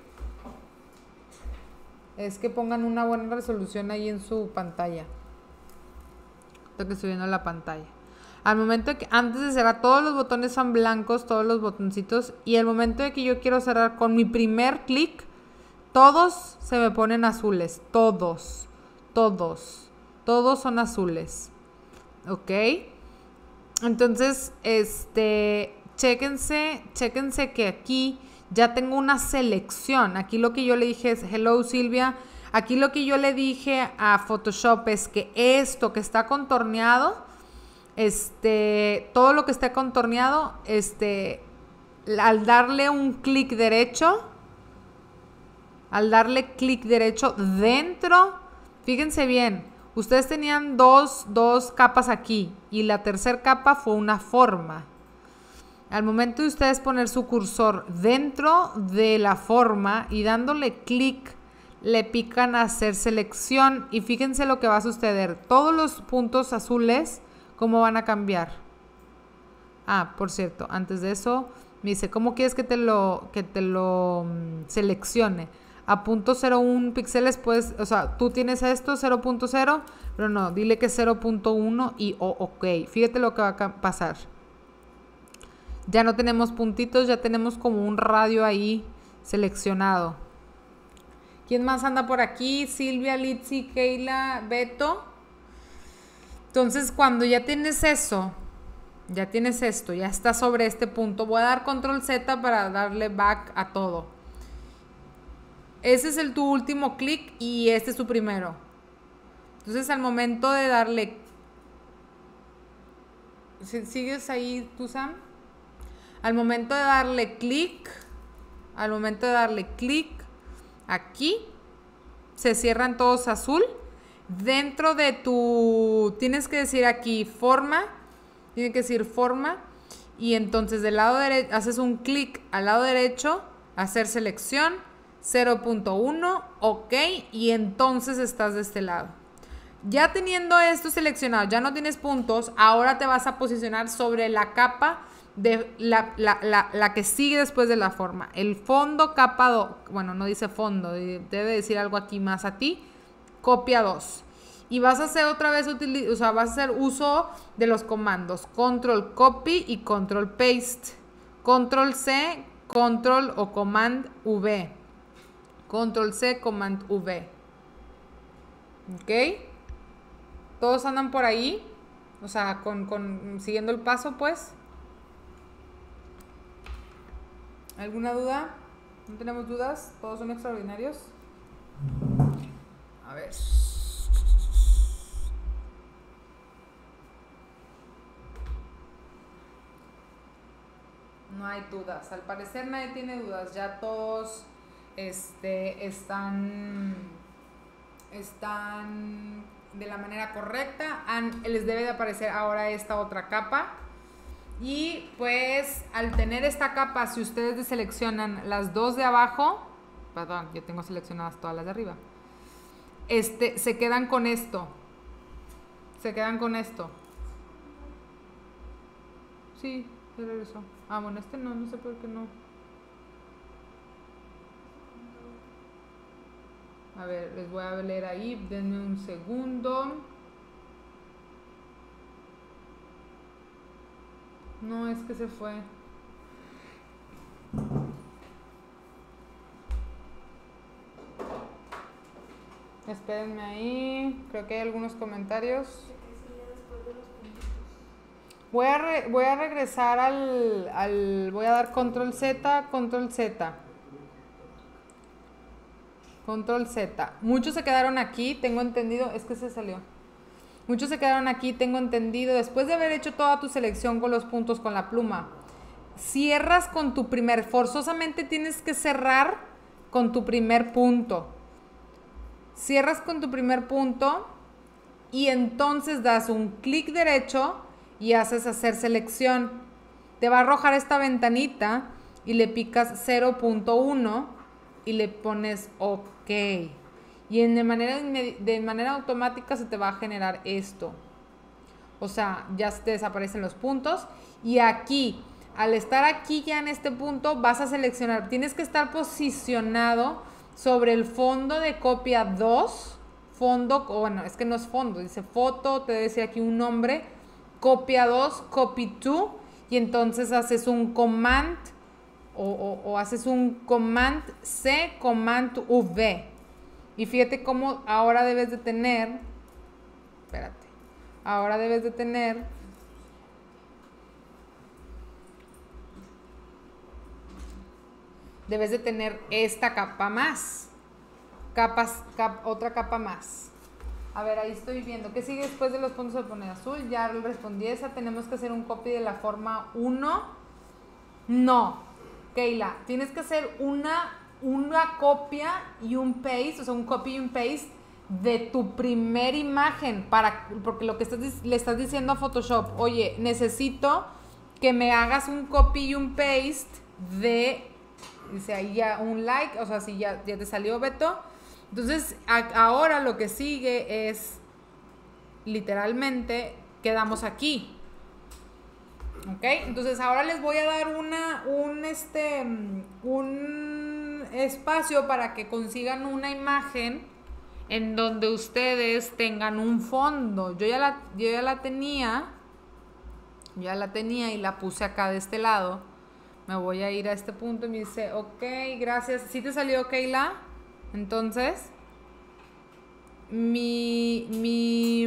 es que pongan una buena resolución ahí en su pantalla. Esto que estoy viendo en la pantalla. Al momento de que, antes de cerrar, todos los botones son blancos, todos los botoncitos, y al momento de que yo quiero cerrar con mi primer clic, todos se me ponen azules, todos, todos, todos son azules, ¿ok? Entonces, este, chéquense, chéquense que aquí ya tengo una selección. Aquí lo que yo le dije es, hello Silvia, aquí lo que yo le dije a Photoshop es que esto que está contorneado, este, todo lo que esté contorneado, este, al darle un clic derecho, al darle clic derecho dentro, fíjense bien, ustedes tenían dos, dos capas aquí y la tercera capa fue una forma. Al momento de ustedes poner su cursor dentro de la forma y dándole clic, le pican a hacer selección y fíjense lo que va a suceder. Todos los puntos azules, ¿cómo van a cambiar? Ah, por cierto, antes de eso, me dice, ¿cómo quieres que te lo, que te lo um, seleccione? A punto cero uno píxeles, pues, o sea, tú tienes esto, cero punto cero, pero no, dile que cero punto uno y oh, ok. Fíjate lo que va a pasar. Ya no tenemos puntitos, ya tenemos como un radio ahí seleccionado. ¿Quién más anda por aquí? Silvia, Litzy, Keila, Beto. Entonces, cuando ya tienes eso, ya tienes esto, ya está sobre este punto, voy a dar control Z para darle back a todo. Ese es el tu último clic y este es tu primero. Entonces, al momento de darle... ¿Sigues ahí tú, Sam? Al momento de darle clic, al momento de darle clic, aquí, se cierran todos azul. Dentro de tu, tienes que decir aquí forma, tiene que decir forma, y entonces del lado derecho, haces un clic al lado derecho, hacer selección, cero punto uno, ok, y entonces estás de este lado. Ya teniendo esto seleccionado, ya no tienes puntos, ahora te vas a posicionar sobre la capa de la, la, la, la que sigue después de la forma. El fondo capa dos, bueno, no dice fondo, debe decir algo aquí más a ti. Copia dos. Y vas a hacer otra vez, o sea, vas a hacer uso de los comandos Control Copy y Control Paste. Control C, Control o Command V. Control C, Command V. ¿Ok? ¿Todos andan por ahí? O sea, con, con, siguiendo el paso, pues. ¿Alguna duda? ¿No tenemos dudas? ¿Todos son extraordinarios? A ver. No hay dudas. Al parecer nadie tiene dudas. Ya todos este, están, están de la manera correcta. Han, les debe de aparecer ahora esta otra capa. Y pues al tener esta capa, si ustedes deseleccionan las dos de abajo, perdón, yo tengo seleccionadas todas las de arriba, este, se quedan con esto. Se quedan con esto. Sí, se regresó. Ah, bueno, este no, no sé por qué no. A ver, les voy a leer ahí, denme un segundo. No, es que se fue. Espérenme ahí, creo que hay algunos comentarios. Voy a, re, voy a regresar al, al... Voy a dar control Z, control Z. Control Z. Muchos se quedaron aquí, tengo entendido. Es que se salió. Muchos se quedaron aquí, tengo entendido. Después de haber hecho toda tu selección con los puntos con la pluma, cierras con tu primer... Forzosamente tienes que cerrar con tu primer punto. Cierras con tu primer punto y entonces das un clic derecho y haces hacer selección. Te va a arrojar esta ventanita y le picas cero punto uno y le pones OK. Y en de, manera, de manera automática se te va a generar esto. O sea, ya te desaparecen los puntos. Y aquí, al estar aquí ya en este punto, vas a seleccionar. Tienes que estar posicionado sobre el fondo de copia dos. Fondo, o bueno, es que no es fondo, dice foto, te debe decir aquí un nombre. Copia dos, copy dos, y entonces haces un command o, o, o haces un command C, command V. Y fíjate cómo ahora debes de tener, espérate, ahora debes de tener debes de tener esta capa más, capas, cap, otra capa más. A ver, ahí estoy viendo. ¿Qué sigue después de los puntos de poner azul? Ya respondí esa. Tenemos que hacer un copy de la forma uno. No, Keila, tienes que hacer una, una copia y un paste, o sea, un copy y un paste de tu primer imagen, para, porque lo que estás, le estás diciendo a Photoshop, oye, necesito que me hagas un copy y un paste de, dice ahí ya un like, o sea, si ya, ya te salió, Beto. Entonces, a, ahora lo que sigue es, literalmente, quedamos aquí. ¿Ok? Entonces, ahora les voy a dar una, un, este, un espacio para que consigan una imagen en donde ustedes tengan un fondo. Yo ya la, yo ya la tenía, ya la tenía y la puse acá de este lado. Me voy a ir a este punto y me dice, ok, gracias. ¿Sí te salió, Keila? Entonces, mi, mi,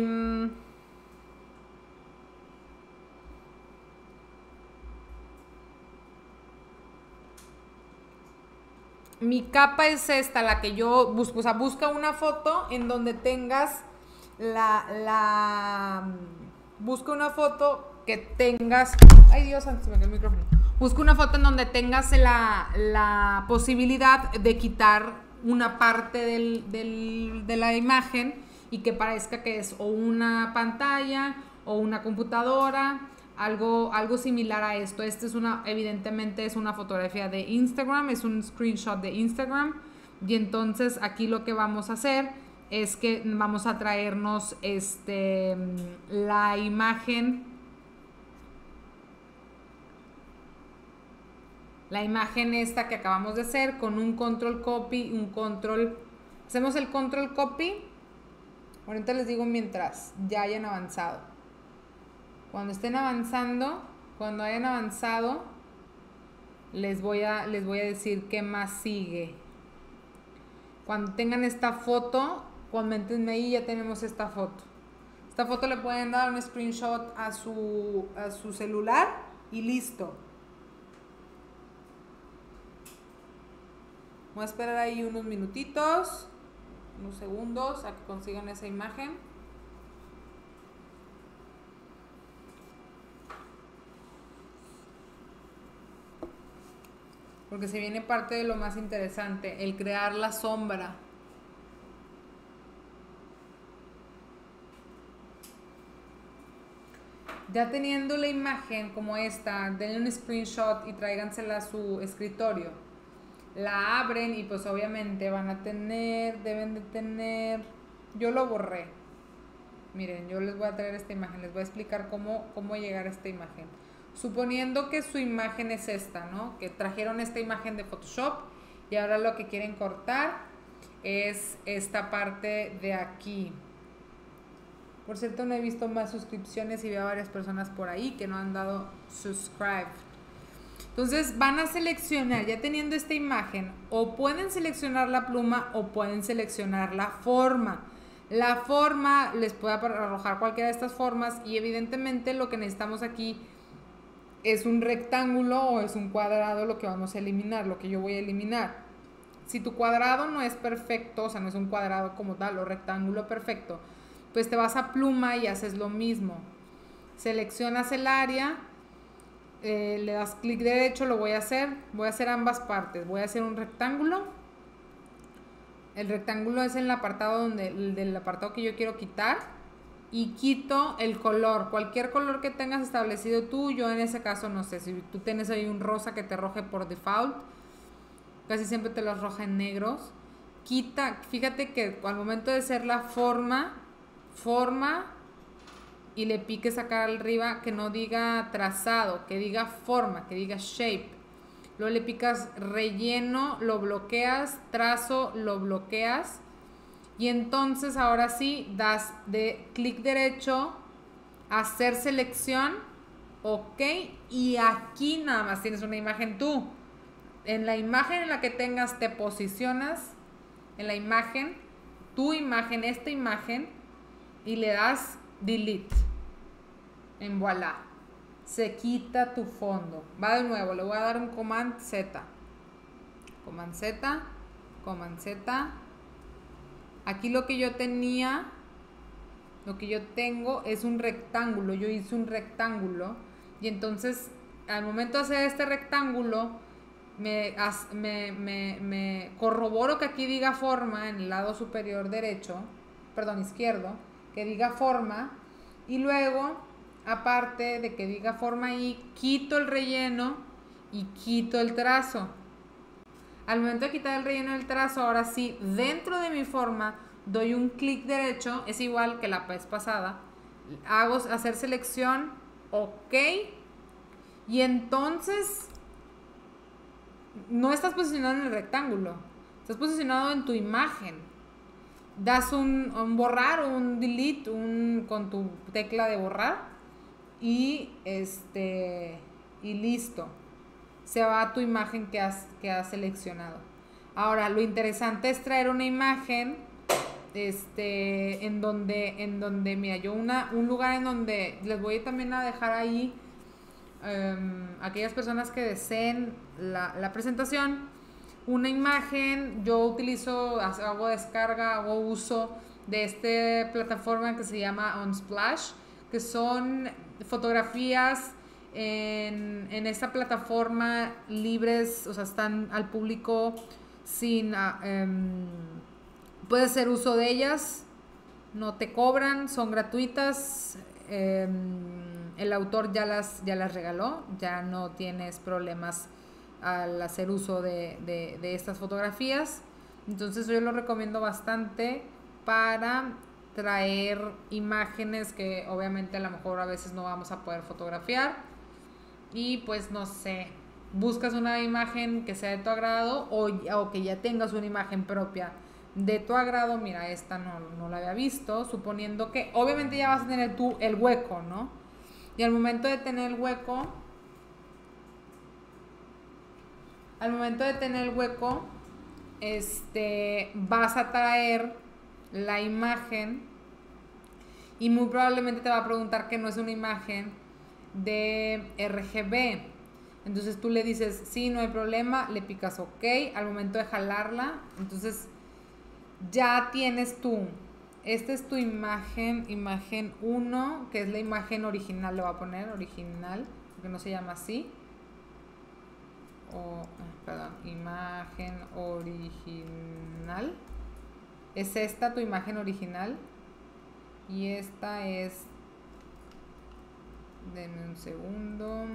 mi capa es esta, la que yo busco. O sea, busca una foto en donde tengas la, la, busca una foto que tengas, ay Dios, antes me quedó el micrófono. Busca una foto en donde tengas la, la posibilidad de quitar una parte del, del, de la imagen y que parezca que es o una pantalla o una computadora, algo, algo similar a esto. Este es una, evidentemente es una fotografía de Instagram, es un screenshot de Instagram, y entonces aquí lo que vamos a hacer es que vamos a traernos este, la imagen, la imagen esta que acabamos de hacer con un control copy, un control, hacemos el control copy, ahorita les digo mientras ya hayan avanzado. Cuando estén avanzando, cuando hayan avanzado, les voy a, les voy a decir qué más sigue. Cuando tengan esta foto, coméntenme ahí, ya tenemos esta foto. Esta foto le pueden dar un screenshot a su, a su celular y listo. Voy a esperar ahí unos minutitos, unos segundos a que consigan esa imagen. Porque se viene parte de lo más interesante, el crear la sombra. Ya teniendo la imagen como esta, denle un screenshot y tráigansela a su escritorio. La abren y pues obviamente van a tener, deben de tener, yo lo borré. Miren, yo les voy a traer esta imagen, les voy a explicar cómo, cómo llegar a esta imagen. Suponiendo que su imagen es esta, ¿no? Que trajeron esta imagen de Photoshop y ahora lo que quieren cortar es esta parte de aquí. Por cierto, no he visto más suscripciones y veo a varias personas por ahí que no han dado subscribe. Entonces van a seleccionar, ya teniendo esta imagen, o pueden seleccionar la pluma o pueden seleccionar la forma. La forma les puede arrojar cualquiera de estas formas y evidentemente lo que necesitamos aquí es un rectángulo o es un cuadrado lo que vamos a eliminar, lo que yo voy a eliminar. Si tu cuadrado no es perfecto, o sea, no es un cuadrado como tal o rectángulo perfecto, pues te vas a pluma y haces lo mismo. Seleccionas el área, eh, le das clic derecho, lo voy a hacer, voy a hacer ambas partes, voy a hacer un rectángulo. El rectángulo es en el apartado donde, el del apartado que yo quiero quitar y quito el color, cualquier color que tengas establecido tú. Yo en ese caso no sé, si tú tienes ahí un rosa que te arroje por default, casi siempre te lo arroja en negros. Quita, fíjate que al momento de hacer la forma, forma y le piques acá arriba que no diga trazado, que diga forma, que diga shape. Luego le picas relleno, lo bloqueas, trazo, lo bloqueas. Y entonces ahora sí das de clic derecho, hacer selección, ok. Y aquí nada más tienes una imagen tú. En la imagen en la que tengas te posicionas, en la imagen, tu imagen, esta imagen, y le das delete. En voilà. Se quita tu fondo. Va de nuevo, le voy a dar un Command Z. Command Z, Command Z. Aquí lo que yo tenía, lo que yo tengo es un rectángulo. Yo hice un rectángulo y entonces al momento de hacer este rectángulo me, me, me, me corroboro que aquí diga forma en el lado superior derecho, perdón, izquierdo, que diga forma y luego aparte de que diga forma ahí, quito el relleno y quito el trazo. Al momento de quitar el relleno del trazo, ahora sí, dentro de mi forma, doy un clic derecho, es igual que la vez pasada, hago hacer selección, ok, y entonces no estás posicionado en el rectángulo, estás posicionado en tu imagen. Das un, un borrar, un delete, un, con tu tecla de borrar, y este y listo, se va a tu imagen que has, que has seleccionado. Ahora lo interesante es traer una imagen este en donde en donde mira yo una un lugar en donde les voy también a dejar ahí um, aquellas personas que deseen la, la presentación, una imagen. Yo utilizo, hago descarga, hago uso de esta plataforma que se llama Unsplash, que son fotografías en, en esta plataforma libres, o sea, están al público sin, uh, um, puedes hacer uso de ellas, no te cobran, son gratuitas, um, el autor ya las, ya las regaló, ya no tienes problemas al hacer uso de, de, de estas fotografías. Entonces yo lo recomiendo bastante para traer imágenes que obviamente a lo mejor a veces no vamos a poder fotografiar y pues no sé, buscas una imagen que sea de tu agrado o, o que ya tengas una imagen propia de tu agrado. Mira, esta no, no la había visto, suponiendo que obviamente ya vas a tener tú el hueco, ¿no? Y al momento de tener el hueco al momento de tener el hueco este vas a traer la imagen y muy probablemente te va a preguntar que no es una imagen de R G B. Entonces tú le dices sí, no hay problema, le picas ok. Al momento de jalarla, entonces ya tienes tú, esta es tu imagen, imagen uno, que es la imagen original, le voy a poner original porque no se llama así, o perdón, imagen original. Es esta tu imagen original y esta es Denme un segundo.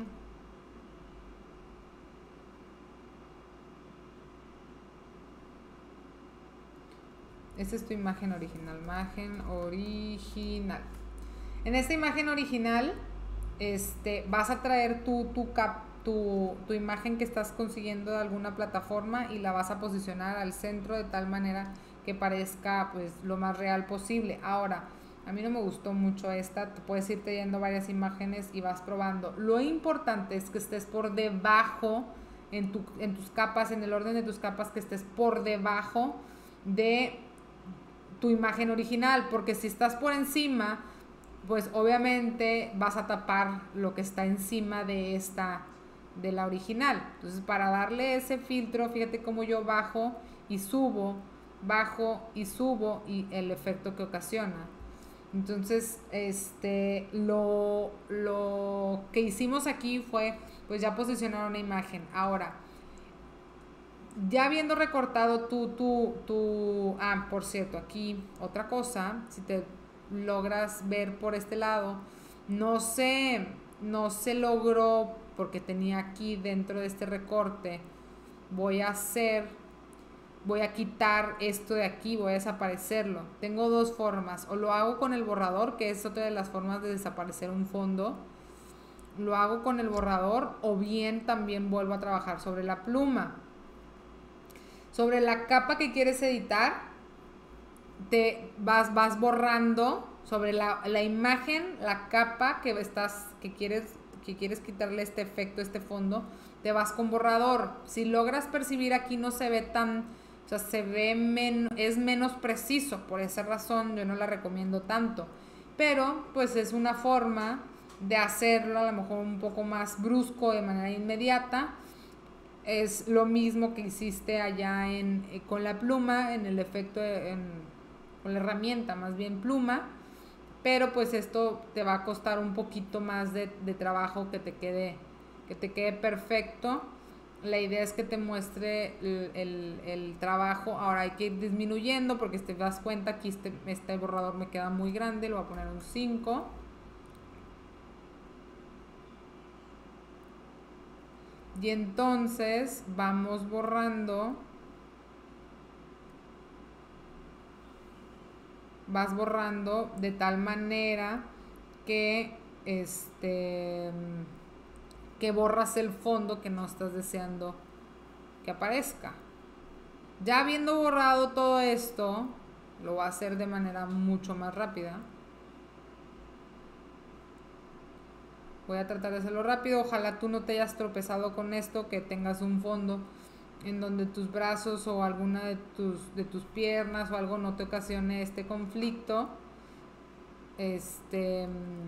Esta es tu imagen original. Imagen original. En esta imagen original, este, vas a traer tu, tu, cap, tu, tu imagen que estás consiguiendo de alguna plataforma y la vas a posicionar al centro de tal manera que parezca pues lo más real posible. Ahora, a mí no me gustó mucho esta, te puedes ir trayendo varias imágenes y vas probando. Lo importante es que estés por debajo en, tu, en tus capas, en el orden de tus capas, que estés por debajo de tu imagen original, porque si estás por encima, pues obviamente vas a tapar lo que está encima de esta, de la original. Entonces, para darle ese filtro, fíjate cómo yo bajo y subo, bajo y subo, y el efecto que ocasiona. Entonces, este, lo, lo que hicimos aquí fue, pues ya posicionar una imagen. Ahora, ya habiendo recortado tu, tu, tu, ah, por cierto, aquí otra cosa, si te logras ver por este lado, no se, no se logró porque tenía aquí dentro de este recorte, voy a hacer... Voy a quitar esto de aquí, voy a desaparecerlo. Tengo dos formas. O lo hago con el borrador, que es otra de las formas de desaparecer un fondo. Lo hago con el borrador, o bien también vuelvo a trabajar sobre la pluma. Sobre la capa que quieres editar, te vas, vas borrando sobre la, la imagen, la capa que estás, que quieres, que quieres quitarle este efecto, este fondo, te vas con borrador. Si logras percibir aquí, no se ve tan... O sea, se ve menos, es menos preciso, por esa razón yo no la recomiendo tanto. Pero, pues es una forma de hacerlo a lo mejor un poco más brusco, de manera inmediata. Es lo mismo que hiciste allá en, eh, con la pluma, en el efecto, de, en, con la herramienta, más bien pluma. Pero pues esto te va a costar un poquito más de, de trabajo que te quede, que te quede perfecto. La idea es que te muestre el, el, el trabajo. Ahora hay que ir disminuyendo porque si te das cuenta aquí este, este borrador me queda muy grande, lo voy a poner un cinco. Y entonces vamos borrando. Vas borrando de tal manera que este... que borras el fondo que no estás deseando que aparezca. Ya habiendo borrado todo esto, lo voy a hacer de manera mucho más rápida. Voy a tratar de hacerlo rápido. Ojalá tú no te hayas tropezado con esto, que tengas un fondo en donde tus brazos o alguna de tus, de tus piernas o algo no te ocasione este conflicto. Este...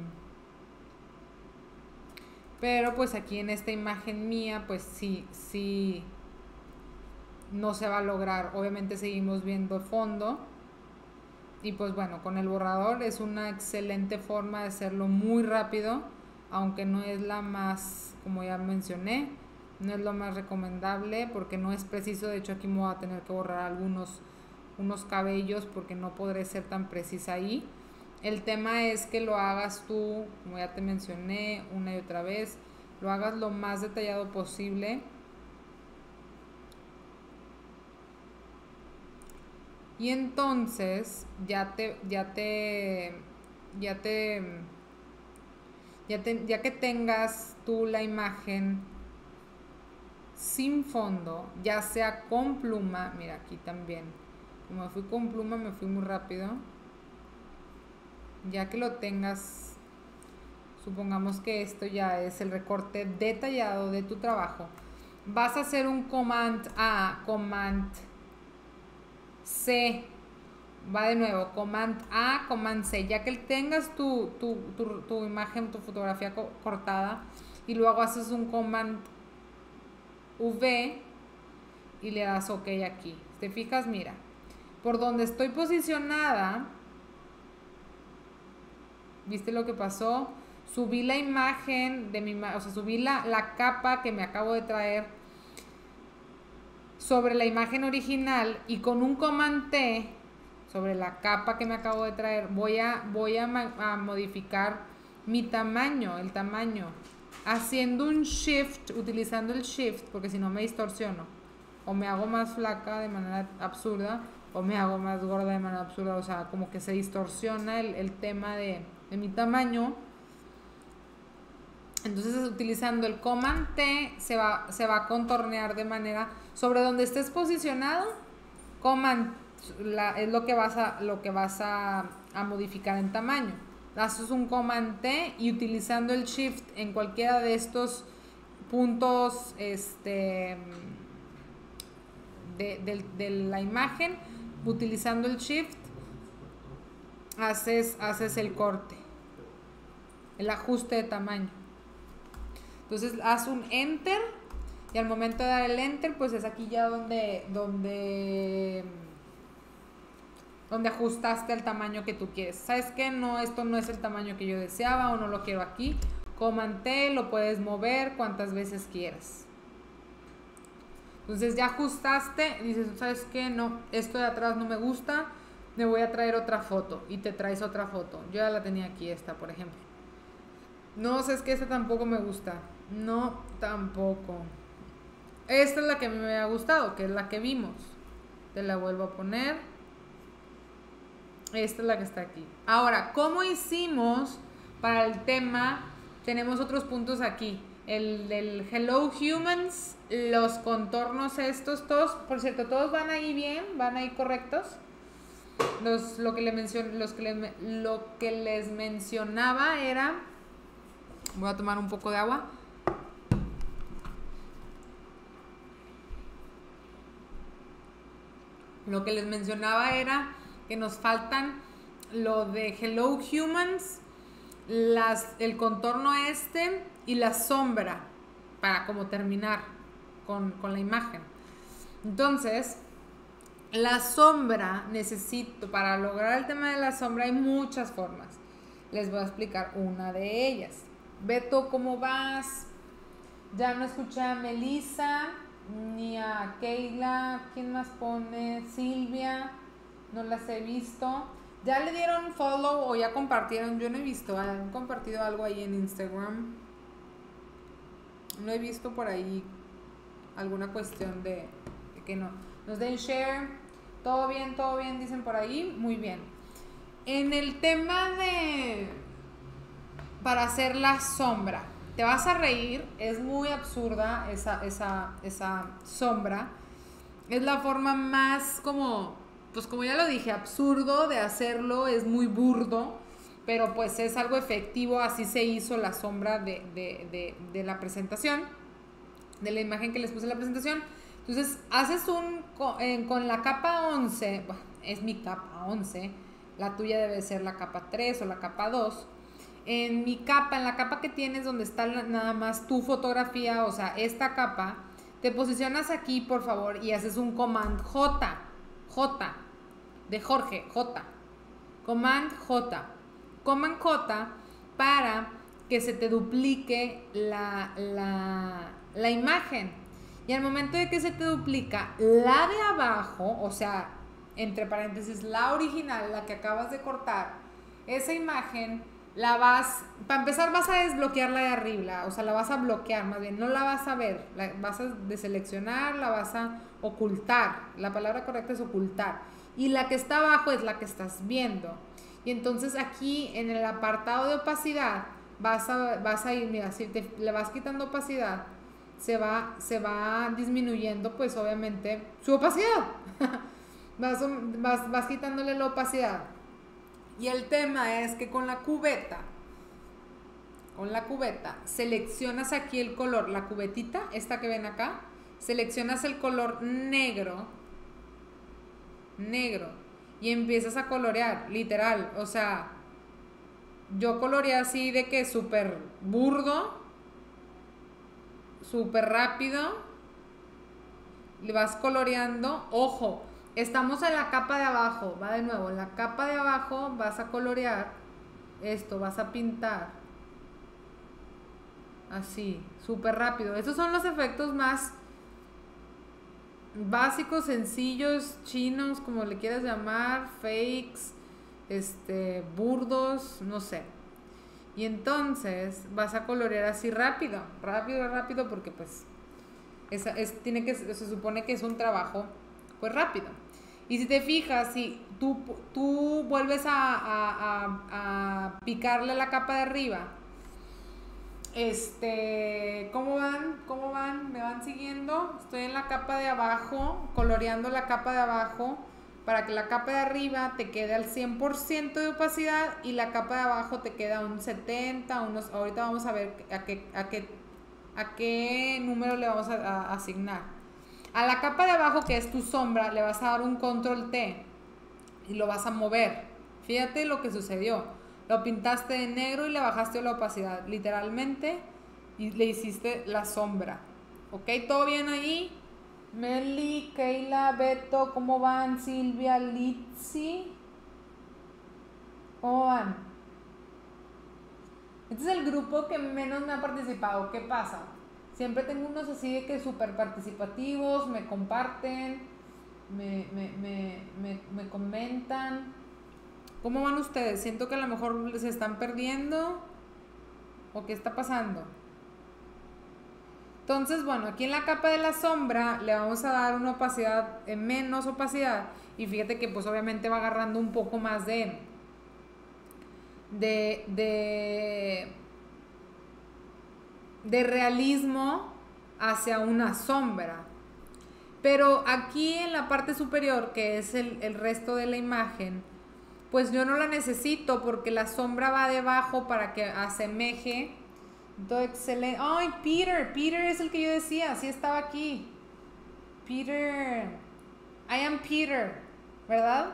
Pero pues aquí en esta imagen mía, pues sí, sí, no se va a lograr. Obviamente seguimos viendo fondo. Y pues bueno, con el borrador es una excelente forma de hacerlo muy rápido. Aunque no es la más, como ya mencioné, no es lo más recomendable porque no es preciso. De hecho aquí me voy a tener que borrar algunos unos cabellos porque no podré ser tan precisa ahí. El tema es que lo hagas tú, como ya te mencioné una y otra vez, lo hagas lo más detallado posible. Y entonces ya te, ya te, ya te, ya te, ya que tengas tú la imagen sin fondo, ya sea con pluma, mira aquí también, como me fui con pluma me fui muy rápido. Ya que lo tengas, supongamos que esto ya es el recorte detallado de tu trabajo, vas a hacer un Command A, Command C, va de nuevo, Command A, Command C, ya que tengas tu, tu, tu, tu imagen, tu fotografía co cortada, y luego haces un Command V y le das OK aquí. ¿Te fijas? Mira, por donde estoy posicionada, ¿viste lo que pasó? Subí la imagen de mi, o sea, subí la, la capa que me acabo de traer sobre la imagen original, y con un Command T sobre la capa que me acabo de traer voy a, voy a, a modificar mi tamaño, el tamaño, haciendo un shift, utilizando el shift, porque si no me distorsiono, o me hago más flaca de manera absurda, o me hago más gorda de manera absurda, o sea, como que se distorsiona el, el tema de, de mi tamaño. Entonces, utilizando el Command T, se va, se va a contornear de manera, sobre donde estés posicionado, Command la, es lo que vas a, lo que vas a, a modificar en tamaño. Haces un Command T y utilizando el Shift en cualquiera de estos puntos este, de, de, de la imagen, utilizando el Shift, haces, haces el corte, el ajuste de tamaño. Entonces haz un Enter y al momento de dar el Enter, pues es aquí ya donde, donde, donde ajustaste el tamaño que tú quieres. ¿Sabes qué? No, esto no es el tamaño que yo deseaba o no lo quiero aquí. Command T, lo puedes mover cuantas veces quieras. Entonces ya ajustaste, dices, ¿sabes qué? No, esto de atrás no me gusta, me voy a traer otra foto y te traes otra foto. Yo ya la tenía aquí, esta, por ejemplo. No, sé, es que esta tampoco me gusta. No, tampoco. Esta es la que me ha gustado, que es la que vimos. Te la vuelvo a poner. Esta es la que está aquí. Ahora, ¿cómo hicimos para el tema? Tenemos otros puntos aquí. El del Hello Humans, los contornos estos, todos, por cierto, todos van ahí bien, van ahí correctos. Los, lo, que le mencion, los que le, lo que les mencionaba era... Voy a tomar un poco de agua. Lo que les mencionaba era que nos faltan lo de Hello Humans, las, el contorno este y la sombra para como terminar con, con la imagen. Entonces, la sombra necesito, para lograr el tema de la sombra hay muchas formas. Les voy a explicar una de ellas. Beto, ¿cómo vas? Ya no escuché a Melissa, ni a Keila. ¿Quién más pone? Silvia. No las he visto. ¿Ya le dieron follow o ya compartieron? Yo no he visto. ¿Han compartido algo ahí en Instagram? No he visto por ahí alguna cuestión de, de que no. Nos den share. Todo bien, todo bien, dicen por ahí. Muy bien. En el tema de... para hacer la sombra, te vas a reír, es muy absurda esa, esa, esa sombra, es la forma más como, pues como ya lo dije, absurdo de hacerlo, es muy burdo, pero pues es algo efectivo, así se hizo la sombra de, de, de, de la presentación, de la imagen que les puse en la presentación. Entonces haces un, con, eh, con la capa once, bueno, es mi capa once, la tuya debe ser la capa tres o la capa dos. En mi capa, en la capa que tienes donde está nada más tu fotografía, o sea, esta capa, te posicionas aquí, por favor, y haces un Command J, J, de Jorge, J, Command J, Command J, para que se te duplique la, la, la imagen. Y al momento de que se te duplica la de abajo, o sea, entre paréntesis, la original, la que acabas de cortar, esa imagen... la vas, para empezar vas a desbloquear la de arriba, o sea, la vas a bloquear más bien, no la vas a ver, la vas a deseleccionar, la vas a ocultar, la palabra correcta es ocultar, y la que está abajo es la que estás viendo, y entonces aquí en el apartado de opacidad, vas a, vas a ir, mira, si te, le vas quitando opacidad, se va, se va disminuyendo pues obviamente su opacidad, vas, vas, vas quitándole la opacidad. Y el tema es que con la cubeta, con la cubeta, seleccionas aquí el color, la cubetita, esta que ven acá, seleccionas el color negro, negro, y empiezas a colorear, literal, o sea, yo coloreé así de que súper burdo, súper rápido, le vas coloreando, ojo, estamos en la capa de abajo, va de nuevo, en la capa de abajo vas a colorear esto, vas a pintar así, súper rápido. Estos son los efectos más básicos, sencillos, chinos, como le quieras llamar, fakes, este, burdos, no sé. Y entonces vas a colorear así rápido, rápido, rápido, porque pues es, es, tiene que, se supone que es un trabajo pues rápido. Y si te fijas, si tú, tú vuelves a, a, a, a picarle la capa de arriba, este, ¿cómo van? ¿Cómo van? ¿Me van siguiendo? Estoy en la capa de abajo, coloreando la capa de abajo, para que la capa de arriba te quede al cien por ciento de opacidad y la capa de abajo te queda un setenta, unos, ahorita vamos a ver a qué, a qué, a qué número le vamos a, a asignar. A la capa de abajo, que es tu sombra, le vas a dar un control T y lo vas a mover. Fíjate lo que sucedió. Lo pintaste de negro y le bajaste la opacidad, literalmente, y le hiciste la sombra. ¿Ok? ¿Todo bien ahí? Meli, Keila, Beto, ¿cómo van? Silvia, Litsi, ¿cómo van? Este es el grupo que menos me ha participado. ¿Qué pasa? Siempre tengo unos así de que súper participativos, me comparten, me, me, me, me, me comentan. ¿Cómo van ustedes? Siento que a lo mejor se están perdiendo, ¿o qué está pasando? Entonces, bueno, aquí en la capa de la sombra le vamos a dar una opacidad, eh, menos opacidad, y fíjate que pues obviamente va agarrando un poco más de, de, de, de realismo hacia una sombra. Pero aquí en la parte superior, que es el, el resto de la imagen, pues yo no la necesito porque la sombra va debajo para que asemeje. Todo excelente. Ay, Peter, Peter es el que yo decía, sí estaba aquí. Peter, I am Peter, ¿verdad?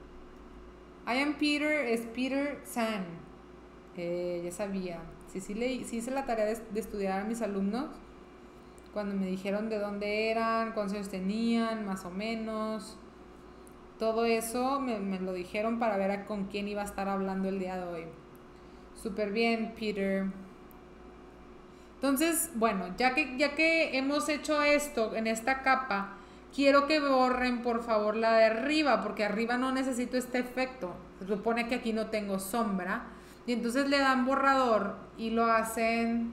I am Peter es Peter San. Eh, ya sabía. Sí, sí, leí, sí hice la tarea de, de estudiar a mis alumnos cuando me dijeron de dónde eran, cuántos años tenían, más o menos. Todo eso me, me lo dijeron para ver a con quién iba a estar hablando el día de hoy. Súper bien, Peter. Entonces, bueno, ya que, ya que hemos hecho esto en esta capa, quiero que borren por favor la de arriba, porque arriba no necesito este efecto. Se supone que aquí no tengo sombra. Y entonces le dan borrador y lo hacen...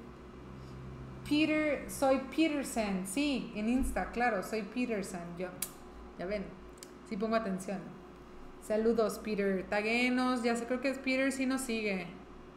Peter, soy Peterson. Sí, en Insta, claro, soy Peterson. Yo, ya ven, sí pongo atención. Saludos, Peter. Taguenos, ya sé, creo que es Peter, sí nos sigue.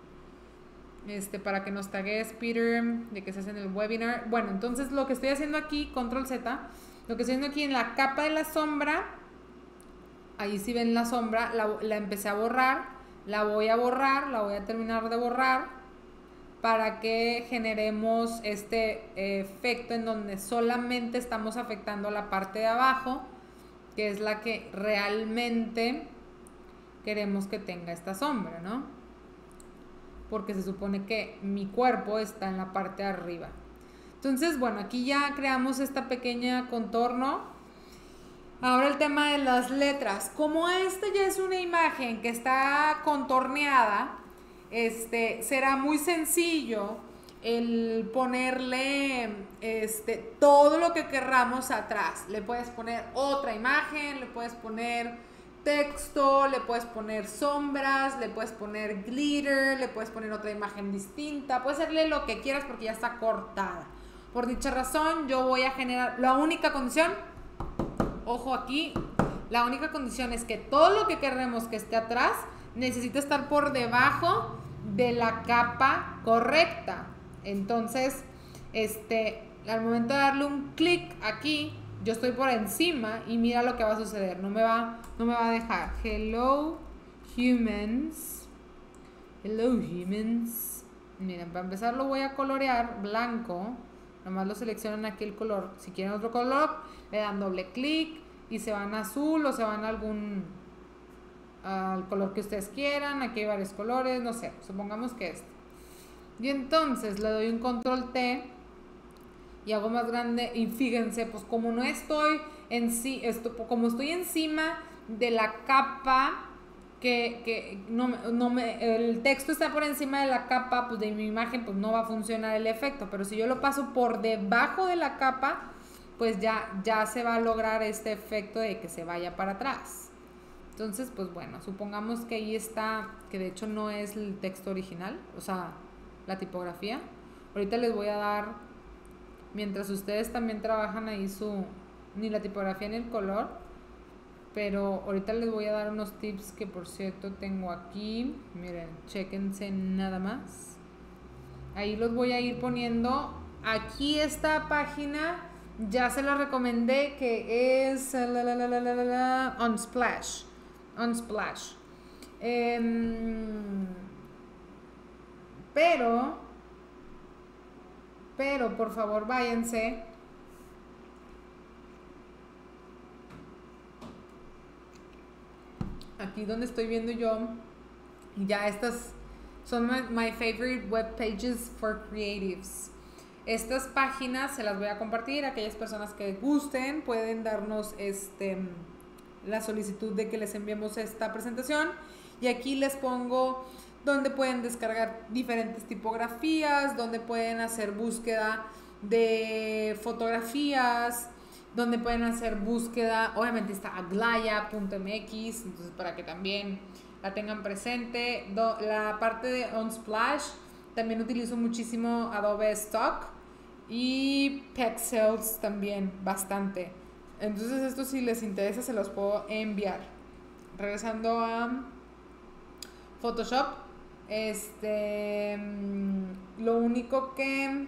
Este, para que nos tagues, Peter, de que se hace en el webinar. Bueno, entonces lo que estoy haciendo aquí, control Z, lo que estoy haciendo aquí en la capa de la sombra, ahí sí ven la sombra, la, la empecé a borrar, la voy a borrar, la voy a terminar de borrar, para que generemos este efecto en donde solamente estamos afectando la parte de abajo, que es la que realmente queremos que tenga esta sombra, ¿no? Porque se supone que mi cuerpo está en la parte de arriba. Entonces, bueno, aquí ya creamos esta pequeña contorno. Ahora el tema de las letras. Como esta ya es una imagen que está contorneada, este, será muy sencillo el ponerle este, todo lo que querramos atrás. Le puedes poner otra imagen, le puedes poner texto, le puedes poner sombras, le puedes poner glitter, le puedes poner otra imagen distinta, puedes hacerle lo que quieras porque ya está cortada. Por dicha razón, yo voy a generar, la única condición, ojo aquí, la única condición es que todo lo que queremos que esté atrás necesita estar por debajo de la capa correcta. Entonces, este, al momento de darle un clic aquí, yo estoy por encima y mira lo que va a suceder. No me va, no me va a dejar. Hello, humans. Hello, humans. Miren, para empezar lo voy a colorear blanco. Nomás lo seleccionan aquí el color. Si quieren otro color, le dan doble clic y se van a azul o se van a algún... al color que ustedes quieran. Aquí hay varios colores, no sé. Supongamos que este. Y entonces le doy un control T. Y hago más grande y fíjense, pues como no estoy en sí, esto, como estoy encima de la capa que, que no, no me, el texto está por encima de la capa, pues de mi imagen, pues no va a funcionar el efecto. Pero si yo lo paso por debajo de la capa, pues ya, ya se va a lograr este efecto de que se vaya para atrás. Entonces, pues bueno, supongamos que ahí está, que de hecho no es el texto original, o sea, la tipografía. Ahorita les voy a dar, mientras ustedes también trabajan ahí su, ni la tipografía ni el color, pero ahorita les voy a dar unos tips que por cierto tengo aquí. Miren, chéquense nada más. Ahí los voy a ir poniendo. Aquí esta página ya se la recomendé, que es la, la, la, la, la, la, la, Unsplash. Unsplash. Eh, pero, pero por favor váyanse. Aquí donde estoy viendo yo, ya estas son my, my favorite web pages for creatives. Estas páginas se las voy a compartir. Aquellas personas que gusten pueden darnos este, la solicitud de que les enviemos esta presentación. Y aquí les pongo donde pueden descargar diferentes tipografías, donde pueden hacer búsqueda de fotografías, donde pueden hacer búsqueda. Obviamente está aglaya punto m x, entonces para que también la tengan presente. Do, la parte de Unsplash, también utilizo muchísimo Adobe Stock y Pexels también bastante. Entonces esto, si les interesa, se los puedo enviar. Regresando a Photoshop, este lo único que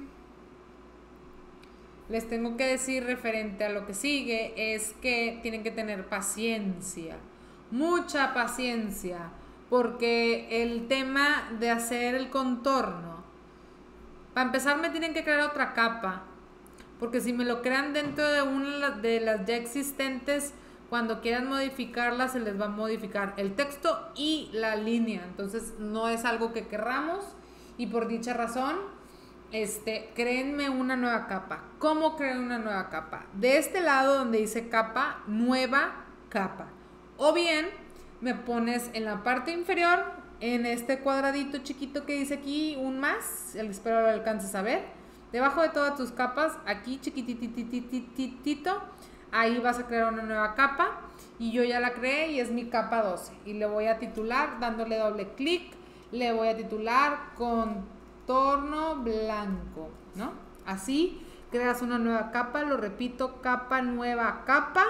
les tengo que decir referente a lo que sigue es que tienen que tener paciencia, mucha paciencia, porque el tema de hacer el contorno, para empezar me tienen que crear otra capa, porque si me lo crean dentro de una de las ya existentes, cuando quieran modificarla se les va a modificar el texto y la línea. Entonces no es algo que querramos, y por dicha razón, este, créenme una nueva capa. ¿Cómo creen una nueva capa? De este lado donde dice capa, nueva capa. O bien me pones en la parte inferior, en este cuadradito chiquito que dice aquí, un más, espero lo alcances a ver. Debajo de todas tus capas, aquí chiquitititititito, ahí vas a crear una nueva capa. Y yo ya la creé y es mi capa doce. Y le voy a titular, dándole doble clic, le voy a titular contorno blanco, ¿no? Así creas una nueva capa, lo repito, capa, nueva capa.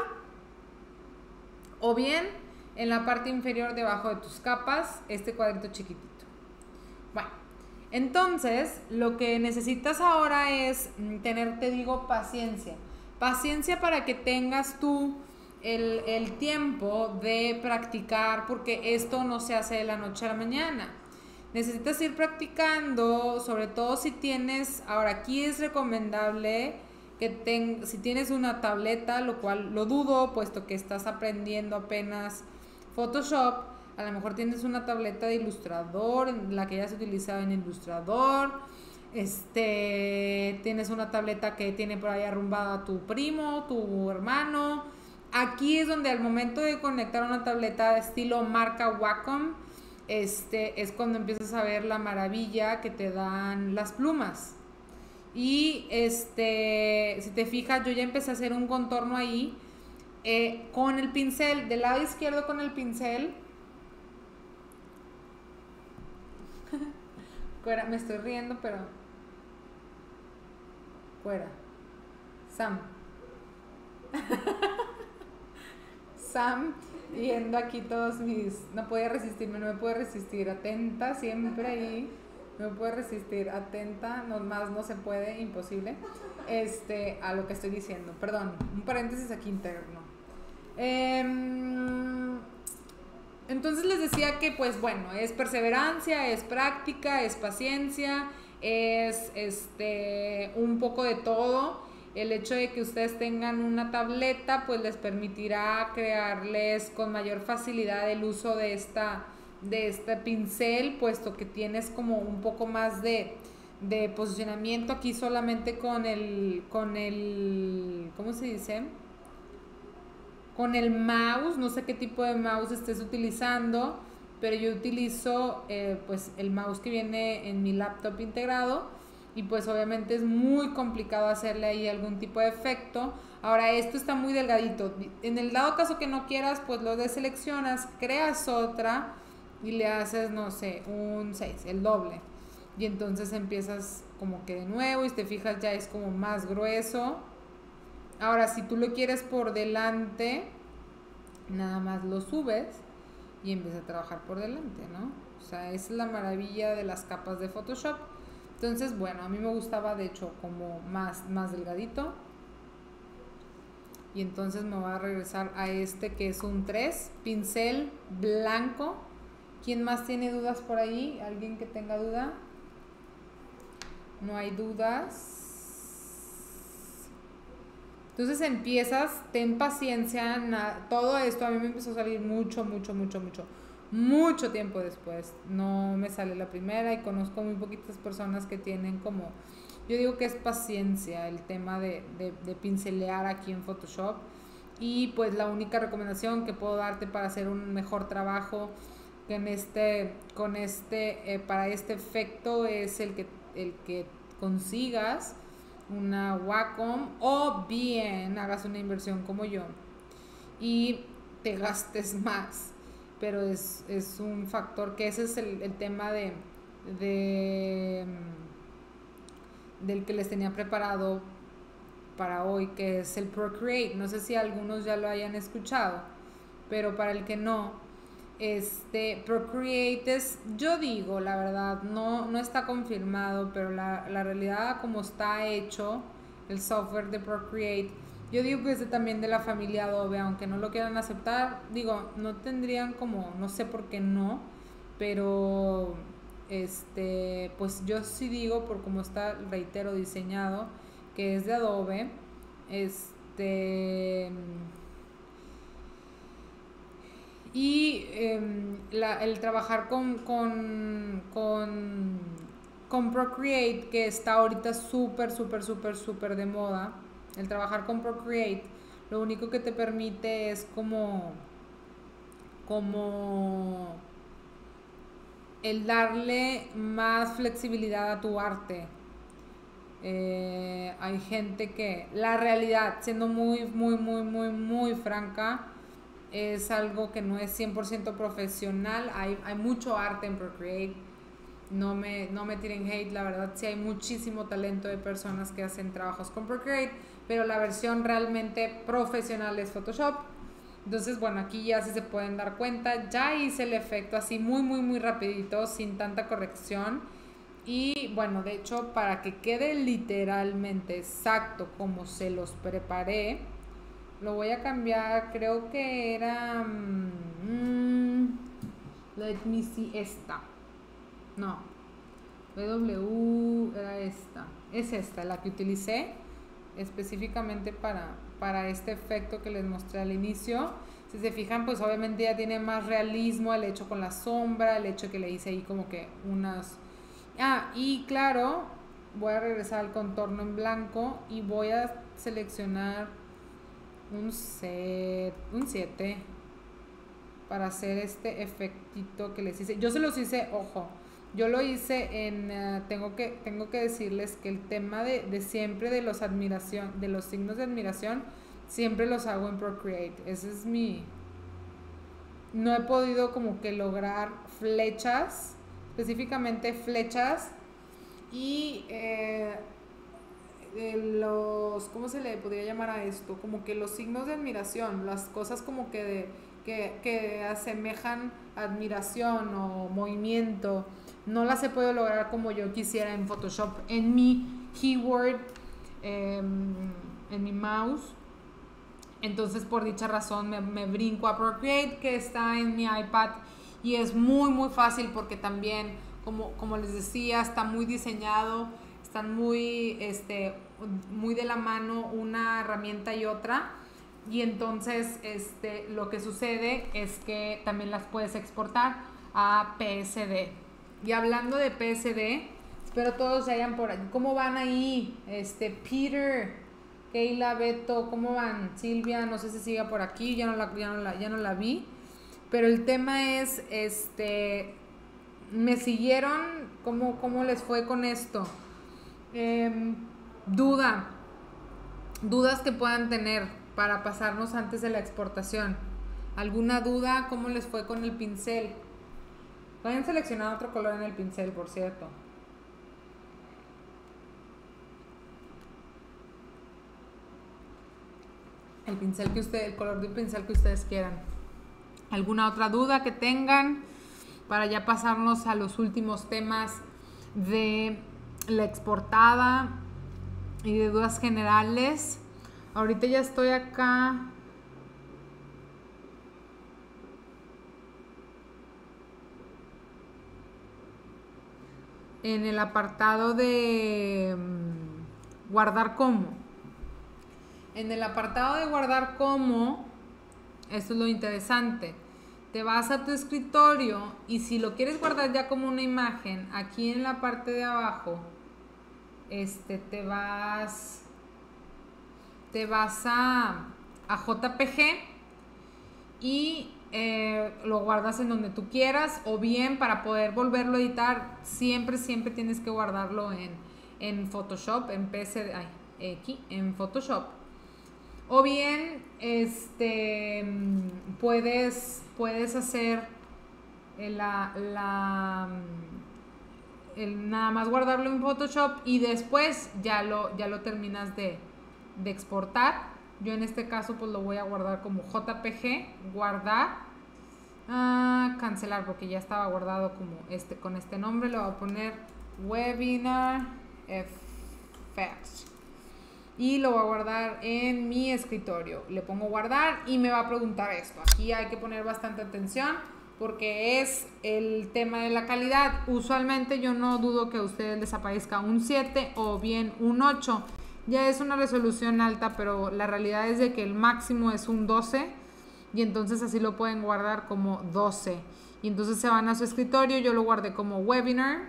O bien en la parte inferior debajo de tus capas, este cuadrito chiquitito. Bueno, entonces lo que necesitas ahora es tener, te digo, paciencia. Paciencia para que tengas tú el, el tiempo de practicar, porque esto no se hace de la noche a la mañana. Necesitas ir practicando, sobre todo si tienes, ahora aquí es recomendable que ten, si tienes una tableta, lo cual lo dudo, puesto que estás aprendiendo apenas Photoshop. A lo mejor tienes una tableta de Illustrator, la que ya se utilizaba en Illustrator. Este, tienes una tableta que tiene por ahí arrumbada tu primo, tu hermano. Aquí es donde al momento de conectar una tableta de estilo marca Wacom, este, es cuando empiezas a ver la maravilla que te dan las plumas. Y este, si te fijas, yo ya empecé a hacer un contorno ahí eh, con el pincel, del lado izquierdo con el pincel. Fuera, me estoy riendo, pero fuera. Sam. Sam, viendo aquí todos mis... No podía resistirme, no me pude resistir. Atenta siempre ahí. No me puede resistir. Atenta, no más no se puede, imposible. Este, a lo que estoy diciendo. Perdón, un paréntesis aquí interno. Eh, entonces les decía que, pues bueno, es perseverancia, es práctica, es paciencia, es este un poco de todo. El hecho de que ustedes tengan una tableta, pues les permitirá crearles con mayor facilidad el uso de esta, de este pincel, puesto que tienes como un poco más de, de posicionamiento aquí solamente con el, con el, ¿cómo se dice? Con el mouse. No sé qué tipo de mouse estés utilizando, pero yo utilizo eh, pues el mouse que viene en mi laptop integrado. y pues obviamente es muy complicado hacerle ahí algún tipo de efecto. Ahora esto está muy delgadito, en el dado caso que no quieras, pues lo deseleccionas, creas otra y le haces, no sé, un seis, el doble, y entonces empiezas como que de nuevo y te fijas ya es como más grueso. Ahora si tú lo quieres por delante, nada más lo subes y empiezas a trabajar por delante, ¿no? O sea, esa es la maravilla de las capas de Photoshop. Entonces, bueno, a mí me gustaba de hecho como más, más delgadito. Y entonces me voy a regresar a este que es un tres, pincel blanco. ¿Quién más tiene dudas por ahí? ¿Alguien que tenga duda? No hay dudas. Entonces empiezas, ten paciencia, na, todo esto a mí me empezó a salir mucho, mucho, mucho, mucho, mucho tiempo después. No me sale la primera y conozco muy poquitas personas que tienen como, yo digo que es paciencia el tema de, de, de pincelear aquí en Photoshop. Y pues la única recomendación que puedo darte para hacer un mejor trabajo en este, con este, eh, para este efecto es el que, el que consigas una Wacom o bien hagas una inversión como yo y te gastes más, pero es, es un factor que ese es el, el tema de, de del que les tenía preparado para hoy, que es el Procreate. No sé si algunos ya lo hayan escuchado, pero para el que no, este Procreate es, yo digo la verdad, no, no está confirmado, pero la, la realidad como está hecho el software de Procreate, yo digo que es de, también de la familia Adobe, aunque no lo quieran aceptar, digo, no tendrían como, no sé por qué no, pero este, pues yo sí digo, por cómo está, reitero, diseñado, que es de Adobe, este... y eh, la, el trabajar con, con, con, con Procreate, que está ahorita súper, súper, súper, súper de moda, el trabajar con Procreate, lo único que te permite es como, como el darle más flexibilidad a tu arte. Eh, hay gente que, la realidad, siendo muy, muy, muy, muy, muy franca, es algo que no es cien por ciento profesional. Hay, hay mucho arte en Procreate. No me, no me tiren hate, la verdad sí hay muchísimo talento de personas que hacen trabajos con Procreate, pero la versión realmente profesional es Photoshop. Entonces, bueno, aquí ya sí se pueden dar cuenta, ya hice el efecto así muy, muy, muy rapidito, sin tanta corrección. Y bueno, de hecho, para que quede literalmente exacto como se los preparé, lo voy a cambiar, creo que era... Mmm, let me see, esta. No, W era esta. Es esta, la que utilicé específicamente para, para este efecto que les mostré al inicio. Si se fijan, pues obviamente ya tiene más realismo el hecho con la sombra, el hecho que le hice ahí como que unas... Ah, y claro, voy a regresar al contorno en blanco y voy a seleccionar un set, un siete para hacer este efectito que les hice. Yo se los hice, ojo, yo lo hice en, uh, tengo que tengo que decirles que el tema de, de siempre de los admiración, de los signos de admiración, siempre los hago en Procreate. Ese es mi, no he podido como que lograr flechas, específicamente flechas y eh, los, ¿cómo se le podría llamar a esto? Como que los signos de admiración, las cosas como que, de, que, que asemejan admiración o movimiento, no las he podido lograr como yo quisiera en Photoshop, en mi keyboard, eh, en mi mouse. Entonces por dicha razón me, me brinco a Procreate, que está en mi iPad, y es muy muy fácil porque también, como, como les decía, está muy diseñado, están muy, este, muy de la mano una herramienta y otra, y entonces este, lo que sucede es que también las puedes exportar a P S D. Y hablando de P S D, espero todos se hayan por ahí. ¿Cómo van ahí? Este, Peter, Keila, Beto, ¿cómo van? Silvia, no sé si siga por aquí, ya no la, ya no la, ya no la vi. Pero el tema es, este, ¿me siguieron? ¿Cómo, cómo les fue con esto? Eh, duda, dudas que puedan tener para pasarnos antes de la exportación. ¿Alguna duda? ¿Cómo les fue con el pincel? Pueden seleccionar otro color en el pincel, por cierto. El pincel que ustedes, el color de pincel que ustedes quieran. ¿Alguna otra duda que tengan? Para ya pasarnos a los últimos temas de la exportada y de dudas generales. Ahorita ya estoy acá. En el apartado de um, guardar como. En el apartado de guardar como, esto es lo interesante. Te vas a tu escritorio y si lo quieres guardar ya como una imagen, aquí en la parte de abajo, este, te vas, te vas a, a J P G y eh, lo guardas en donde tú quieras, o bien para poder volverlo a editar, siempre, siempre tienes que guardarlo en, en Photoshop, en P C, ay, aquí, en Photoshop. O bien, este, puedes, puedes hacer la, la, el, nada más guardarlo en Photoshop y después ya lo, ya lo terminas de, de exportar. Yo en este caso pues lo voy a guardar como J P G, guardar, ah, cancelar porque ya estaba guardado como este, con este nombre. Le voy a poner Webinar Effects. Y lo voy a guardar en mi escritorio. Le pongo guardar y me va a preguntar esto. Aquí hay que poner bastante atención porque es el tema de la calidad. Usualmente yo no dudo que a ustedes les aparezca un siete o bien un ocho. Ya es una resolución alta, pero la realidad es de que el máximo es un doce y entonces así lo pueden guardar como doce. Y entonces se van a su escritorio. Yo lo guardé como webinar.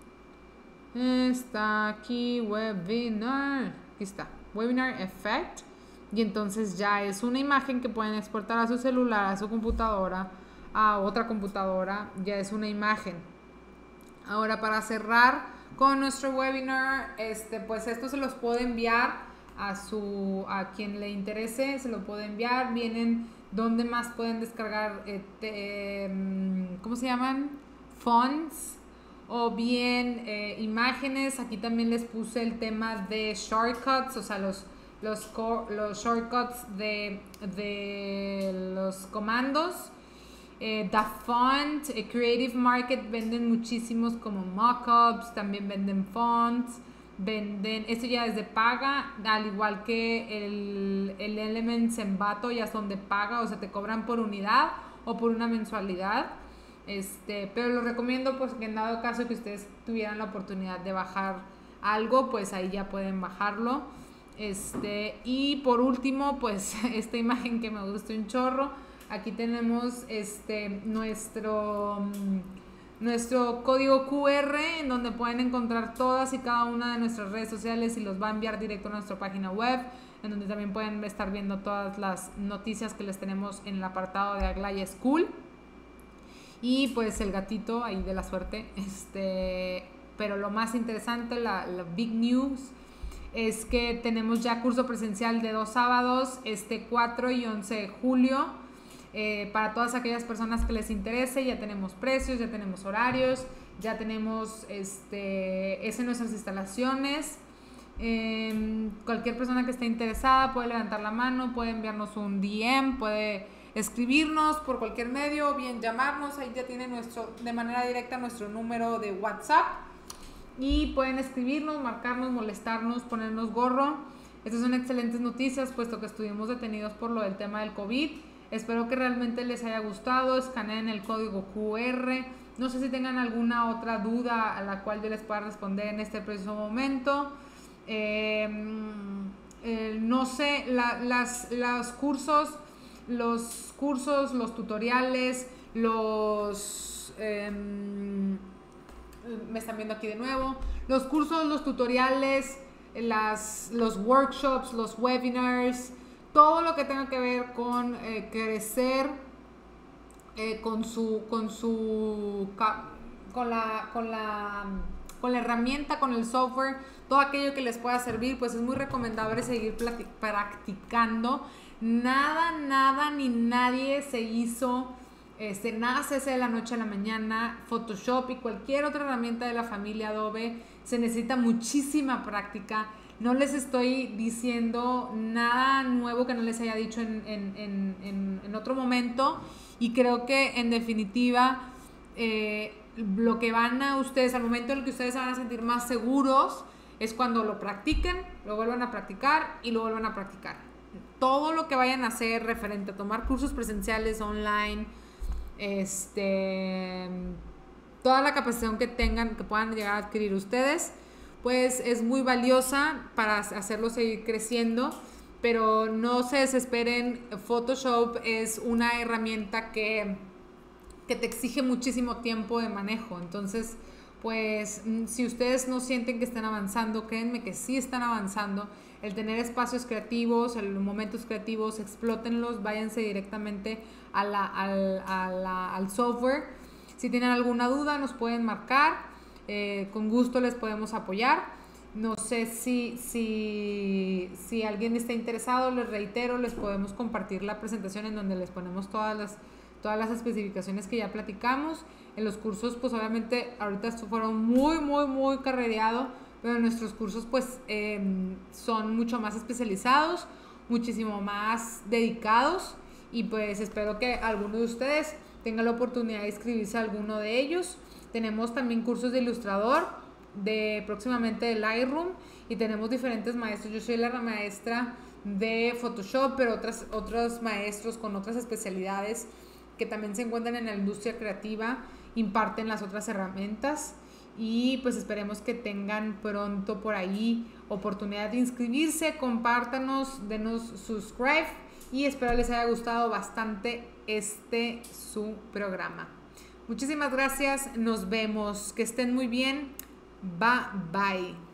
Está aquí, webinar. Aquí está, Webinar Effect. Y entonces ya es una imagen que pueden exportar a su celular, a su computadora, a otra computadora. Ya es una imagen. Ahora, para cerrar con nuestro webinar, este, pues esto se los puedo enviar a su, a quien le interese, se lo puede enviar. Vienen donde más pueden descargar, eh, te, ¿cómo se llaman? Fonts. O bien eh, imágenes. Aquí también les puse el tema de shortcuts, o sea, los, los, los shortcuts de, de los comandos. Eh, DaFont, eh, Creative Market venden muchísimos como mockups, también venden fonts, venden, esto ya es de paga, al igual que el, el Elements Envato ya son de paga, o sea, te cobran por unidad o por una mensualidad. Este, pero lo recomiendo pues que en dado caso que ustedes tuvieran la oportunidad de bajar algo, pues ahí ya pueden bajarlo. Este, y por último, pues esta imagen que me gustó un chorro. Aquí tenemos este nuestro nuestro código Q R en donde pueden encontrar todas y cada una de nuestras redes sociales y los va a enviar directo a nuestra página web, en donde también pueden estar viendo todas las noticias que les tenemos en el apartado de Aglaya School. Y pues el gatito ahí de la suerte, este, pero lo más interesante, la, la big news, es que tenemos ya curso presencial de dos sábados, este cuatro y once de julio, eh, para todas aquellas personas que les interese. Ya tenemos precios, ya tenemos horarios, ya tenemos este, es en nuestras instalaciones. Eh, cualquier persona que esté interesada puede levantar la mano, puede enviarnos un D M, puede escribirnos por cualquier medio, o bien llamarnos. Ahí ya tienen nuestro, de manera directa nuestro número de WhatsApp y pueden escribirnos, marcarnos, molestarnos, ponernos gorro. Estas son excelentes noticias puesto que estuvimos detenidos por lo del tema del COVID. Espero que realmente les haya gustado. Escaneen el código Q R. No sé si tengan alguna otra duda a la cual yo les pueda responder en este preciso momento. Eh, eh, no sé, la, las, los cursos los cursos, los tutoriales, los eh, me están viendo aquí de nuevo, los cursos, los tutoriales, las, los workshops, los webinars, todo lo que tenga que ver con eh, crecer eh, con su con su con la con la con la herramienta, con el software, todo aquello que les pueda servir, pues es muy recomendable seguir practicando. Nada, nada ni nadie se hizo, este, nada se hace de la noche a la mañana. Photoshop y cualquier otra herramienta de la familia Adobe se necesita muchísima práctica. No les estoy diciendo nada nuevo que no les haya dicho en, en, en, en, en otro momento, y creo que en definitiva eh, lo que van a ustedes, al momento en el que ustedes se van a sentir más seguros, es cuando lo practiquen, lo vuelvan a practicar y lo vuelvan a practicar. Todo lo que vayan a hacer referente a tomar cursos presenciales, online, este, toda la capacitación que tengan, que puedan llegar a adquirir ustedes, pues es muy valiosa para hacerlo seguir creciendo. Pero no se desesperen, Photoshop es una herramienta que, que te exige muchísimo tiempo de manejo. Entonces, pues si ustedes no sienten que están avanzando, créanme que sí están avanzando. El tener espacios creativos, el, momentos creativos, explótenlos, váyanse directamente a la, al, a la, al software. Si tienen alguna duda, nos pueden marcar, eh, con gusto les podemos apoyar. No sé si, si, si alguien está interesado, les reitero, les podemos compartir la presentación en donde les ponemos todas las, todas las especificaciones que ya platicamos. En los cursos, pues obviamente ahorita fueron muy, muy, muy carrereados, pero nuestros cursos pues eh, son mucho más especializados, muchísimo más dedicados, y pues espero que alguno de ustedes tenga la oportunidad de inscribirse a alguno de ellos. Tenemos también cursos de ilustrador, de próximamente de Lightroom, y tenemos diferentes maestros. Yo soy la maestra de Photoshop, pero otras, otros maestros con otras especialidades que también se encuentran en la industria creativa imparten las otras herramientas, y pues esperemos que tengan pronto por ahí oportunidad de inscribirse. Compártanos, denos subscribe, y espero les haya gustado bastante este su programa. Muchísimas gracias, nos vemos, que estén muy bien. Bye bye.